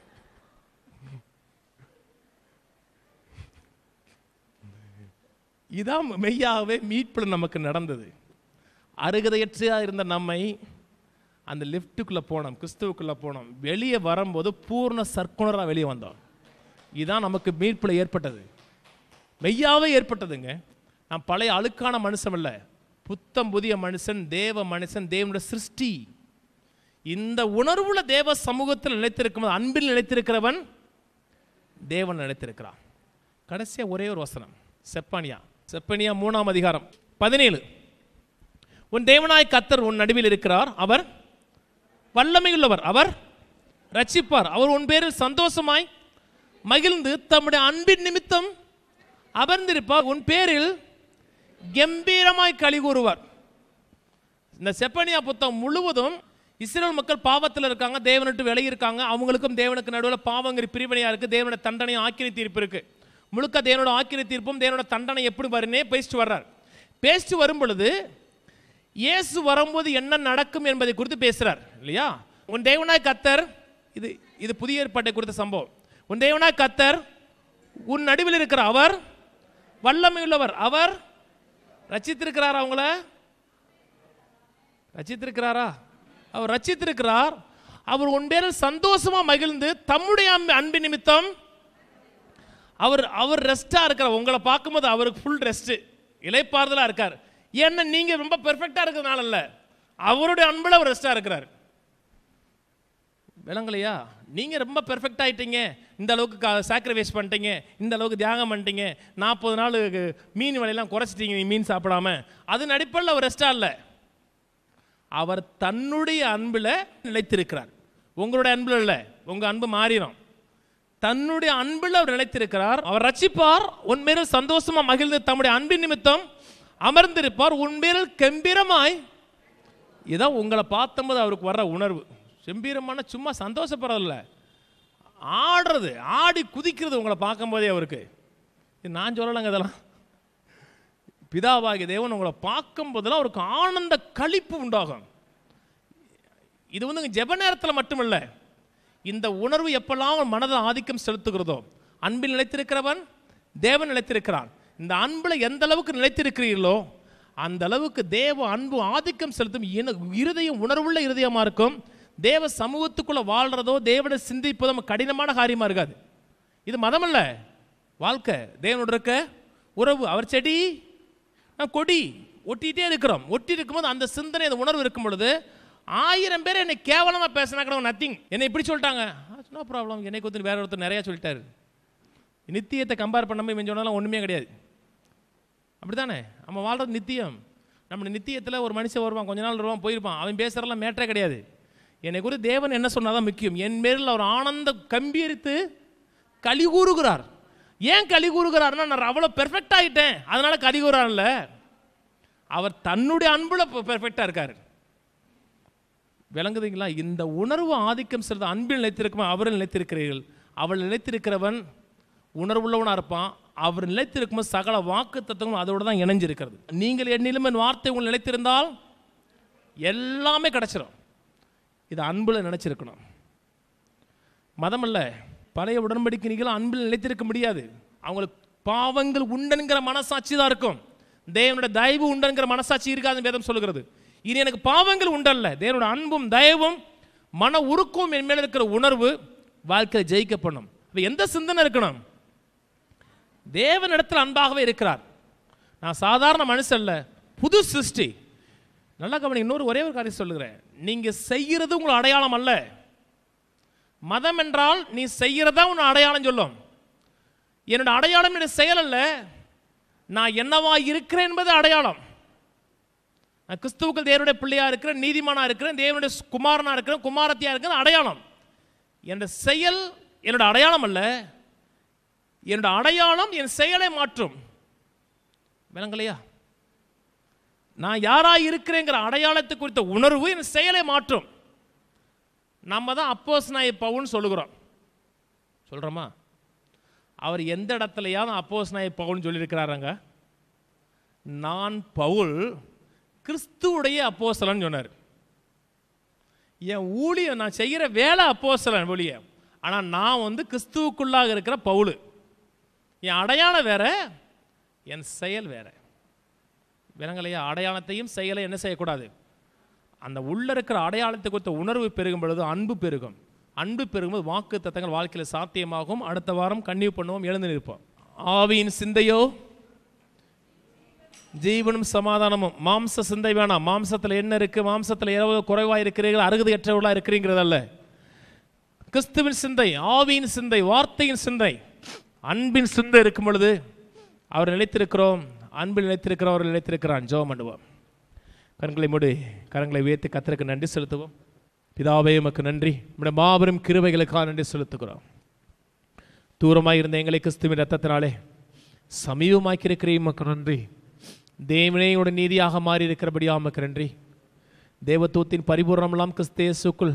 இதான் மெய்யாகவே மீட்பில் நமக்கு நடந்தது. அருகதையற்றையாக இருந்த நம்மை அந்த லிஃப்ட்டுக்குள்ளே போனோம், கிறிஸ்துவுக்குள்ளே போனோம். வெளியே வரும்போது பூர்ண சர்க்குணராக வெளியே வந்தோம். இதுதான் நமக்கு மீட்பில் ஏற்பட்டது, மெய்யாவே ஏற்பட்டதுங்க. நான் பழைய அழுக்கான மனுஷன் அல்ல, புத்தம் புதிய மனுஷன், தேவ மனுஷன், தேவனுடைய சிருஷ்டி. இந்த உணர்வுல தேவ சமூகத்தில் நிலைத்திருக்கும் அன்பில் நிலைத்திருக்கிறவன் தேவன் நிலைத்திருக்கிறான். கடைசியா ஒரே ஒரு வசனம், செப்பனியா செப்பனியா மூணாம் அதிகாரம் பதினேழு. உன் தேவனாய் கர்த்தர் உன் நடுவில் இருக்கிறார், அவர் வல்லமையுள்ளவர், அவர் ரட்சிப்பார், அவர் உன் பேரில் சந்தோஷமாய் மகிழ்ந்து தம்முடைய அன்பின் நிமித்தம் அமர்ந்திருப்பார், உன் பேரில் கம்பீரமாய் களி கூறுவார். இந்த செப்பனியா புத்தகம் முழுவதும் இஸ்ரேல் மக்கள் பாவத்தில் இருக்காங்க, தேவனிட்டு விலகி இருக்காங்க. அவங்களுக்கும் தேவனுக்கு நடுவில் பாவங்கிற பிரிவினையா இருக்கு, தேவனோட தண்டனையும் ஆக்கினை தீர்ப்பு இருக்கு. முழுக்க தேவனோட ஆக்கினை தீர்ப்பும் தேவனோட தண்டனை எப்படி வருன்னே பேசிட்டு வர்றார். பேசிட்டு வரும் பொழுது இயேசு வரும்போது என்ன நடக்கும் என்பதை குறித்து பேசுறார் இல்லையா. உன் தேவனாய் கர்த்தர், இது இது புதிய ஏற்பாட்டை குறித்த சம்பவம். உன் தேவனாய் கர்த்தர் உன் நடுவில் இருக்கிற அவர் வல்லமையுள்ளவர், அவர் ரட்சித்திருக்கிறாரா? அவங்கள ரட்சித்திருக்கிறாரா? அவர் ரட்சித்திருக்கிறார். அவர் உன் பேரில் சந்தோஷமா மகிழ்ந்து தம்முடைய அன்பு நிமித்தம் அவர் அவர் ரெஸ்டா இருக்கிறார். உங்களை பார்க்கும்போது அவருக்கு ஃபுல் ரெஸ்ட், இளைப்பாறுதலா இருக்கார். ஏன்னா நீங்க ரொம்ப பெர்ஃபெக்டா இருக்கிறதுனால அல்ல, அவருடைய அன்புல அவர் ரெஸ்டா இருக்கிறார். விளங்கலையா? நீங்க ரொம்ப பெர்ஃபெக்ட் ஆயிட்டீங்க, இந்த அளவுக்கு சாக்ரிஃபைஸ் பண்ணிட்டீங்க, இந்த அளவுக்கு தியாகம் பண்ணிட்டீங்க, நாற்பது நாள் மீன் விலையெல்லாம் குறைச்சிட்டீங்க, நீ மீன் சாப்பிடாம, அதன் அடிப்படையில் அவர் ரெஸ்டா இல்லை. அவர் தன்னுடைய அன்புல நிலைத்திருக்கிறார், உங்களுடைய அன்புல இல்லை. உங்க அன்பு மாறிடும். தன்னுடைய அன்புல அவர் நிலைத்திருக்கிறார். அவர் ரட்சிப்பார், உன் மேல் சந்தோஷமா மகிழ்ந்து தம்முடைய அன்பின் நிமித்தம் அமர்ந்திருப்பார், உன் மேல் கம்பீரமாய். இதான் உங்களை பார்த்தம்போது அவருக்கு வர்ற உணர்வு. கம்பீரமான சும்மா சந்தோஷப்படுறதில்ல, ஆடுறது, ஆடி குதிக்கிறது உங்களை பார்க்கும்போதே அவருக்கு. நான் சொல்லலைங்க, இதெல்லாம் பிதாவாகிய தேவன் உங்களை பார்க்கும் போதெல்லாம் அவருக்கு ஆனந்த களிப்பு உண்டாகும். இது வந்து ஜெப நேரத்தில் மட்டுமல்ல, இந்த உணர்வு எப்பெல்லாம் மனதில் ஆதிக்கம் செலுத்துகிறதோ, அன்பில் நிலைத்திருக்கிறவன் தேவன் நிலைத்திருக்கிறான். இந்த அன்பில் எந்த அளவுக்கு நிலைத்திருக்கிறீர்களோ அந்த அளவுக்கு தேவ அன்பு ஆதிக்கம் செலுத்தும். இருதயம் உணர்வுள்ள இருதயமாக இருக்கும். தேவ சமூகத்துக்குள்ளே வாழ்கிறதோ தேவனை சிந்திப்பதோ நம்ம கடினமான காரியமாக இருக்காது. இது மதம் அல்ல, வாழ்க்கை. தேவனோட இருக்க உறவு. அவர் செடி, நான் கொடி, ஒட்டிகிட்டே இருக்கிறோம். ஒட்டி இருக்கும்போது அந்த சிந்தனை, அந்த உணர்வு இருக்கும் பொழுது ஆயிரம் பேர் என்னை கேவலமாக பேசினா கூட நத்திங். என்னை இப்படி சொல்லிட்டாங்க, நோ ப்ராப்ளம். என்னை கொடுத்து வேற ஒருத்தர் நிறையா சொல்லிட்டாரு. நித்தியத்தை கம்பேர் பண்ணாமல் இவன் சொன்னாலும் ஒன்றுமே கிடையாது. அப்படி தானே நம்ம வாழ்கிறது நித்தியம். நம்ம நித்தியத்தில் ஒரு மனுஷன் வருவான், கொஞ்ச நாள் வருவான், போயிருப்பான். அவன் பேசுகிறலாம் மேட்டரே கிடையாது. என்னை குறித்து தேவன் என்ன சொன்னாதான் முக்கியம். என் மேலில் அவர் ஆனந்த கம்பீரித்து களி கூறுகிறார். ஏன் களி கூறுகிறார்னா, நான் அவ்வளோ பெர்ஃபெக்ட் ஆகிட்டேன் அதனால களி கூறான்ல, அவர் தன்னுடைய அன்புல பெர்ஃபெக்டாக இருக்கார். விளங்குதுங்களா? இந்த உணர்வு ஆதிக்கம் செலுத்த அன்பில் நிலைத்திருக்கும். அவரில் நிலைத்திருக்கிறீர்கள். அவள் நிலைத்திருக்கிறவன் உணர்வுள்ளவனாக இருப்பான். அவர் நிலைத்திருக்கும்போது சகல வாக்கு தத்துவம் அதோடு தான் இணைஞ்சிருக்கிறது. நீங்கள் என்னிலும் என் வார்த்தை உங்கள் நிலைத்திருந்தால் எல்லாமே கிடைச்சிடும். இது அன்பில் நினைச்சிருக்கணும். மதம் அல்ல. பழைய உடன்படிக்கை நீங்கள் அன்பில் நிலைத்திருக்க முடியாது. அவங்களுக்கு பாவங்கள் உண்டுங்கிற மனசாட்சி தான் இருக்கும். தேவனுடைய தயவு உண்டுங்கிற மனசாட்சி இருக்காதுன்னு வேதம் சொல்லுகிறது. இனி எனக்கு பாவங்கள் உண்டல்ல, தேவனுடைய அன்பும் தயவும் மன உருக்கும் என் மேல இருக்கிற உணர்வு வாழ்க்கையில் ஜெயிக்கப்படணும். அப்போ எந்த சிந்தனை இருக்கணும்? தேவன் இடத்துல அன்பாகவே இருக்கிறார். நான் சாதாரண மனுஷன் அல்ல, புது சிருஷ்டி. நல்லா கவனி. இன்னொரு ஒரே ஒரு காரியம் சொல்லுகிறேன். நீங்க செய்யறது உங்கள் அடையாளம் அல்ல. மதம் என்றால் நீ செய்யறதா உன் அடையாளம் சொல்லும். என்னோட அடையாளம் என்னுடைய செயல் அல்ல, நான் என்னவா இருக்கிறேன் என்பது அடையாளம். நான் கிறிஸ்துவுக்குள் தேவனுடைய பிள்ளையா இருக்கிறேன், நீதிமானா இருக்கிறேன், தேவனுடைய குமாரனா இருக்கிறேன், குமாரத்தியா இருக்கிறேன், அடையாளம். என்னோட செயல் என்னோட அடையாளம் அல்ல, என்னோட அடையாளம் என் செயலை மாற்றும். விளங்கலையா? நான் யாராய் இருக்கிறேங்கிற அடையாளத்தை குறித்த உணர்வு என் செயலை மாற்றும். நம்ம தான் அப்போஸ்தலனாகிய பவுல்னு சொல்லுகிறோம். சொல்கிறோமா? அவர் எந்த இடத்துலையாவது அப்போஸ்தலனாகிய பவுல்னு சொல்லியிருக்கிறாருங்க? நான் பவுல் கிறிஸ்துவுடைய அப்போஸ்தலன் சொன்னார். என் ஊழியம், நான் செய்கிற வேலை அப்போஸ்தலன் ஒழிய, ஆனால் நான் வந்து கிறிஸ்துவுக்குள்ளாக இருக்கிற பவுல். என் அடையாளம் வேற, என் செயல் வேற. விலங்கலையா? அடையாளத்தையும் செயலை என்ன செய்யக்கூடாது? அந்த உள்ள இருக்கிற அடையாளத்தை குறித்த உணர்வு பெருகும் பொழுது அன்பு பெருகும். அன்பு பெருகும்போது வாக்கு தத்தங்கள் வாழ்க்கையில் சாத்தியமாகும். அடுத்த வாரம் கன்னியூ பண்ணுவோம், எழுந்து நிற்போம். ஆவியின் சிந்தையோ ஜீவனும் சமாதானமும். மாம்ச சிந்தை வேணாம். மாம்சத்தில் என்ன இருக்கு, மாம்சத்தில் எவ்வளவு குறைவாக இருக்கிறீர்கள், அருகதையற்றவர்களாக இருக்கிறீங்கிறதல்ல. கிறிஸ்துவின் சிந்தை, ஆவியின் சிந்தை, வார்த்தையின் சிந்தை, அன்பின் சிந்தை இருக்கும் பொழுது அவர் நிலைத்திருக்கிறோம். அன்பில் நிலைத்திருக்கிறோம், அவர் நிலைத்திருக்கிறான். ஜெபம் பண்ணுவோம். கண்களை மூடி கரங்களை உயர்த்தி கர்த்தருக்கு நன்றி செலுத்துவோம். பிதாவே, உமக்கு நன்றி. நம்முடைய மாபெரும் கிருபைகளுக்காக நன்றி செலுத்துகிறோம். தூரமாக இருந்த எங்களை கிறிஸ்துவின் ரத்தத்தினாலே சமீபமாக்கி இருக்கிறேன், உமக்கு நன்றி. தேவனையோட நீதியாக மாறி இருக்கிறபடியா உமக்கு நன்றி. தேவத்துவத்தின் பரிபூர்ணமெல்லாம் கிறிஸ்து இயேசுக்குள்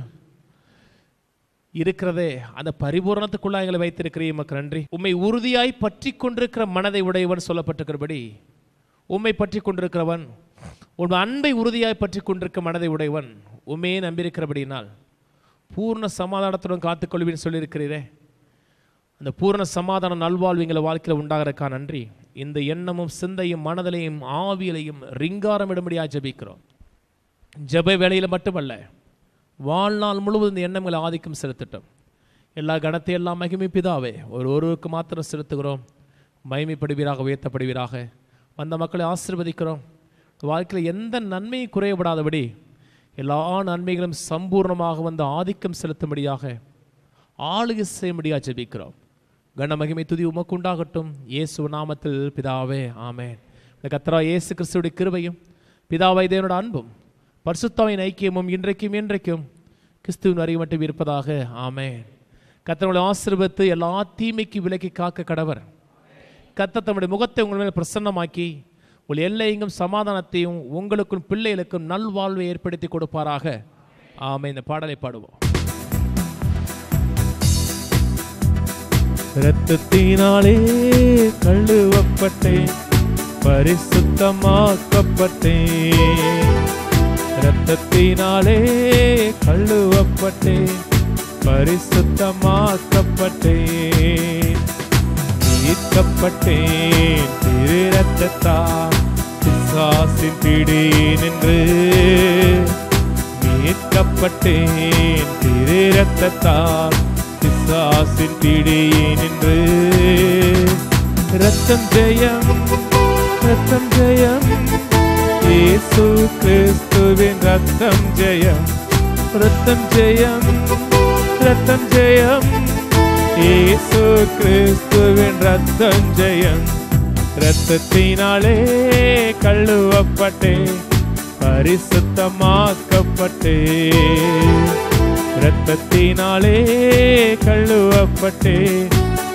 இருக்கிறதே, அந்த பரிபூரணத்துக்குள்ளாக எங்களை வைத்திருக்கிறேன், உமக்கு நன்றி. உம்மை உறுதியாய் பற்றி கொண்டிருக்கிற மனதை உடையவன் சொல்லப்பட்டிருக்கிறபடி, உம்மை பற்றி கொண்டிருக்கிறவன், உன் அன்பை உறுதியாய் பற்றி கொண்டிருக்க மனதை உடையவன், உண்மையே நம்பியிருக்கிறபடினால் பூர்ண சமாதானத்துடன் காத்துக்கொள்வேன்னு சொல்லியிருக்கிறீரே. அந்த பூர்ண சமாதான நல்வாழ்வு எங்களை வாழ்க்கையில் உண்டாகிறக்கா நன்றி. இந்த எண்ணமும் சிந்தையும் மனதிலையும் ஆவியிலையும் ரிங்காரம் இடும்படியாக ஜெபிக்கிறோம். ஜெப வேளையில் மட்டுமல்ல, வாழ்நாள் முழுவதும் இந்த எண்ணங்களை ஆதிக்கம் செலுத்தட்டும். எல்லா கணத்தை எல்லாம் மகிமை பிதாவே ஒரு ஒருவருக்கு மாத்திரம் செலுத்துகிறோம். மகிமைப்படுவீராக, உயர்த்தப்படுவீராக. வந்த மக்களை ஆசீர்வதிக்கிறோம். வாழ்க்கையில் எந்த நன்மையும் குறையப்படாதபடி எல்லா நன்மைகளும் சம்பூர்ணமாக வந்து ஆதிக்கம் செலுத்தும்படியாக ஆளுகை செய்யும்படியாக ஜெபிக்கிறோம். கன மகிமை துதி உமக்கு உண்டாகட்டும். இயேசு நாமத்தில் பிதாவே, ஆமென். கர்த்தராகிய இயேசு கிறிஸ்துவின் கிருபையும் பிதாவாகிய தேவனுடைய அன்பும் பரிசுத்தாவின் ஐக்கியமும் இன்றைக்கும் என்றைக்கும் கிறிஸ்துவின் அறிவு மட்டும் இருப்பதாக. ஆமென். கர்த்தருடைய ஆசீர்வாதத்தை எல்லா தீமைக்கு விலக்கி காக்க கடவர். கர்த்தர் தம்முடைய முகத்தை உங்கள் மேல் பிரசன்னமாக்கி உங்கள் எல்லையெங்கும் சமாதானத்தையும் உங்களுக்கும் பிள்ளைகளுக்கும் நல்வாழ்வை ஏற்படுத்தி கொடுப்பாராக. ஆமென். இந்த பாடலை பாடுவோம். இரத்தத்தினாலே கழுவப்பட்டேன், பரிசுத்த பரிசுத்தமாக்கப்பட்டேன். இரத்தத்தினாலே கழுவப்பட்டேன், பரிசுத்தமாக்கப்பட்டேன். மீட்கப்பட்டேன் திரு இரத்தத்தால் பிசாசின் பிடியினின்று. மீட்கப்பட்டேன் திரு இரத்தத்தால் பிசாசின் பிடியினின்று. இரத்தம் ஜெயம், இரத்தம் ஜெயம், இயேசு கிறிஸ்துவின் இரத்தம் ஜெயம். இரத்தம் ஜெயம், இரத்தம் ஜெயம், இயேசு கிறிஸ்துவின் இரத்தம் ஜெயம். இரத்தத்தினாலே கழுவப்பட்டேன், பரிசுத்தமாக்கப்பட்டேன். இரத்தத்தினாலே கழுவப்பட்டேன்,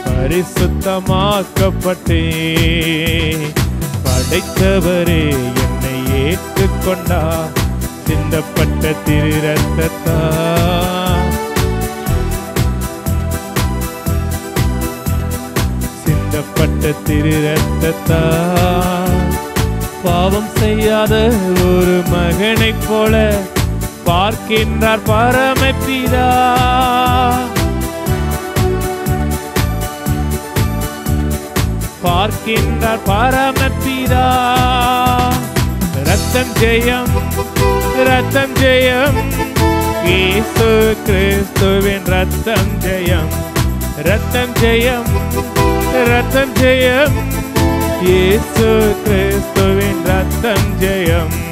பரிசுத்தமாக்கப்பட்டேன். படைத்தவரே என்னை ஏற்றுக்கொண்டார், சிந்தப்பட்ட திரு இரத்தத்தால். சிந்தப்பட்ட திரு இரத்தத்தால் பாவம் செய்யாத ஒரு மகனைப் போல பார்க்கின்றார் பரமபிதா. பார்க்கின்றார் பரமபிதா. இரத்தம் ஜெயம், இரத்தம் ஜெயம், இயேசு கிறிஸ்துவின் இரத்தம் ஜெயம். இரத்தம் ஜெயம், இரத்தம் ஜெயம், இயேசு கிறிஸ்துவின் இரத்தம் ஜெயம்.